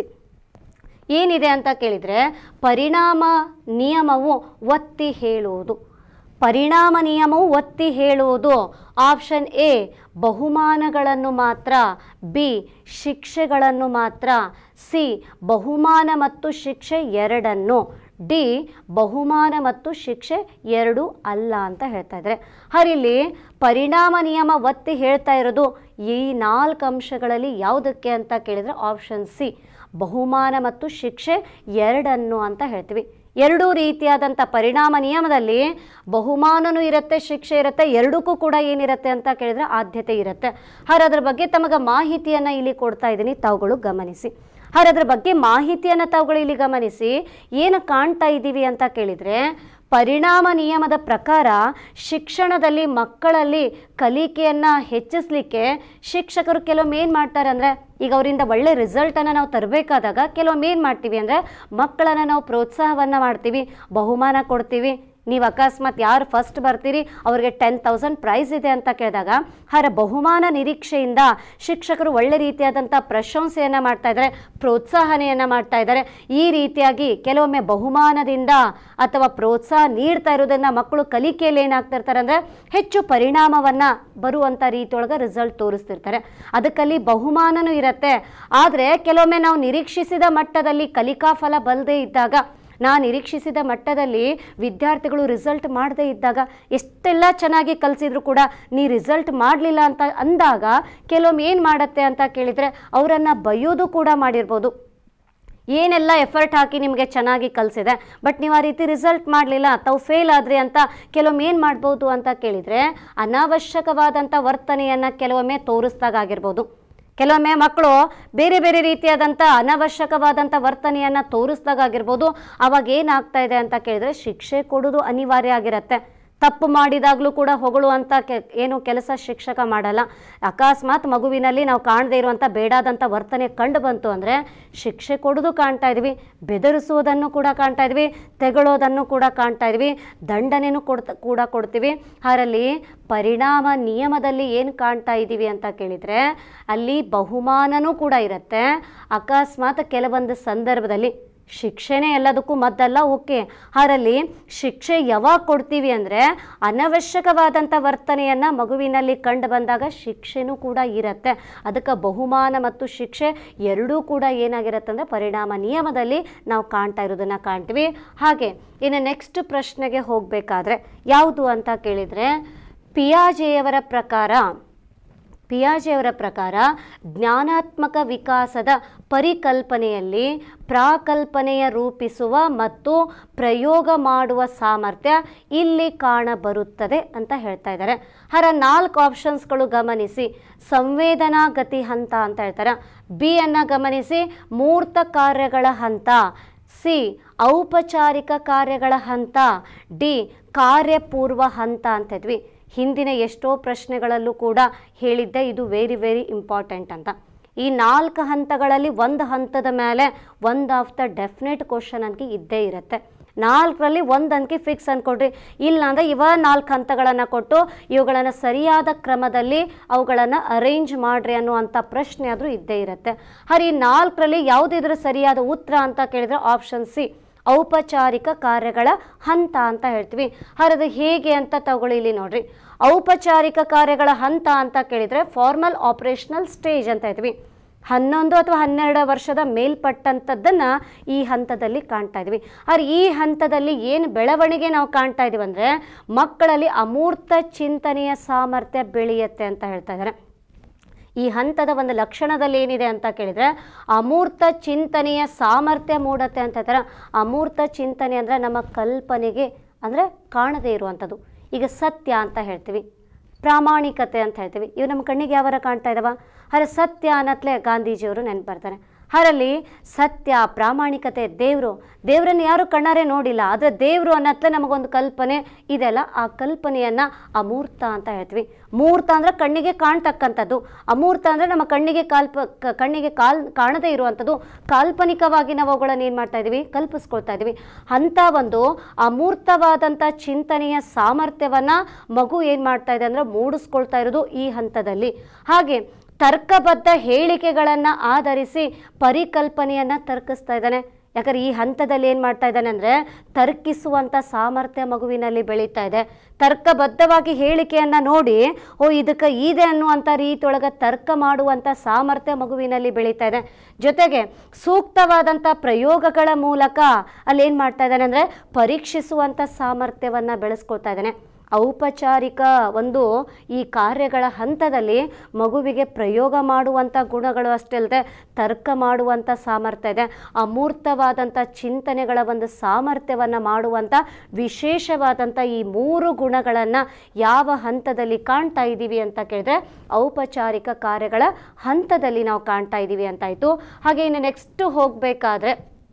ಏನಿದೆ ಅಂತ ಕೇಳಿದರೆ ಪರಿಣಾಮ ನಿಯಮವು ಒತ್ತಿ ಹೇಳುವುದು. ಪರಿಣಾಮ ನಿಯಮವು ಒತ್ತಿ ಹೇಳುವುದು ಆಪ್ಷನ್ ಎ ಬಹುಮಾನಗಳನ್ನು ಮಾತ್ರ, ಬಿ ಶಿಕ್ಷೆಗಳನ್ನು ಮಾತ್ರ, ಸಿ ಬಹುಮಾನ ಮತ್ತು ಶಿಕ್ಷೆ ಎರಡನ್ನು, ಡಿ ಬಹುಮಾನ ಮತ್ತು ಶಿಕ್ಷೆ ಎರಡು ಅಲ್ಲ ಅಂತ ಹೇಳ್ತಾ ಇದ್ದಾರೆ. ಇಲ್ಲಿ ಪರಿಣಾಮ ನಿಯಮ ಒತ್ತಿ ಹೇಳ್ತಾ ಇರೋದು ಈ 4 ಅಂಶಗಳಲ್ಲಿ ಯಾವುದಕ್ಕೆ ಅಂತ ಕೇಳಿದರೆ ಆಪ್ಷನ್ ಸಿ ಬಹುಮಾನ ಮತ್ತು ಶಿಕ್ಷೆ ಎರಡನ್ನು ಅಂತ ಹೇಳ್ತೀವಿ. ಎರಡೂ ರೀತಿಯಾದಂಥ ಪರಿಣಾಮ ನಿಯಮದಲ್ಲಿ ಬಹುಮಾನನೂ ಇರುತ್ತೆ, ಶಿಕ್ಷೆ ಇರುತ್ತೆ, ಎರಡಕ್ಕೂ ಕೂಡ ಏನಿರುತ್ತೆ ಅಂತ ಕೇಳಿದರೆ ಆದ್ಯತೆ ಇರುತ್ತೆ. ಅದರ ಬಗ್ಗೆ ತಮಗೆ ಮಾಹಿತಿಯನ್ನು ಇಲ್ಲಿ ಕೊಡ್ತಾ ಇದ್ದೀನಿ, ತಾವುಗಳು ಗಮನಿಸಿ. ಅದರ ಬಗ್ಗೆ ಮಾಹಿತಿಯನ್ನು ತಾವುಗಳು ಇಲ್ಲಿ ಗಮನಿಸಿ. ಏನು ಕಾಣ್ತಾ ಇದ್ದೀವಿ ಅಂತ ಕೇಳಿದರೆ ಪರಿಣಾಮ ನಿಯಮದ ಪ್ರಕಾರ ಶಿಕ್ಷಣದಲ್ಲಿ ಮಕ್ಕಳಲ್ಲಿ ಕಲಿಕೆಯನ್ನು ಹೆಚ್ಚಿಸಲಿಕ್ಕೆ ಶಿಕ್ಷಕರು ಕೆಲವೊಮ್ಮೆ ಏನು ಮಾಡ್ತಾರೆ ಅಂದರೆ, ಈಗ ಅವರಿಂದ ಒಳ್ಳೆ ರಿಸಲ್ಟನ್ನು ನಾವು ತರಬೇಕಾದಾಗ ಕೆಲವೊಮ್ಮೆ ಏನು ಮಾಡ್ತೀವಿ ಅಂದರೆ ಮಕ್ಕಳನ್ನು ನಾವು ಪ್ರೋತ್ಸಾಹವನ್ನು ಮಾಡ್ತೀವಿ, ಬಹುಮಾನ ಕೊಡ್ತೀವಿ. ನೀವು ಅಕಸ್ಮಾತ್ ಯಾರು ಫಸ್ಟ್ ಬರ್ತೀರಿ ಅವ್ರಿಗೆ 10,000 ಪ್ರೈಸ್ ಇದೆ ಅಂತ ಕೇಳಿದಾಗ ಬಹುಮಾನ ನಿರೀಕ್ಷೆಯಿಂದ ಶಿಕ್ಷಕರು ಒಳ್ಳೆ ರೀತಿಯಾದಂಥ ಪ್ರಶಂಸೆಯನ್ನು ಮಾಡ್ತಾ ಇದ್ದಾರೆ, ಪ್ರೋತ್ಸಾಹನೆಯನ್ನು ಮಾಡ್ತಾ ಇದ್ದಾರೆ. ಈ ರೀತಿಯಾಗಿ ಕೆಲವೊಮ್ಮೆ ಬಹುಮಾನದಿಂದ ಅಥವಾ ಪ್ರೋತ್ಸಾಹ ನೀಡ್ತಾ ಇರೋದನ್ನು ಮಕ್ಕಳು ಕಲಿಕೆಯಲ್ಲಿ ಏನಾಗ್ತಾ ಇರ್ತಾರೆ ಅಂದರೆ ಹೆಚ್ಚು ಪರಿಣಾಮವನ್ನು ಬರುವಂಥ ರೀತಿಯೊಳಗೆ ರಿಸಲ್ಟ್ ತೋರಿಸ್ತಿರ್ತಾರೆ. ಅದಕ್ಕಲ್ಲಿ ಬಹುಮಾನನೂ ಇರುತ್ತೆ. ಆದರೆ ಕೆಲವೊಮ್ಮೆ ನಾವು ನಿರೀಕ್ಷಿಸಿದ ಮಟ್ಟದಲ್ಲಿ ಕಲಿಕಾ ಫಲ ಬಲ್ಲದೇ ಇದ್ದಾಗ, ನಾನು ನಿರೀಕ್ಷಿಸಿದ ಮಟ್ಟದಲ್ಲಿ ವಿದ್ಯಾರ್ಥಿಗಳು ರಿಸಲ್ಟ್ ಮಾಡದೇ ಇದ್ದಾಗ, ಎಷ್ಟೆಲ್ಲ ಚೆನ್ನಾಗಿ ಕಲಿಸಿದ್ರು ಕೂಡ ನೀ ರಿಸಲ್ಟ್ ಮಾಡಲಿಲ್ಲ ಅಂತ ಅಂದಾಗ ಕೆಲವೊಮ್ಮೆ ಏನು ಮಾಡುತ್ತೆ ಅಂತ ಕೇಳಿದರೆ ಅವರನ್ನು ಬೈಯೋದು ಕೂಡ ಮಾಡಿರ್ಬೋದು. ಏನೆಲ್ಲ ಎಫರ್ಟ್ ಹಾಕಿ ನಿಮಗೆ ಚೆನ್ನಾಗಿ ಕಲಿಸಿದೆ, ಬಟ್ ನೀವು ಆ ರೀತಿ ರಿಸಲ್ಟ್ ಮಾಡಲಿಲ್ಲ, ತಾವು ಫೇಲ್ ಆದ್ರಿ ಅಂತ ಕೆಲವೊಮ್ಮೆ ಏನು ಮಾಡ್ಬೋದು ಅಂತ ಕೇಳಿದರೆ ಅನಾವಶ್ಯಕವಾದಂಥ ವರ್ತನೆಯನ್ನು ಕೆಲವೊಮ್ಮೆ ತೋರಿಸ್ದಾಗಿರ್ಬೋದು. ಕೆಲವೊಮ್ಮೆ ಮಕ್ಕಳು ಬೇರೆ ಬೇರೆ ರೀತಿಯಾದಂಥ ಅನವಶ್ಯಕವಾದಂಥ ವರ್ತನೆಯನ್ನು ತೋರಿಸ್ದಾಗಿರ್ಬೋದು. ಅವಾಗ ಏನಾಗ್ತಾ ಇದೆ ಅಂತ ಕೇಳಿದರೆ ಶಿಕ್ಷೆ ಕೊಡೋದು ಅನಿವಾರ್ಯ ಆಗಿರುತ್ತೆ. ತಪ್ಪು ಮಾಡಿದಾಗಲೂ ಕೂಡ ಹೊಗಳುವಂಥ ಏನು ಕೆಲಸ ಶಿಕ್ಷಕ ಮಾಡಲ್ಲ. ಅಕಸ್ಮಾತ್ ಮಗುವಿನಲ್ಲಿ ನಾವು ಕಾಣದೇ ಇರುವಂಥ ಬೇಡಾದಂಥ ವರ್ತನೆ ಕಂಡು ಬಂತು ಅಂದರೆ ಶಿಕ್ಷೆ ಕೊಡೋದು ಕಾಣ್ತಾ ಇದ್ವಿ, ಬೆದರಿಸುವುದನ್ನು ಕೂಡ ಕಾಣ್ತಾ ಇದ್ವಿ, ತೆಗಳೋದನ್ನು ಕೂಡ ಕಾಣ್ತಾ ಇದ್ವಿ, ದಂಡನೆಯೂ ಕೂಡ ಕೊಡ್ತೀವಿ. ಅದರಲ್ಲಿ ಪರಿಣಾಮ ನಿಯಮದಲ್ಲಿ ಏನು ಕಾಣ್ತಾ ಇದ್ದೀವಿ ಅಂತ ಕೇಳಿದರೆ ಅಲ್ಲಿ ಬಹುಮಾನನೂ ಕೂಡ ಇರುತ್ತೆ. ಅಕಸ್ಮಾತ್ ಕೆಲವೊಂದು ಸಂದರ್ಭದಲ್ಲಿ ಶಿಕ್ಷೆನೇ ಎಲ್ಲದಕ್ಕೂ ಮದ್ದಲ್ಲ, ಓಕೆ. ಅದರಲ್ಲಿ ಶಿಕ್ಷೆ ಯಾವಾಗ ಕೊಡ್ತೀವಿ ಅಂದರೆ ಅನವಶ್ಯಕವಾದಂಥ ವರ್ತನೆಯನ್ನು ಮಗುವಿನಲ್ಲಿ ಕಂಡು ಬಂದಾಗ ಶಿಕ್ಷೆನೂ ಕೂಡ ಇರುತ್ತೆ. ಅದಕ್ಕೆ ಬಹುಮಾನ ಮತ್ತು ಶಿಕ್ಷೆ ಎರಡೂ ಕೂಡ ಏನಾಗಿರುತ್ತೆ ಅಂದರೆ ಪರಿಣಾಮ ನಿಯಮದಲ್ಲಿ ನಾವು ಕಾಣ್ತಾ ಇರೋದನ್ನು ಕಾಣ್ತೀವಿ. ಹಾಗೆ ಇನ್ನು ನೆಕ್ಸ್ಟ್ ಪ್ರಶ್ನೆಗೆ ಹೋಗಬೇಕಾದ್ರೆ ಯಾವುದು ಅಂತ ಕೇಳಿದರೆ ಪಿಯಾಜೆಯವರ ಪ್ರಕಾರ ಜ್ಞಾನಾತ್ಮಕ ವಿಕಾಸದ ಪರಿಕಲ್ಪನೆಯಲ್ಲಿ ಪ್ರಾಕಲ್ಪನೆಯ ರೂಪಿಸುವ ಮತ್ತು ಪ್ರಯೋಗ ಮಾಡುವ ಸಾಮರ್ಥ್ಯ ಇಲ್ಲಿ ಕಾಣಬರುತ್ತದೆ ಅಂತ ಹೇಳ್ತಾ ಇದ್ದಾರೆ. 4 ಆಪ್ಷನ್ಸ್ಗಳು ಗಮನಿಸಿ. ಸಂವೇದನಾಗತಿ ಹಂತ ಅಂತ ಹೇಳ್ತಾರೆ, ಬಿ ಅನ್ನು ಗಮನಿಸಿ ಮೂರ್ತ ಕಾರ್ಯಗಳ ಹಂತ, ಸಿ ಔಪಚಾರಿಕ ಕಾರ್ಯಗಳ ಹಂತ, ಡಿ ಕಾರ್ಯಪೂರ್ವ ಹಂತ ಅಂತ ಇದ್ವಿ. ಹಿಂದಿನ ಎಷ್ಟೋ ಪ್ರಶ್ನೆಗಳಲ್ಲೂ ಕೂಡ ಹೇಳಿದ್ದೆ, ಇದು ವೆರಿ ವೆರಿ ಇಂಪಾರ್ಟೆಂಟ್ ಅಂತ. ಈ 4 ಹಂತಗಳಲ್ಲಿ ಒಂದು ಹಂತದ ಮೇಲೆ ಒಂದು ಆಫ್ ದ ಡೆಫಿನೆಟ್ ಕ್ವಶನ್ ಅಂಕಿ ಇದ್ದೇ ಇರುತ್ತೆ. 4ರಲ್ಲಿ ಒಂದು ಅಂಕಿ ಫಿಕ್ಸ್ ಅಂದ್ಕೊಡ್ರಿ, ಇಲ್ಲ ಅಂದರೆ 4 ಹಂತಗಳನ್ನು ಕೊಟ್ಟು ಇವುಗಳನ್ನು ಸರಿಯಾದ ಕ್ರಮದಲ್ಲಿ ಅವುಗಳನ್ನು ಅರೇಂಜ್ ಮಾಡ್ರಿ ಅನ್ನುವಂಥ ಪ್ರಶ್ನೆ ಆದರೂ ಇದ್ದೇ ಇರುತ್ತೆ. ಈ 4ರಲ್ಲಿ ಯಾವುದಿದ್ರ ಸರಿಯಾದ ಉತ್ತರ ಅಂತ ಕೇಳಿದರೆ ಆಪ್ಷನ್ ಸಿ, ಔಪಚಾರಿಕ ಕಾರ್ಯಗಳ ಹಂತ ಅಂತ ಹೇಳ್ತೀವಿ. ಅದು ಹೇಗೆ ಅಂತ ತಗೊಳ್ಳಿ, ಇಲ್ಲಿ ನೋಡ್ರಿ. ಔಪಚಾರಿಕ ಕಾರ್ಯಗಳ ಹಂತ ಅಂತ ಕೇಳಿದರೆ ಫಾರ್ಮಲ್ ಆಪರೇಷನಲ್ ಸ್ಟೇಜ್ ಅಂತ ಹೇಳ್ತೀವಿ. 11 ಅಥವಾ 12 ವರ್ಷದ ಮೇಲ್ಪಟ್ಟಂಥದ್ದನ್ನು ಈ ಹಂತದಲ್ಲಿ ಕಾಣ್ತಾ ಇದ್ವಿ. ಈ ಹಂತದಲ್ಲಿ ಏನು ಬೆಳವಣಿಗೆ ನಾವು ಕಾಣ್ತಾ ಇದೀವಿ ಅಂದರೆ ಮಕ್ಕಳಲ್ಲಿ ಅಮೂರ್ತ ಚಿಂತನೆಯ ಸಾಮರ್ಥ್ಯ ಬೆಳೆಯುತ್ತೆ ಅಂತ ಹೇಳ್ತಾ ಇದ್ದಾರೆ. ಈ ಹಂತದ ಒಂದು ಲಕ್ಷಣದಲ್ಲಿ ಏನಿದೆ ಅಂತ ಕೇಳಿದರೆ ಅಮೂರ್ತ ಚಿಂತನೆಯ ಸಾಮರ್ಥ್ಯ ಮೂಡತ್ತೆ ಅಂತ ಹೇಳ್ತಾರೆ. ಅಮೂರ್ತ ಚಿಂತನೆ ಅಂದರೆ ನಮ್ಮ ಕಲ್ಪನೆಗೆ ಅಂದರೆ ಕಾಣದೇ ಇರುವಂಥದ್ದು. ಈಗ ಸತ್ಯ ಅಂತ ಹೇಳ್ತೀವಿ, ಪ್ರಾಮಾಣಿಕತೆ ಅಂತ ಹೇಳ್ತೀವಿ, ಇವು ನಮ್ಮ ಕಣ್ಣಿಗೆ ಯಾವಾರ ಕಾಣ್ತಾ ಇದ್ದಾವ? ಸತ್ಯ ಅನ್ನತ್ಲೆ ಗಾಂಧೀಜಿಯವರು ನೆನಪು ಬರ್ತಾರೆ. ಅದರಲ್ಲಿ ಸತ್ಯ, ಪ್ರಾಮಾಣಿಕತೆ, ದೇವರನ್ನು ಯಾರು ಕಣ್ಣಾರೆ ನೋಡಿಲ್ಲ, ಆದರೆ ದೇವರು ಅನ್ನತ್ಲೆ ನಮಗೊಂದು ಕಲ್ಪನೆ ಇದೆಲ್ಲ, ಆ ಕಲ್ಪನೆಯನ್ನು ಅಮೂರ್ತ ಅಂತ ಹೇಳ್ತೀವಿ. ಮೂರ್ತ ಅಂದರೆ ಕಣ್ಣಿಗೆ ಕಾಣ್ತಕ್ಕಂಥದ್ದು, ಅಮೂರ್ತ ಅಂದರೆ ನಮ್ಮ ಕಣ್ಣಿಗೆ ಕಾಣದೇ ಇರುವಂಥದ್ದು. ಕಾಲ್ಪನಿಕವಾಗಿ ನಾವು ಅವುಗಳನ್ನು ಏನು ಮಾಡ್ತಾ ಇದ್ದೀವಿ, ಕಲ್ಪಿಸ್ಕೊಳ್ತಾ ಇದ್ದೀವಿ. ಅಂಥ ಒಂದು ಅಮೂರ್ತವಾದಂಥ ಚಿಂತನೆಯ ಸಾಮರ್ಥ್ಯವನ್ನು ಮಗು ಏನು ಮಾಡ್ತಾ ಇದೆ ಅಂದರೆ ಮೂಡಿಸ್ಕೊಳ್ತಾ ಇರೋದು ಈ ಹಂತದಲ್ಲಿ. ಹಾಗೆ ತರ್ಕಬದ್ಧ ಹೇಳಿಕೆಗಳನ್ನು ಆಧರಿಸಿ ಪರಿಕಲ್ಪನೆಯನ್ನು ತರ್ಕಿಸ್ತಾ ಇದ್ದಾನೆ. ಯಾಕಂದರೆ ಈ ಹಂತದಲ್ಲಿ ಏನು ಮಾಡ್ತಾ ಇದ್ದಾನೆ ಅಂದರೆ ತರ್ಕಿಸುವಂಥ ಸಾಮರ್ಥ್ಯ ಮಗುವಿನಲ್ಲಿ ಬೆಳೀತಾ ಇದೆ. ತರ್ಕಬದ್ಧವಾಗಿ ಹೇಳಿಕೆಯನ್ನು ನೋಡಿ ಇದಕ್ಕೆ ಇದೆ ಅನ್ನುವಂಥ ರೀತಿಯೊಳಗೆ ತರ್ಕ ಮಾಡುವಂಥ ಸಾಮರ್ಥ್ಯ ಮಗುವಿನಲ್ಲಿ ಬೆಳೀತಾ ಇದೆ. ಜೊತೆಗೆ ಸೂಕ್ತವಾದಂಥ ಪ್ರಯೋಗಗಳ ಮೂಲಕ ಅಲ್ಲಿ ಏನು ಮಾಡ್ತಾ ಇದ್ದಾನೆ ಅಂದರೆ ಪರೀಕ್ಷಿಸುವಂಥ ಸಾಮರ್ಥ್ಯವನ್ನು ಬೆಳೆಸ್ಕೊಳ್ತಾ ಇದ್ದಾನೆ. ಔಪಚಾರಿಕ ಒಂದು ಈ ಕಾರ್ಯಗಳ ಹಂತದಲ್ಲಿ ಮಗುವಿಗೆ ಪ್ರಯೋಗ ಮಾಡುವಂಥ ಗುಣಗಳು ಅಷ್ಟೇ ಅಲ್ಲದೆ ತರ್ಕ ಮಾಡುವಂಥ ಸಾಮರ್ಥ್ಯ ಇದೆ. ಅಮೂರ್ತವಾದಂಥ ಚಿಂತನೆಗಳ ಒಂದು ಸಾಮರ್ಥ್ಯವನ್ನು ಮಾಡುವಂಥ ವಿಶೇಷವಾದಂಥ ಈ 3 ಗುಣಗಳನ್ನು ಯಾವ ಹಂತದಲ್ಲಿ ಕಾಣ್ತಾ ಇದ್ದೀವಿ ಅಂತ ಕೇಳಿದ್ರೆ ಔಪಚಾರಿಕ ಕಾರ್ಯಗಳ ಹಂತದಲ್ಲಿ ನಾವು ಕಾಣ್ತಾ ಇದ್ದೀವಿ ಅಂತಾಯಿತು. ಹಾಗೆ ಇನ್ನು ನೆಕ್ಸ್ಟ್ ಹೋಗಬೇಕಾದ್ರೆ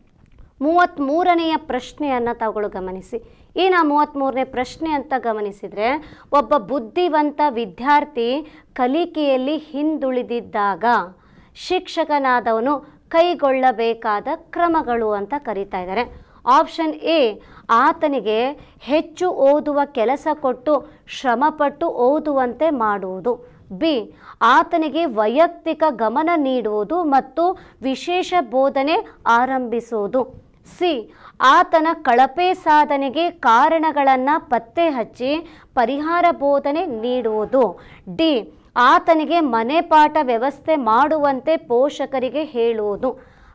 33ನೆಯ ಪ್ರಶ್ನೆಯನ್ನು ತಾವುಗಳು ಗಮನಿಸಿ. ಏನು 33ನೇ ಪ್ರಶ್ನೆ ಅಂತ ಗಮನಿಸಿದರೆ, ಒಬ್ಬ ಬುದ್ಧಿವಂತ ವಿದ್ಯಾರ್ಥಿ ಕಲಿಕೆಯಲ್ಲಿ ಹಿಂದುಳಿದಿದ್ದಾಗ ಶಿಕ್ಷಕನಾದವನು ಕೈಗೊಳ್ಳಬೇಕಾದ ಕ್ರಮಗಳು ಅಂತ ಕರೀತಾ ಇದ್ದಾರೆ. ಆಪ್ಷನ್ ಎ, ಆತನಿಗೆ ಹೆಚ್ಚು ಓದುವ ಕೆಲಸ ಕೊಟ್ಟು ಶ್ರಮಪಟ್ಟು ಓದುವಂತೆ ಮಾಡುವುದು. ಬಿ, ಆತನಿಗೆ ವೈಯಕ್ತಿಕ ಗಮನ ನೀಡುವುದು ಮತ್ತು ವಿಶೇಷ ಬೋಧನೆ ಆರಂಭಿಸುವುದು. ಸಿ, ಆತನ ಕಳಪೆ ಸಾಧನೆಗೆ ಕಾರಣಗಳನ್ನು ಪತ್ತೆ ಹಚ್ಚಿ ಪರಿಹಾರ ಬೋಧನೆ ನೀಡುವುದು. ಡಿ, ಆತನಿಗೆ ಮನೆ ಪಾಠ ವ್ಯವಸ್ಥೆ ಮಾಡುವಂತೆ ಪೋಷಕರಿಗೆ ಹೇಳುವುದು.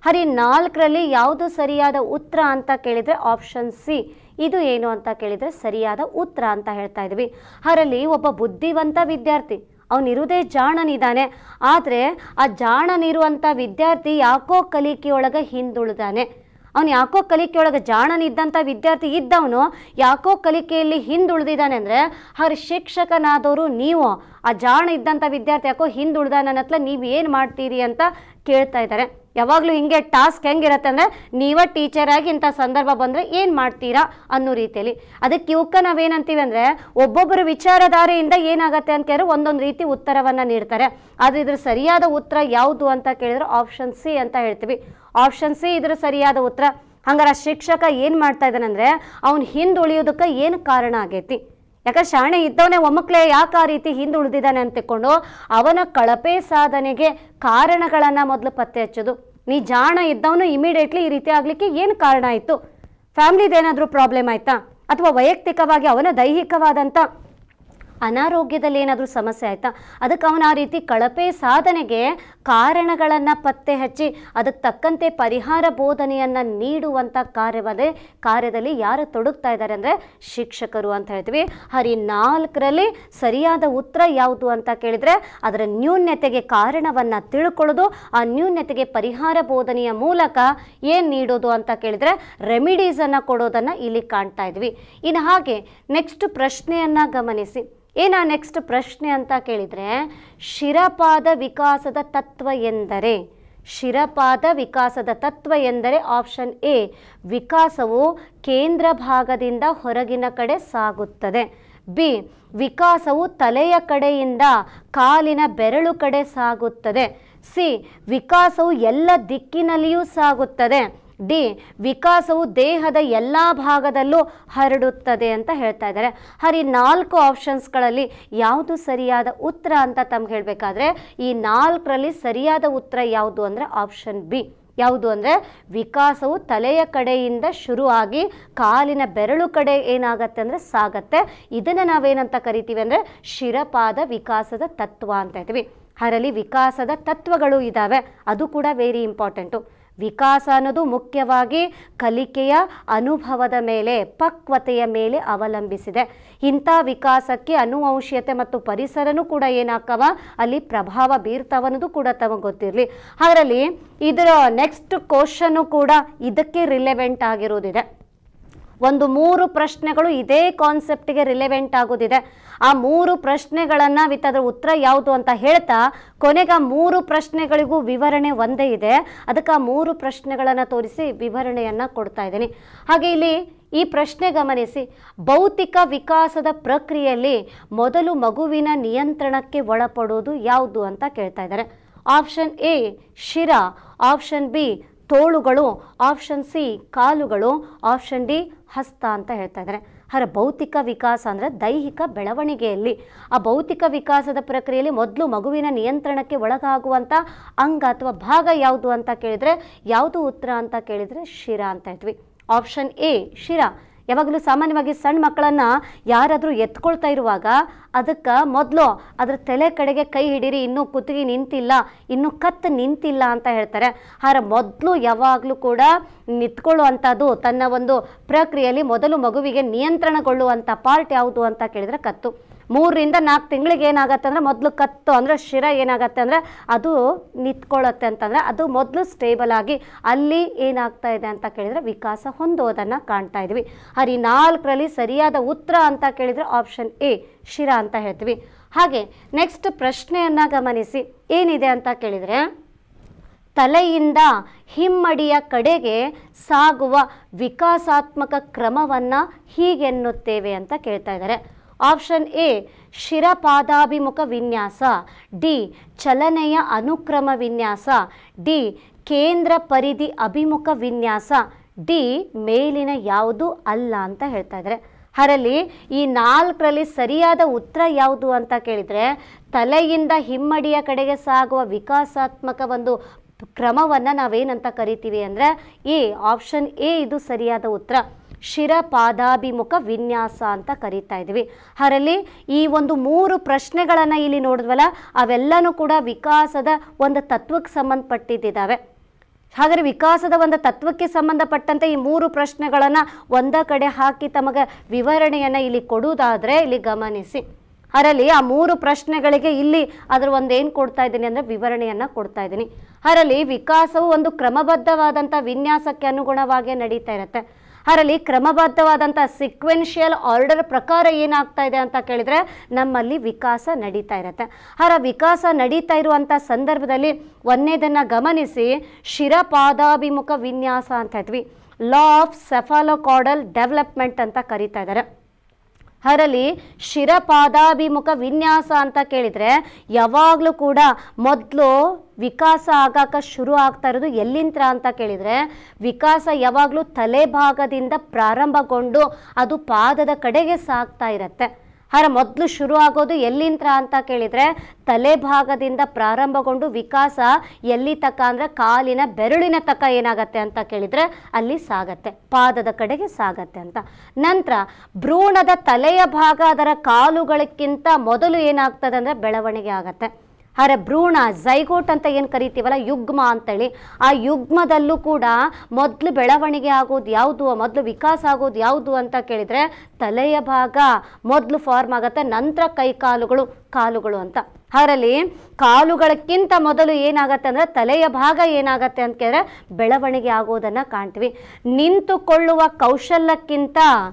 4ರಲ್ಲಿ ಯಾವುದು ಸರಿಯಾದ ಉತ್ತರ ಅಂತ ಕೇಳಿದರೆ ಆಪ್ಷನ್ ಸಿ, ಇದು ಏನು ಅಂತ ಕೇಳಿದರೆ ಸರಿಯಾದ ಉತ್ತರ ಅಂತ ಹೇಳ್ತಾ ಇದ್ವಿ. ಅದರಲ್ಲಿ ಒಬ್ಬ ಬುದ್ಧಿವಂತ ವಿದ್ಯಾರ್ಥಿ, ಅವನಿರುವುದೇ ಜಾಣನಿದ್ದಾನೆ, ಆದರೆ ಆ ಜಾಣನಿರುವಂಥ ವಿದ್ಯಾರ್ಥಿ ಯಾಕೋ ಕಲಿಕೆಯೊಳಗೆ ಹಿಂದುಳಿದಾನೆ. ಅವನು ಯಾಕೋ ಕಲಿಕೆಯೊಳಗೆ ಜಾಣನಿದ್ದಂಥ ವಿದ್ಯಾರ್ಥಿ ಇದ್ದವನು ಯಾಕೋ ಕಲಿಕೆಯಲ್ಲಿ ಹಿಂದುಳಿದಿದ್ದಾನೆ ಅಂದರೆ ಶಿಕ್ಷಕನಾದವರು ನೀವು ಆ ಜಾಣ ಇದ್ದಂಥ ವಿದ್ಯಾರ್ಥಿ ಯಾಕೋ ಹಿಂದುಳಿದಾನೆ ಅನ್ನತ್ಲ ನೀವು ಏನು ಮಾಡ್ತೀರಿ ಅಂತ ಕೇಳ್ತಾ ಇದ್ದಾರೆ. ಯಾವಾಗಲೂ ಹಿಂಗೆ ಟಾಸ್ಕ್ ಹೆಂಗಿರುತ್ತೆ ಅಂದರೆ ನೀವೇ ಟೀಚರ್ ಆಗಿ ಇಂಥ ಸಂದರ್ಭ ಬಂದರೆ ಏನು ಮಾಡ್ತೀರಾ ಅನ್ನೋ ರೀತಿಯಲ್ಲಿ. ಅದಕ್ಕೆ ಇವಕ್ಕೆ ನಾವೇನಂತೀವಿ ಅಂದರೆ ಒಬ್ಬೊಬ್ಬರು ವಿಚಾರಧಾರೆಯಿಂದ ಏನಾಗುತ್ತೆ ಅಂತ ಕೇಳಿದ್ರೆ ಒಂದೊಂದು ರೀತಿ ಉತ್ತರವನ್ನು ನೀಡ್ತಾರೆ. ಆದರೆ ಇದ್ರ ಸರಿಯಾದ ಉತ್ತರ ಯಾವುದು ಅಂತ ಕೇಳಿದ್ರೆ ಆಪ್ಷನ್ ಸಿ ಅಂತ ಹೇಳ್ತೀವಿ. ಆಪ್ಷನ್ ಸಿ ಇದ್ರ ಸರಿಯಾದ ಉತ್ತರ. ಹಂಗಾರೆ ಶಿಕ್ಷಕ ಏನು ಮಾಡ್ತಾ ಇದ್ದಾನಂದರೆ ಅವ್ನು ಹಿಂದುಳಿಯೋದಕ್ಕೆ ಏನು ಕಾರಣ ಆಗೈತಿ, ಯಾಕಂದ್ರೆ ಶಾಣೆ ಇದ್ದವನೇ ಒಮ್ಮಕ್ಲೆ ಯಾಕೆ ಆ ರೀತಿ ಹಿಂದುಳಿದಿದ್ದಾನೆ ಅಂತ ತಿಳ್ಕೊಂಡು ಅವನ ಕಳಪೆ ಸಾಧನೆಗೆ ಕಾರಣಗಳನ್ನು ಮೊದಲು ಪತ್ತೆ ಹಚ್ಚೋದು. ನೀ ಜಾಣ ಇದ್ದವನು ಇಮಿಡಿಯೇಟ್ಲಿ ಈ ರೀತಿ ಆಗಲಿಕ್ಕೆ ಏನು ಕಾರಣ ಆಯಿತು, ಫ್ಯಾಮಿಲಿದೇನಾದರೂ ಪ್ರಾಬ್ಲಮ್ ಆಯಿತಾ, ಅಥವಾ ವೈಯಕ್ತಿಕವಾಗಿ ಅವನ ದೈಹಿಕವಾದಂಥ ಅನಾರೋಗ್ಯದಲ್ಲಿ ಏನಾದರೂ ಸಮಸ್ಯೆ ಆಯಿತಾ, ಅದಕ್ಕೆ ಅವನ ಆ ರೀತಿ ಕಳಪೆ ಸಾಧನೆಗೆ ಕಾರಣಗಳನ್ನು ಪತ್ತೆ ಹಚ್ಚಿ ಅದಕ್ಕೆ ತಕ್ಕಂತೆ ಪರಿಹಾರ ಬೋಧನೆಯನ್ನು ನೀಡುವಂಥ ಕಾರ್ಯದಲ್ಲಿ ಯಾರು ತೊಡಗ್ತಾ ಇದ್ದಾರೆ ಅಂದರೆ ಶಿಕ್ಷಕರು ಅಂತ ಹೇಳ್ತೀವಿ. 4ರಲ್ಲಿ ಸರಿಯಾದ ಉತ್ತರ ಯಾವುದು ಅಂತ ಕೇಳಿದರೆ ಅದರ ನ್ಯೂನ್ಯತೆಗೆ ಕಾರಣವನ್ನು ತಿಳ್ಕೊಳ್ಳೋದು, ಆ ನ್ಯೂನ್ಯತೆಗೆ ಪರಿಹಾರ ಬೋಧನೆಯ ಮೂಲಕ ಏನು ನೀಡೋದು ಅಂತ ಕೇಳಿದರೆ ರೆಮಿಡೀಸನ್ನು ಕೊಡೋದನ್ನು ಇಲ್ಲಿ ಕಾಣ್ತಾ ಇದ್ವಿ. ಇನ್ನು ಹಾಗೆ ನೆಕ್ಸ್ಟ್ ಪ್ರಶ್ನೆಯನ್ನು ಗಮನಿಸಿ. ಏನ ನೆಕ್ಸ್ಟ್ ಪ್ರಶ್ನೆ ಅಂತ ಕೇಳಿದರೆ ಶಿರಪಾದ ವಿಕಾಸದ ತತ್ವ ಎಂದರೆ, ಶಿರಪಾದ ವಿಕಾಸದ ತತ್ವ ಎಂದರೆ ಆಪ್ಷನ್ ಎ, ವಿಕಾಸವು ಕೇಂದ್ರ ಭಾಗದಿಂದ ಹೊರಗಿನ ಕಡೆ ಸಾಗುತ್ತದೆ. ಬಿ ವಿಕಾಸವು ತಲೆಯ ಕಡೆಯಿಂದ ಕಾಲಿನ ಬೆರಳು ಕಡೆ ಸಾಗುತ್ತದೆ. ಸಿ ವಿಕಾಸವು ಎಲ್ಲ ದಿಕ್ಕಿನಲ್ಲಿಯೂ ಸಾಗುತ್ತದೆ. ಡಿ ವಿಕಾಸವು ದೇಹದ ಎಲ್ಲ ಭಾಗದಲ್ಲೂ ಹರಡುತ್ತದೆ ಅಂತ ಹೇಳ್ತಾ ಇದ್ದಾರೆ. ಈ 4 ಆಪ್ಷನ್ಸ್ಗಳಲ್ಲಿ ಯಾವುದು ಸರಿಯಾದ ಉತ್ತರ ಅಂತ ತಮ್ಗೆ ಹೇಳಬೇಕಾದ್ರೆ ಈ 4ರಲ್ಲಿ ಸರಿಯಾದ ಉತ್ತರ ಯಾವುದು ಅಂದರೆ ಆಪ್ಷನ್ ಬಿ. ಯಾವುದು ಅಂದರೆ ವಿಕಾಸವು ತಲೆಯ ಕಡೆಯಿಂದ ಶುರುವಾಗಿ ಕಾಲಿನ ಬೆರಳು ಕಡೆ ಏನಾಗತ್ತೆ ಅಂದರೆ ಸಾಗತ್ತೆ. ಇದನ್ನು ನಾವೇನಂತ ಕರಿತೀವಿ ಅಂದರೆ ಶಿರಪಾದ ವಿಕಾಸದ ತತ್ವ ಅಂತ ಹೇಳ್ತೀವಿ. ಅದರಲ್ಲಿ ವಿಕಾಸದ ತತ್ವಗಳು ಇದ್ದಾವೆ, ಅದು ಕೂಡ ವೆರಿ ಇಂಪಾರ್ಟೆಂಟು. ವಿಕಾಸ ಅನ್ನೋದು ಮುಖ್ಯವಾಗಿ ಕಲಿಕೆಯ ಅನುಭವದ ಮೇಲೆ, ಪಕ್ವತೆಯ ಮೇಲೆ ಅವಲಂಬಿಸಿದೆ. ಇಂಥ ವಿಕಾಸಕ್ಕೆ ಅನುವಂಶೀಯತೆ ಮತ್ತು ಪರಿಸರನೂ ಕೂಡ ಏನಾಕವ ಅಲ್ಲಿ ಪ್ರಭಾವ ಬೀರ್ತಾವನ್ನೋದು ಕೂಡ ತಮಗೆ ಗೊತ್ತಿರಲಿ. ಅದರಲ್ಲಿ ಇದರ ನೆಕ್ಸ್ಟ್ ಕ್ವಶನ್ನು ಕೂಡ ಇದಕ್ಕೆ ರಿಲೆವೆಂಟ್ ಆಗಿರೋದಿದೆ. ಒಂದು 3 ಪ್ರಶ್ನೆಗಳು ಇದೇ ಕಾನ್ಸೆಪ್ಟಿಗೆ ರಿಲೆವೆಂಟ್ ಆಗೋದಿದೆ. ಆ 3 ಪ್ರಶ್ನೆಗಳನ್ನು ವಿತ್ ಅದರ ಉತ್ತರ ಯಾವುದು ಅಂತ ಹೇಳ್ತಾ ಕೊನೆಗೆ ಆ 3 ಪ್ರಶ್ನೆಗಳಿಗೂ ವಿವರಣೆ ಒಂದೇ ಇದೆ. ಅದಕ್ಕೆ ಆ 3 ಪ್ರಶ್ನೆಗಳನ್ನು ತೋರಿಸಿ ವಿವರಣೆಯನ್ನು ಕೊಡ್ತಾ ಇದ್ದೀನಿ. ಹಾಗೆ ಇಲ್ಲಿ ಈ ಪ್ರಶ್ನೆ ಗಮನಿಸಿ, ಭೌತಿಕ ವಿಕಾಸದ ಪ್ರಕ್ರಿಯೆಯಲ್ಲಿ ಮೊದಲು ಮಗುವಿನ ನಿಯಂತ್ರಣಕ್ಕೆ ಒಳಪಡೋದು ಯಾವುದು ಅಂತ ಕೇಳ್ತಾ ಇದ್ದಾರೆ. ಆಪ್ಷನ್ ಎ ಶಿರ, ಆಪ್ಷನ್ ಬಿ ತೋಳುಗಳು, ಆಪ್ಷನ್ ಸಿ ಕಾಲುಗಳು, ಆಪ್ಷನ್ ಡಿ ಹಸ್ತ ಅಂತ ಹೇಳ್ತಾ ಇದ್ದಾರೆ. ಭೌತಿಕ ವಿಕಾಸ ಅಂದರೆ ದೈಹಿಕ ಬೆಳವಣಿಗೆಯಲ್ಲಿ ಆ ಭೌತಿಕ ವಿಕಾಸದ ಪ್ರಕ್ರಿಯೆಯಲ್ಲಿ ಮೊದಲು ಮಗುವಿನ ನಿಯಂತ್ರಣಕ್ಕೆ ಒಳಗಾಗುವಂಥ ಅಂಗ ಅಥವಾ ಭಾಗ ಯಾವುದು ಅಂತ ಕೇಳಿದರೆ ಯಾವುದು ಉತ್ತರ ಅಂತ ಕೇಳಿದರೆ ಶಿರ ಅಂತ ಹೇಳ್ತೀವಿ. ಆಪ್ಷನ್ ಎ ಶಿರ. ಯಾವಾಗಲೂ ಸಾಮಾನ್ಯವಾಗಿ ಸಣ್ಣ ಮಕ್ಕಳನ್ನು ಯಾರಾದರೂ ಎತ್ಕೊಳ್ತಾ ಇರುವಾಗ ಅದಕ್ಕೆ ಮೊದಲು ಅದರ ತಲೆ ಕಡೆಗೆ ಕೈ ಹಿಡೀರಿ, ಇನ್ನೂ ಕುತ್ತಿಗೆ ನಿಂತಿಲ್ಲ, ಇನ್ನೂ ಕತ್ತು ನಿಂತಿಲ್ಲ ಅಂತ ಹೇಳ್ತಾರೆ. ಮೊದಲು ಯಾವಾಗಲೂ ಕೂಡ ನಿಂತ್ಕೊಳ್ಳುವಂಥದ್ದು ತನ್ನ ಒಂದು ಪ್ರಕ್ರಿಯೆಯಲ್ಲಿ ಮೊದಲು ಮಗುವಿಗೆ ನಿಯಂತ್ರಣಗೊಳ್ಳುವಂಥ ಪಾರ್ಟ್ ಯಾವುದು ಅಂತ ಕೇಳಿದರೆ ಕತ್ತು. 3 ರಿಂದ 4 ತಿಂಗಳಿಗೆ ಏನಾಗತ್ತೆ ಅಂದರೆ ಮೊದಲು ಕತ್ತು ಅಂದರೆ ಶಿರ ಏನಾಗತ್ತೆ ಅಂದರೆ ಅದು ನಿಂತ್ಕೊಳ್ಳುತ್ತೆ ಅಂತಂದರೆ ಅದು ಮೊದಲು ಸ್ಟೇಬಲ್ ಆಗಿ ಅಲ್ಲಿ ಏನಾಗ್ತಾ ಇದೆ ಅಂತ ಕೇಳಿದರೆ ವಿಕಾಸ ಹೊಂದೋದನ್ನು ಕಾಣ್ತಾ ಇದ್ವಿ. ಈ 4ರಲ್ಲಿ ಸರಿಯಾದ ಉತ್ತರ ಅಂತ ಕೇಳಿದರೆ ಆಪ್ಷನ್ ಎ ಶಿರ ಅಂತ ಹೇಳ್ತೀವಿ. ಹಾಗೆ ನೆಕ್ಸ್ಟ್ ಪ್ರಶ್ನೆಯನ್ನು ಗಮನಿಸಿ, ಏನಿದೆ ಅಂತ ಕೇಳಿದರೆ ತಲೆಯಿಂದ ಹಿಮ್ಮಡಿಯ ಕಡೆಗೆ ಸಾಗುವ ವಿಕಾಸಾತ್ಮಕ ಕ್ರಮವನ್ನು ಹೀಗೆನ್ನುತ್ತೇವೆ ಅಂತ ಕೇಳ್ತಾ ಇದ್ದಾರೆ. ಆಪ್ಷನ್ ಎ ಶಿರಪಾದಾಭಿಮುಖ ವಿನ್ಯಾಸ, ಡಿ ಚಲನೆಯ ಅನುಕ್ರಮ ವಿನ್ಯಾಸ, ಡಿ ಕೇಂದ್ರ ಪರಿಧಿ ಅಭಿಮುಖ ವಿನ್ಯಾಸ, ಡಿ ಮೇಲಿನ ಯಾವುದು ಅಲ್ಲ ಅಂತ ಹೇಳ್ತಾ ಇದ್ದಾರೆ. ಅದರಲ್ಲಿ ಈ 4ರಲ್ಲಿ ಸರಿಯಾದ ಉತ್ತರ ಯಾವುದು ಅಂತ ಕೇಳಿದರೆ ತಲೆಯಿಂದ ಹಿಮ್ಮಡಿಯ ಕಡೆಗೆ ಸಾಗುವ ವಿಕಾಸಾತ್ಮಕ ಒಂದು ಕ್ರಮವನ್ನು ನಾವೇನಂತ ಕರಿತೀವಿ ಅಂದರೆ ಎ ಆಪ್ಷನ್ ಎ ಇದು ಸರಿಯಾದ ಉತ್ತರ. ಶಿರಪಾದಾಭಿಮುಖ ವಿನ್ಯಾಸ ಅಂತ ಕರಿತಾ ಇದ್ವಿ. ಅದರಲ್ಲಿ ಈ ಒಂದು 3 ಪ್ರಶ್ನೆಗಳನ್ನು ಇಲ್ಲಿ ನೋಡಿದ್ವಲ್ಲ ಅವೆಲ್ಲನೂ ಕೂಡ ವಿಕಾಸದ ಒಂದು ತತ್ವಕ್ಕೆ ಸಂಬಂಧಪಟ್ಟಿದ್ದಾವೆ. ಹಾಗಾದರೆ ವಿಕಾಸದ ಒಂದು ತತ್ವಕ್ಕೆ ಸಂಬಂಧಪಟ್ಟಂತೆ ಈ 3 ಪ್ರಶ್ನೆಗಳನ್ನು ಒಂದೇ ಕಡೆ ಹಾಕಿ ತಮಗೆ ವಿವರಣೆಯನ್ನು ಇಲ್ಲಿ ಕೊಡುವುದಾದರೆ ಇಲ್ಲಿ ಗಮನಿಸಿ. ಅದರಲ್ಲಿ ಆ 3 ಪ್ರಶ್ನೆಗಳಿಗೆ ಇಲ್ಲಿ ಅದರ ಒಂದು ಏನು ಕೊಡ್ತಾ ಇದ್ದೀನಿ ಅಂದರೆ ವಿವರಣೆಯನ್ನು ಕೊಡ್ತಾ ಇದ್ದೀನಿ. ಅದರಲ್ಲಿ ವಿಕಾಸವು ಒಂದು ಕ್ರಮಬದ್ಧವಾದಂಥ ವಿನ್ಯಾಸಕ್ಕೆ ಅನುಗುಣವಾಗಿ ನಡೀತಾ ಇರುತ್ತೆ. ಅದರಲ್ಲಿ ಕ್ರಮಬದ್ಧವಾದಂಥ ಸಿಕ್ವೆನ್ಷಿಯಲ್ ಆರ್ಡರ್ ಪ್ರಕಾರ ಏನಾಗ್ತಾ ಇದೆ ಅಂತ ಕೇಳಿದರೆ ನಮ್ಮಲ್ಲಿ ವಿಕಾಸ ನಡೀತಾ ಇರುತ್ತೆ. ವಿಕಾಸ ನಡೀತಾ ಇರುವಂಥ ಸಂದರ್ಭದಲ್ಲಿ ಒಂದನೇದನ್ನು ಗಮನಿಸಿ, ಶಿರಪಾದಾಭಿಮುಖ ವಿನ್ಯಾಸ ಅಂತ ಹೇಳ್ತೀವಿ. ಲಾ ಆಫ್ ಸೆಫಾಲೋಕಾರ್ಡಲ್ ಡೆವಲಪ್ಮೆಂಟ್ ಅಂತ ಕರೀತಾ ಇದ್ದಾರೆ. ಅದರಲ್ಲಿ ಶಿರಪಾದಾಭಿಮುಖ ವಿನ್ಯಾಸ ಅಂತ ಕೇಳಿದರೆ ಯಾವಾಗಲೂ ಕೂಡ ಮೊದಲು ವಿಕಾಸ ಆಗಾಕ ಶುರು ಆಗ್ತಾ ಇರೋದು ಎಲ್ಲಿಂದ ಅಂತ ಕೇಳಿದರೆ ವಿಕಾಸ ಯಾವಾಗಲೂ ತಲೆ ಭಾಗದಿಂದ ಪ್ರಾರಂಭಗೊಂಡು ಅದು ಪಾದದ ಕಡೆಗೆ ಸಾಗ್ತಾ ಇರುತ್ತೆ. ಮೊದಲು ಶುರು ಆಗೋದು ಎಲ್ಲಿಂದ ಅಂತ ಕೇಳಿದರೆ ತಲೆ ಭಾಗದಿಂದ ಪ್ರಾರಂಭಗೊಂಡು ವಿಕಾಸ ಎಲ್ಲಿ ತಕ ಅಂದರೆ ಕಾಲಿನ ಬೆರಳಿನ ತಕ ಏನಾಗತ್ತೆ ಅಂತ ಕೇಳಿದರೆ ಅಲ್ಲಿ ಸಾಗತ್ತೆ, ಪಾದದ ಕಡೆಗೆ ಸಾಗತ್ತೆ ಅಂತ. ನಂತರ ಭ್ರೂಣದ ತಲೆಯ ಭಾಗ ಅದರ ಕಾಲುಗಳಕ್ಕಿಂತ ಮೊದಲು ಏನಾಗ್ತದೆ ಅಂದರೆ ಬೆಳವಣಿಗೆ ಆಗತ್ತೆ. ಭ್ರೂಣ ಝೈಗೋಟ್ ಅಂತ ಏನು ಕರಿತೀವಲ್ಲ, ಯುಗ್ಮ ಅಂತೇಳಿ, ಆ ಯುಗ್ಮದಲ್ಲೂ ಕೂಡ ಮೊದಲು ಬೆಳವಣಿಗೆ ಆಗೋದು ಯಾವುದು, ಮೊದಲು ವಿಕಾಸ ಆಗೋದು ಯಾವುದು ಅಂತ ಕೇಳಿದರೆ ತಲೆಯ ಭಾಗ ಮೊದಲು ಫಾರ್ಮ್ ಆಗುತ್ತೆ, ನಂತರ ಕೈ ಕಾಲುಗಳು ಅಂತ. ಅದರಲ್ಲಿ ಕಾಲುಗಳಕ್ಕಿಂತ ಮೊದಲು ಏನಾಗತ್ತೆ ಅಂದರೆ ತಲೆಯ ಭಾಗ ಏನಾಗತ್ತೆ ಅಂತ ಕೇಳಿದ್ರೆ ಬೆಳವಣಿಗೆ ಆಗೋದನ್ನು ಕಾಣ್ತೀವಿ. ನಿಂತುಕೊಳ್ಳುವ ಕೌಶಲ್ಯಕ್ಕಿಂತ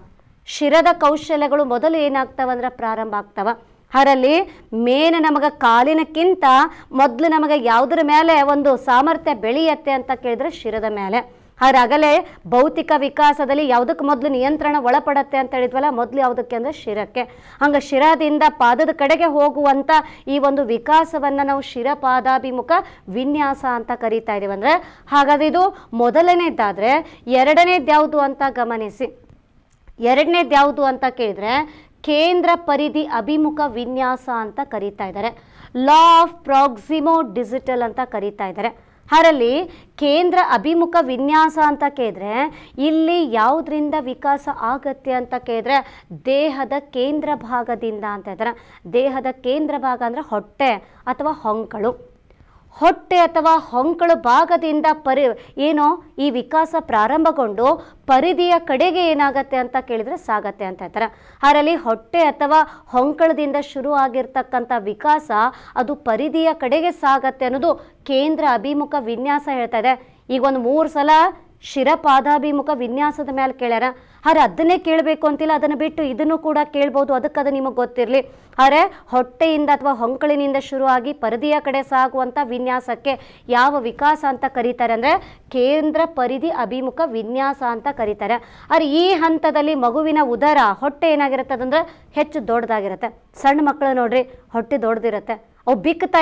ಶಿರದ ಕೌಶಲ್ಯಗಳು ಮೊದಲು ಏನಾಗ್ತವೆ ಅಂದರೆ ಪ್ರಾರಂಭ ಆಗ್ತವೆ. ಅದರಲ್ಲಿ ಮೇನ್ ನಮಗೆ ಕಾಲಿನಕ್ಕಿಂತ ಮೊದಲು ನಮಗೆ ಯಾವುದ್ರ ಮೇಲೆ ಒಂದು ಸಾಮರ್ಥ್ಯ ಬೆಳೆಯತ್ತೆ ಅಂತ ಕೇಳಿದ್ರೆ ಶಿರದ ಮೇಲೆ. ಹಾಗಾಗಲೇ ಭೌತಿಕ ವಿಕಾಸದಲ್ಲಿ ಯಾವುದಕ್ಕೆ ಮೊದಲು ನಿಯಂತ್ರಣ ಒಳಪಡತ್ತೆ ಅಂತ ಹೇಳಿದ್ವಲ್ಲ, ಮೊದಲು ಯಾವುದಕ್ಕೆ ಅಂದರೆ ಶಿರಕ್ಕೆ. ಹಂಗೆ ಶಿರದಿಂದ ಪಾದದ ಕಡೆಗೆ ಹೋಗುವಂಥ ಈ ಒಂದು ವಿಕಾಸವನ್ನು ನಾವು ಶಿರಪಾದಾಭಿಮುಖ ವಿನ್ಯಾಸ ಅಂತ ಕರೀತಾ ಇದ್ದೀವಿ. ಅಂದರೆ ಹಾಗಾದ್ರೆ ಇದು ಮೊದಲನೇದಾದರೆ, ಎರಡನೇದು ಯಾವುದು ಅಂತ ಗಮನಿಸಿ. ಎರಡನೇದು ಯಾವುದು ಅಂತ ಕೇಳಿದರೆ ಕೇಂದ್ರ ಪರಿಧಿ ಅಭಿಮುಖ ವಿನ್ಯಾಸ ಅಂತ ಕರೀತಾ ಇದ್ದಾರೆ. ಲಾ ಆಫ್ ಪ್ರಾಕ್ಸಿಮೋ ಡಿಜಿಟಲ್ ಅಂತ ಕರೀತಾ ಇದ್ದಾರೆ. ಅದರಲ್ಲಿ ಕೇಂದ್ರ ಅಭಿಮುಖ ವಿನ್ಯಾಸ ಅಂತ ಕೇಳಿದ್ರೆ ಇಲ್ಲಿ ಯಾವುದರಿಂದ ವಿಕಾಸ ಆಗತ್ತೆ ಅಂತ ಕೇಳಿದ್ರೆ ದೇಹದ ಕೇಂದ್ರ ಭಾಗದಿಂದ ಅಂತ ಇದ್ದಾರೆ. ದೇಹದ ಕೇಂದ್ರ ಭಾಗ ಅಂದರೆ ಹೊಟ್ಟೆ ಅಥವಾ ಹೊಂಕಳು. ಹೊಟ್ಟೆ ಅಥವಾ ಹೊಂಕಳು ಭಾಗದಿಂದ ಈ ವಿಕಾಸ ಪ್ರಾರಂಭಗೊಂಡು ಪರಿಧಿಯ ಕಡೆಗೆ ಏನಾಗತ್ತೆ ಅಂತ ಕೇಳಿದರೆ ಸಾಗತ್ತೆ ಅಂತ ಹೇಳ್ತಾರೆ. ಅದರಲ್ಲಿ ಹೊಟ್ಟೆ ಅಥವಾ ಹೊಂಕಳದಿಂದ ಶುರು ಆಗಿರ್ತಕ್ಕಂಥ ವಿಕಾಸ ಅದು ಪರಿಧಿಯ ಕಡೆಗೆ ಸಾಗತ್ತೆ ಅನ್ನೋದು ಕೇಂದ್ರ ಅಭಿಮುಖ ವಿನ್ಯಾಸ ಹೇಳ್ತಾ ಇದೆ. ಈಗ ಒಂದು 3 ಸಲ ಶಿರಪಾದಾಭಿಮುಖ ವಿನ್ಯಾಸದ ಮೇಲೆ ಕೇಳ್ಯಾರ. ಆದರೆ ಅದನ್ನೇ ಕೇಳಬೇಕು ಅಂತಿಲ್ಲ, ಅದನ್ನು ಬಿಟ್ಟು ಇದನ್ನು ಕೂಡ ಕೇಳ್ಬೋದು, ಅದಕ್ಕದು ನಿಮಗೆ ಗೊತ್ತಿರಲಿ. ಆದರೆ ಹೊಟ್ಟೆಯಿಂದ ಅಥವಾ ಹೊಂಕಳಿನಿಂದ ಶುರುವಾಗಿ ಪರಿಧಿಯ ಕಡೆ ಸಾಗುವಂಥ ವಿನ್ಯಾಸಕ್ಕೆ ಯಾವ ವಿಕಾಸ ಅಂತ ಕರೀತಾರೆ ಅಂದರೆ ಕೇಂದ್ರ ಪರಿಧಿ ಅಭಿಮುಖ ವಿನ್ಯಾಸ ಅಂತ ಕರೀತಾರೆ. ಆದರೆ ಈ ಹಂತದಲ್ಲಿ ಮಗುವಿನ ಉದರ ಹೊಟ್ಟೆ ಏನಾಗಿರುತ್ತೆ ಅಂದರೆ ಹೆಚ್ಚು ದೊಡ್ಡದಾಗಿರುತ್ತೆ. ಸಣ್ಣ ಮಕ್ಕಳು ನೋಡ್ರಿ, ಹೊಟ್ಟೆ ದೊಡ್ಡದಿರುತ್ತೆ, ಅವು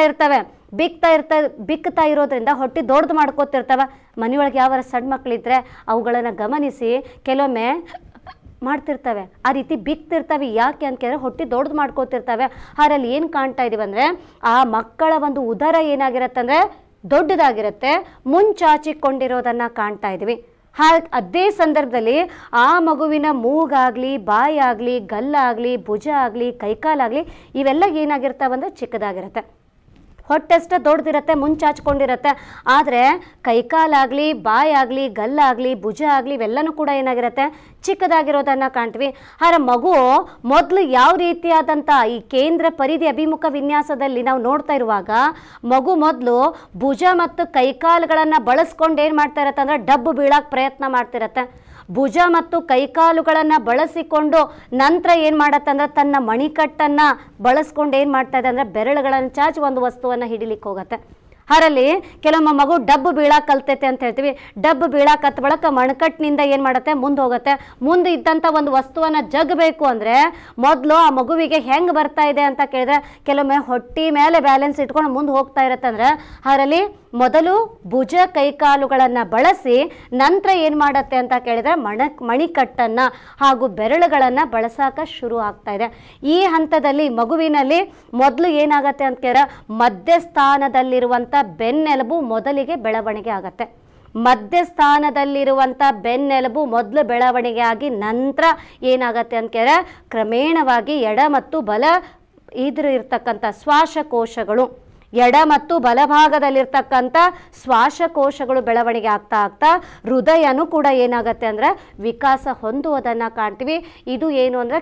ಬಿಕ್ತಾ ಇರೋದ್ರಿಂದ ಹೊಟ್ಟೆ ದೊಡ್ಡದು ಮಾಡ್ಕೋತಿರ್ತವೆ. ಮನೆಯೊಳಗೆ ಯಾವ ಸಣ್ಣ ಮಕ್ಕಳಿದ್ರೆ ಅವುಗಳನ್ನು ಗಮನಿಸಿ ಕೆಲವೊಮ್ಮೆ ಮಾಡ್ತಿರ್ತವೆ, ಆ ರೀತಿ ಬಿಕ್ತಿರ್ತವೆ. ಯಾಕೆ ಅಂತ ಕೇಳಿದ್ರೆ ಹೊಟ್ಟೆ ದೊಡ್ಡದು ಮಾಡ್ಕೋತಿರ್ತವೆ. ಅದರಲ್ಲಿ ಏನು ಕಾಣ್ತಾ ಇದೀವಿ ಅಂದರೆ ಆ ಮಕ್ಕಳ ಒಂದು ಉದರ ಏನಾಗಿರುತ್ತೆ ಅಂದರೆ ದೊಡ್ಡದಾಗಿರುತ್ತೆ, ಮುಂಚಾಚಿಕೊಂಡಿರೋದನ್ನು ಕಾಣ್ತಾ ಇದ್ದೀವಿ. ಅದೇ ಸಂದರ್ಭದಲ್ಲಿ ಆ ಮಗುವಿನ ಮೂಗಾಗಲಿ, ಬಾಯಾಗಲಿ, ಗಲ್ಲಾಗಲಿ, ಭುಜ ಆಗಲಿ, ಕೈಕಾಲಾಗಲಿ ಇವೆಲ್ಲ ಏನಾಗಿರ್ತಾವಂದ್ರೆ ಚಿಕ್ಕದಾಗಿರುತ್ತೆ. ಹೊಟ್ಟೆಷ್ಟ ದೊಡ್ಡದಿರುತ್ತೆ, ಮುಂಚಾಚ್ಕೊಂಡಿರುತ್ತೆ. ಆದರೆ ಕೈಕಾಲಾಗಲಿ, ಬಾಯಾಗಲಿ, ಗಲ್ಲಾಗಲಿ, ಭುಜ ಆಗಲಿ ಇವೆಲ್ಲನೂ ಕೂಡ ಏನಾಗಿರುತ್ತೆ ಚಿಕ್ಕದಾಗಿರೋದನ್ನು ಕಾಣ್ತೀವಿ. ಆದರೆ ಮಗು ಮೊದಲು ಯಾವ ರೀತಿಯಾದಂಥ ಈ ಕೇಂದ್ರ ಪರಿಧಿ ಅಭಿಮುಖ ವಿನ್ಯಾಸದಲ್ಲಿ ನಾವು ನೋಡ್ತಾ ಇರುವಾಗ ಮಗು ಮೊದಲು ಭುಜ ಮತ್ತು ಕೈಕಾಲುಗಳನ್ನು ಬಳಸ್ಕೊಂಡು ಏನು ಮಾಡ್ತಾ ಇರತ್ತೆ ಅಂದರೆ ಡಬ್ಬು ಬೀಳಕ್ಕೆ ಪ್ರಯತ್ನ ಮಾಡ್ತಿರತ್ತೆ. ಭುಜ ಮತ್ತು ಕೈಕಾಲುಗಳನ್ನು ಬಳಸಿಕೊಂಡು ನಂತರ ಏನು ಮಾಡತ್ತೆ ಅಂದರೆ ತನ್ನ ಮಣಿಕಟ್ಟನ್ನು ಬಳಸ್ಕೊಂಡು ಏನು ಮಾಡ್ತಾ ಇದೆ ಅಂದರೆ ಬೆರಳುಗಳನ್ನು ಚಾಚಿ ಒಂದು ವಸ್ತುವನ್ನು ಹಿಡಿಲಿಕ್ಕೆ ಹೋಗುತ್ತೆ. ಅದರಲ್ಲಿ ಕೆಲವೊಮ್ಮೆ ಮಗು ಡಬ್ಬು ಬೀಳಾಕ್ ಕಲ್ತೈತೆ ಅಂತ ಹೇಳ್ತೀವಿ. ಡಬ್ಬು ಬೀಳಾಕ್ ಹತ್ತ ಬಳಕ ಮಣಕಟ್ಟಿನಿಂದ ಏನು ಮಾಡುತ್ತೆ ಮುಂದೆ ಹೋಗುತ್ತೆ. ಮುಂದೆ ಇದ್ದಂಥ ಒಂದು ವಸ್ತುವನ್ನು ಜಗಬೇಕು ಅಂದರೆ ಮೊದಲು ಆ ಮಗುವಿಗೆ ಹೆಂಗೆ ಬರ್ತಾ ಇದೆ ಅಂತ ಕೇಳಿದ್ರೆ ಕೆಲವೊಮ್ಮೆ ಹೊಟ್ಟೆ ಮೇಲೆ ಬ್ಯಾಲೆನ್ಸ್ ಇಟ್ಕೊಂಡು ಮುಂದೆ ಹೋಗ್ತಾ ಇರುತ್ತೆ. ಅಂದರೆ ಅದರಲ್ಲಿ ಮೊದಲು ಭುಜ ಕೈಕಾಲುಗಳನ್ನು ಬಳಸಿ ನಂತರ ಏನು ಮಾಡುತ್ತೆ ಅಂತ ಕೇಳಿದರೆ ಮಣಿಕಟ್ಟನ್ನು ಹಾಗೂ ಬೆರಳುಗಳನ್ನು ಬಳಸೋಕೆ ಶುರು ಆಗ್ತಾ ಇದೆ. ಈ ಹಂತದಲ್ಲಿ ಮಗುವಿನಲ್ಲಿ ಮೊದಲು ಏನಾಗುತ್ತೆ ಅಂತ ಕೇಳಿದ್ರೆ ಮಧ್ಯಸ್ಥಾನದಲ್ಲಿರುವಂಥ ಬೆನ್ನೆಲುಬು ಮೊದಲಿಗೆ ಬೆಳವಣಿಗೆ ಆಗತ್ತೆ. ಮಧ್ಯಸ್ಥಾನದಲ್ಲಿರುವಂಥ ಬೆನ್ನೆಲುಬು ಮೊದಲು ಬೆಳವಣಿಗೆ ಆಗಿ ನಂತರ ಏನಾಗತ್ತೆ ಅಂತ ಕೇಳಿದ್ರೆ ಕ್ರಮೇಣವಾಗಿ ಎಡ ಮತ್ತು ಬಲ ಇರ್ತಕ್ಕಂಥ ಶ್ವಾಸಕೋಶಗಳು, ಎಡ ಮತ್ತು ಬಲಭಾಗದಲ್ಲಿರ್ತಕ್ಕಂಥ ಶ್ವಾಸಕೋಶಗಳು ಬೆಳವಣಿಗೆ ಆಗ್ತಾ ಆಗ್ತಾ ಹೃದಯನೂ ಕೂಡ ಏನಾಗುತ್ತೆ ಅಂದರೆ ವಿಕಾಸ ಹೊಂದುವುದನ್ನು ಕಾಣ್ತೀವಿ. ಇದು ಏನು ಅಂದರೆ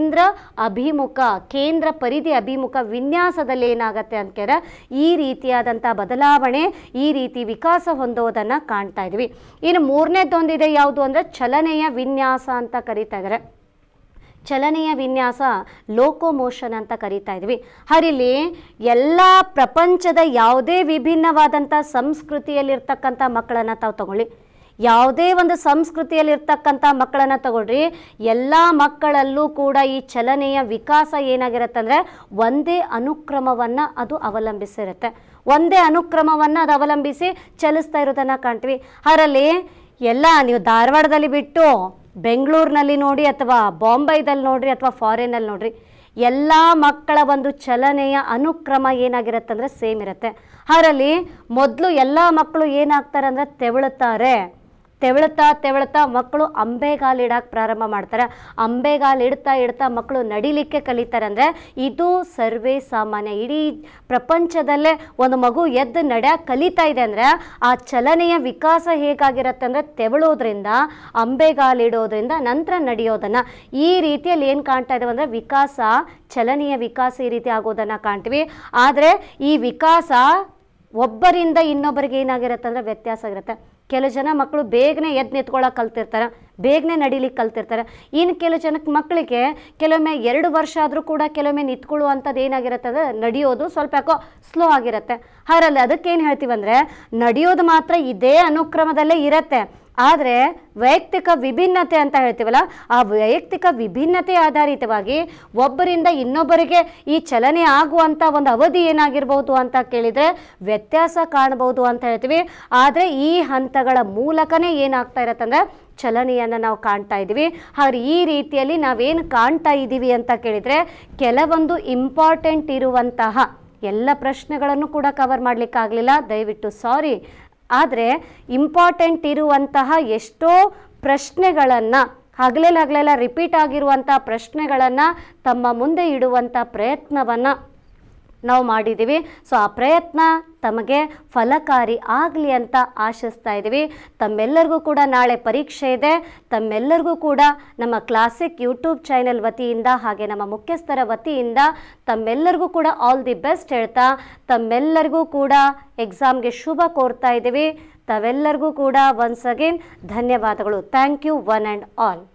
ಕೇಂದ್ರ ಪರಿಧಿ ಅಭಿಮುಖ ವಿನ್ಯಾಸದಲ್ಲಿ ಏನಾಗುತ್ತೆ ಅಂತ ಕೇಳಿದ್ರೆ ಈ ರೀತಿಯಾದಂಥ ಬದಲಾವಣೆ, ಈ ರೀತಿ ವಿಕಾಸ ಹೊಂದುವುದನ್ನು ಕಾಣ್ತಾ ಇದ್ವಿ. ಇನ್ನು ಮೂರನೇದೊಂದಿದೆ, ಯಾವುದು ಅಂದರೆ ಚಲನೆಯ ವಿನ್ಯಾಸ ಅಂತ ಕರೀತಾ ಇದ್ದಾರೆ. ಚಲನೆಯ ವಿನ್ಯಾಸ ಲೋಕೋಮೋಷನ್ ಅಂತ ಕರೀತಾ ಇದ್ವಿ. ಹರಿಲಿ ಎಲ್ಲ ಪ್ರಪಂಚದ ಯಾವುದೇ ವಿಭಿನ್ನವಾದಂಥ ಸಂಸ್ಕೃತಿಯಲ್ಲಿರ್ತಕ್ಕಂಥ ಮಕ್ಕಳನ್ನು ತಾವು ತಗೊಳ್ಳಿ, ಯಾವುದೇ ಒಂದು ಸಂಸ್ಕೃತಿಯಲ್ಲಿರ್ತಕ್ಕಂಥ ಮಕ್ಕಳನ್ನು ತಗೊಳ್ರಿ, ಎಲ್ಲ ಮಕ್ಕಳಲ್ಲೂ ಕೂಡ ಈ ಚಲನೆಯ ವಿಕಾಸ ಏನಾಗಿರುತ್ತೆ ಅಂದರೆ ಒಂದೇ ಅನುಕ್ರಮವನ್ನು ಅದು ಅವಲಂಬಿಸಿರುತ್ತೆ. ಒಂದೇ ಅನುಕ್ರಮವನ್ನು ಅದು ಅವಲಂಬಿಸಿ ಚಲಿಸ್ತಾ ಇರೋದನ್ನು ಕಾಣ್ತೀವಿ. ಅದರಲ್ಲಿ ಎಲ್ಲ ನೀವು ಧಾರವಾಡದಲ್ಲಿ ಬಿಟ್ಟು ಬೆಂಗಳೂರಿನಲ್ಲಿ ನೋಡಿ ಅಥವಾ ಬಾಂಬೈದಲ್ಲಿ ನೋಡ್ರಿ ಅಥವಾ ಫಾರಿನಲ್ಲಿ ನೋಡ್ರಿ, ಎಲ್ಲ ಮಕ್ಕಳ ಒಂದು ಚಲನೆಯ ಅನುಕ್ರಮ ಏನಾಗಿರುತ್ತೆ ಅಂದರೆ ಸೇಮ್ ಇರುತ್ತೆ. ಅದರಲ್ಲಿ ಮೊದಲು ಎಲ್ಲ ಮಕ್ಕಳು ಏನಾಗ್ತಾರೆ ಅಂದರೆ ತೆವಳುತ್ತಾ ಮಕ್ಕಳು ಅಂಬೆಗಾಲಿಡಕ್ಕೆ ಪ್ರಾರಂಭ ಮಾಡ್ತಾರೆ. ಇಡ್ತಾ ಮಕ್ಕಳು ನಡಿಲಿಕ್ಕೆ ಕಲಿತಾರೆ. ಅಂದರೆ ಇದು ಸರ್ವೇ ಸಾಮಾನ್ಯ. ಇಡೀ ಪ್ರಪಂಚದಲ್ಲೇ ಒಂದು ಮಗು ಎದ್ದು ನಡೆಯಕ್ಕೆ ಕಲಿತಾ ಇದೆ ಅಂದರೆ ಆ ಚಲನೆಯ ವಿಕಾಸ ಹೇಗಾಗಿರುತ್ತೆ ಅಂದರೆ ತೆವಳೋದ್ರಿಂದ, ಅಂಬೆಗಾಲಿಡೋದ್ರಿಂದ ನಂತರ ನಡೆಯೋದನ್ನು, ಈ ರೀತಿಯಲ್ಲಿ ಏನು ಕಾಣ್ತಾ ಇದ್ದೇವೆ ಅಂದರೆ ವಿಕಾಸ, ಚಲನೆಯ ವಿಕಾಸ ಈ ರೀತಿ ಆಗೋದನ್ನು ಕಾಣ್ತೀವಿ. ಆದರೆ ಈ ವಿಕಾಸ ಒಬ್ಬರಿಂದ ಇನ್ನೊಬ್ಬರಿಗೆ ಏನಾಗಿರುತ್ತೆ ಅಂದರೆ ವ್ಯತ್ಯಾಸ ಆಗಿರುತ್ತೆ. ಕೆಲವು ಜನ ಮಕ್ಕಳು ಬೇಗನೆ ಎದ್ದು ನಿಂತ್ಕೊಳ್ಳೋಕೆ ಕಲ್ತಿರ್ತಾರೆ, ಬೇಗನೆ ನಡಿಲಿಕ್ಕೆ ಕಲ್ತಿರ್ತಾರೆ. ಇನ್ನು ಕೆಲವು ಜನಕ್ಕೆ ಮಕ್ಕಳಿಗೆ ಕೆಲವೊಮ್ಮೆ 2 ವರ್ಷ ಆದರೂ ಕೂಡ ಕೆಲವೊಮ್ಮೆ ನಿಂತ್ಕೊಳ್ಳುವಂಥದ್ದು ಏನಾಗಿರುತ್ತೆ ಅಂದರೆ ನಡೆಯೋದು ಸ್ವಲ್ಪ ಯಾಕೋ ಸ್ಲೋ ಆಗಿರುತ್ತೆ. ಅದರಲ್ಲಿ ಅದಕ್ಕೇನು ಹೇಳ್ತೀವಿ ಅಂದರೆ ನಡೆಯೋದು ಮಾತ್ರ ಇದೇ ಅನುಕ್ರಮದಲ್ಲೇ ಇರುತ್ತೆ. ಆದರೆ ವೈಯಕ್ತಿಕ ವಿಭಿನ್ನತೆ ಅಂತ ಹೇಳ್ತೀವಲ್ಲ, ಆ ವೈಯಕ್ತಿಕ ವಿಭಿನ್ನತೆ ಆಧಾರಿತವಾಗಿ ಒಬ್ಬರಿಂದ ಇನ್ನೊಬ್ಬರಿಗೆ ಈ ಚಲನೆ ಆಗುವಂಥ ಒಂದು ಅವಧಿ ಏನಾಗಿರ್ಬೋದು ಅಂತ ಕೇಳಿದರೆ ವ್ಯತ್ಯಾಸ ಕಾಣಬಹುದು ಅಂತ ಹೇಳ್ತೀವಿ. ಆದರೆ ಈ ಹಂತಗಳ ಮೂಲಕನೇ ಏನಾಗ್ತಾ ಇರತ್ತಂದರೆ ಚಲನೆಯನ್ನು ನಾವು ಕಾಣ್ತಾ ಇದ್ದೀವಿ. ಹಾಗೆ ಈ ರೀತಿಯಲ್ಲಿ ನಾವೇನು ಕಾಣ್ತಾ ಇದ್ದೀವಿ ಅಂತ ಕೇಳಿದರೆ ಕೆಲವೊಂದು ಇಂಪಾರ್ಟೆಂಟ್ ಇರುವಂತಹ ಎಲ್ಲ ಪ್ರಶ್ನೆಗಳನ್ನು ಕೂಡ ಕವರ್ ಮಾಡಲಿಕ್ಕಾಗಲಿಲ್ಲ, ದಯವಿಟ್ಟು ಸಾರಿ. ಆದರೆ ಇಂಪಾರ್ಟೆಂಟ್ ಇರುವಂತಹ ಎಷ್ಟೋ ಪ್ರಶ್ನೆಗಳನ್ನು ಹಗಲೆಲ್ಲ ರಿಪೀಟ್ ಆಗಿರುವಂಥ ಪ್ರಶ್ನೆಗಳನ್ನು ತಮ್ಮ ಮುಂದೆ ಇಡುವಂಥ ಪ್ರಯತ್ನವನ್ನು ನಾವು ಮಾಡಿದ್ದೀವಿ. ಸೊ ಆ ಪ್ರಯತ್ನ ತಮಗೆ ಫಲಕಾರಿ ಆಗಲಿ ಅಂತ ಆಶಿಸ್ತಾ ಇದ್ದೀವಿ. ತಮ್ಮೆಲ್ಲರಿಗೂ ಕೂಡ ನಾಳೆ ಪರೀಕ್ಷೆ ಇದೆ. ತಮ್ಮೆಲ್ಲರಿಗೂ ಕೂಡ ನಮ್ಮ ಕ್ಲಾಸಿಕ್ ಯೂಟ್ಯೂಬ್ ಚಾನೆಲ್ ವತಿಯಿಂದ ಹಾಗೆ ನಮ್ಮ ಮುಖ್ಯಸ್ಥರ ವತಿಯಿಂದ ತಮ್ಮೆಲ್ಲರಿಗೂ ಕೂಡ ಆಲ್ ದಿ ಬೆಸ್ಟ್ ಹೇಳ್ತಾ ತಮ್ಮೆಲ್ಲರಿಗೂ ಕೂಡ ಎಕ್ಸಾಮ್ಗೆ ಶುಭ ಕೋರ್ತಾ ಇದ್ದೀವಿ. ತಾವೆಲ್ಲರಿಗೂ ಕೂಡ ಒನ್ಸ್ ಅಗೇನ್ ಧನ್ಯವಾದಗಳು. Thank you one and all.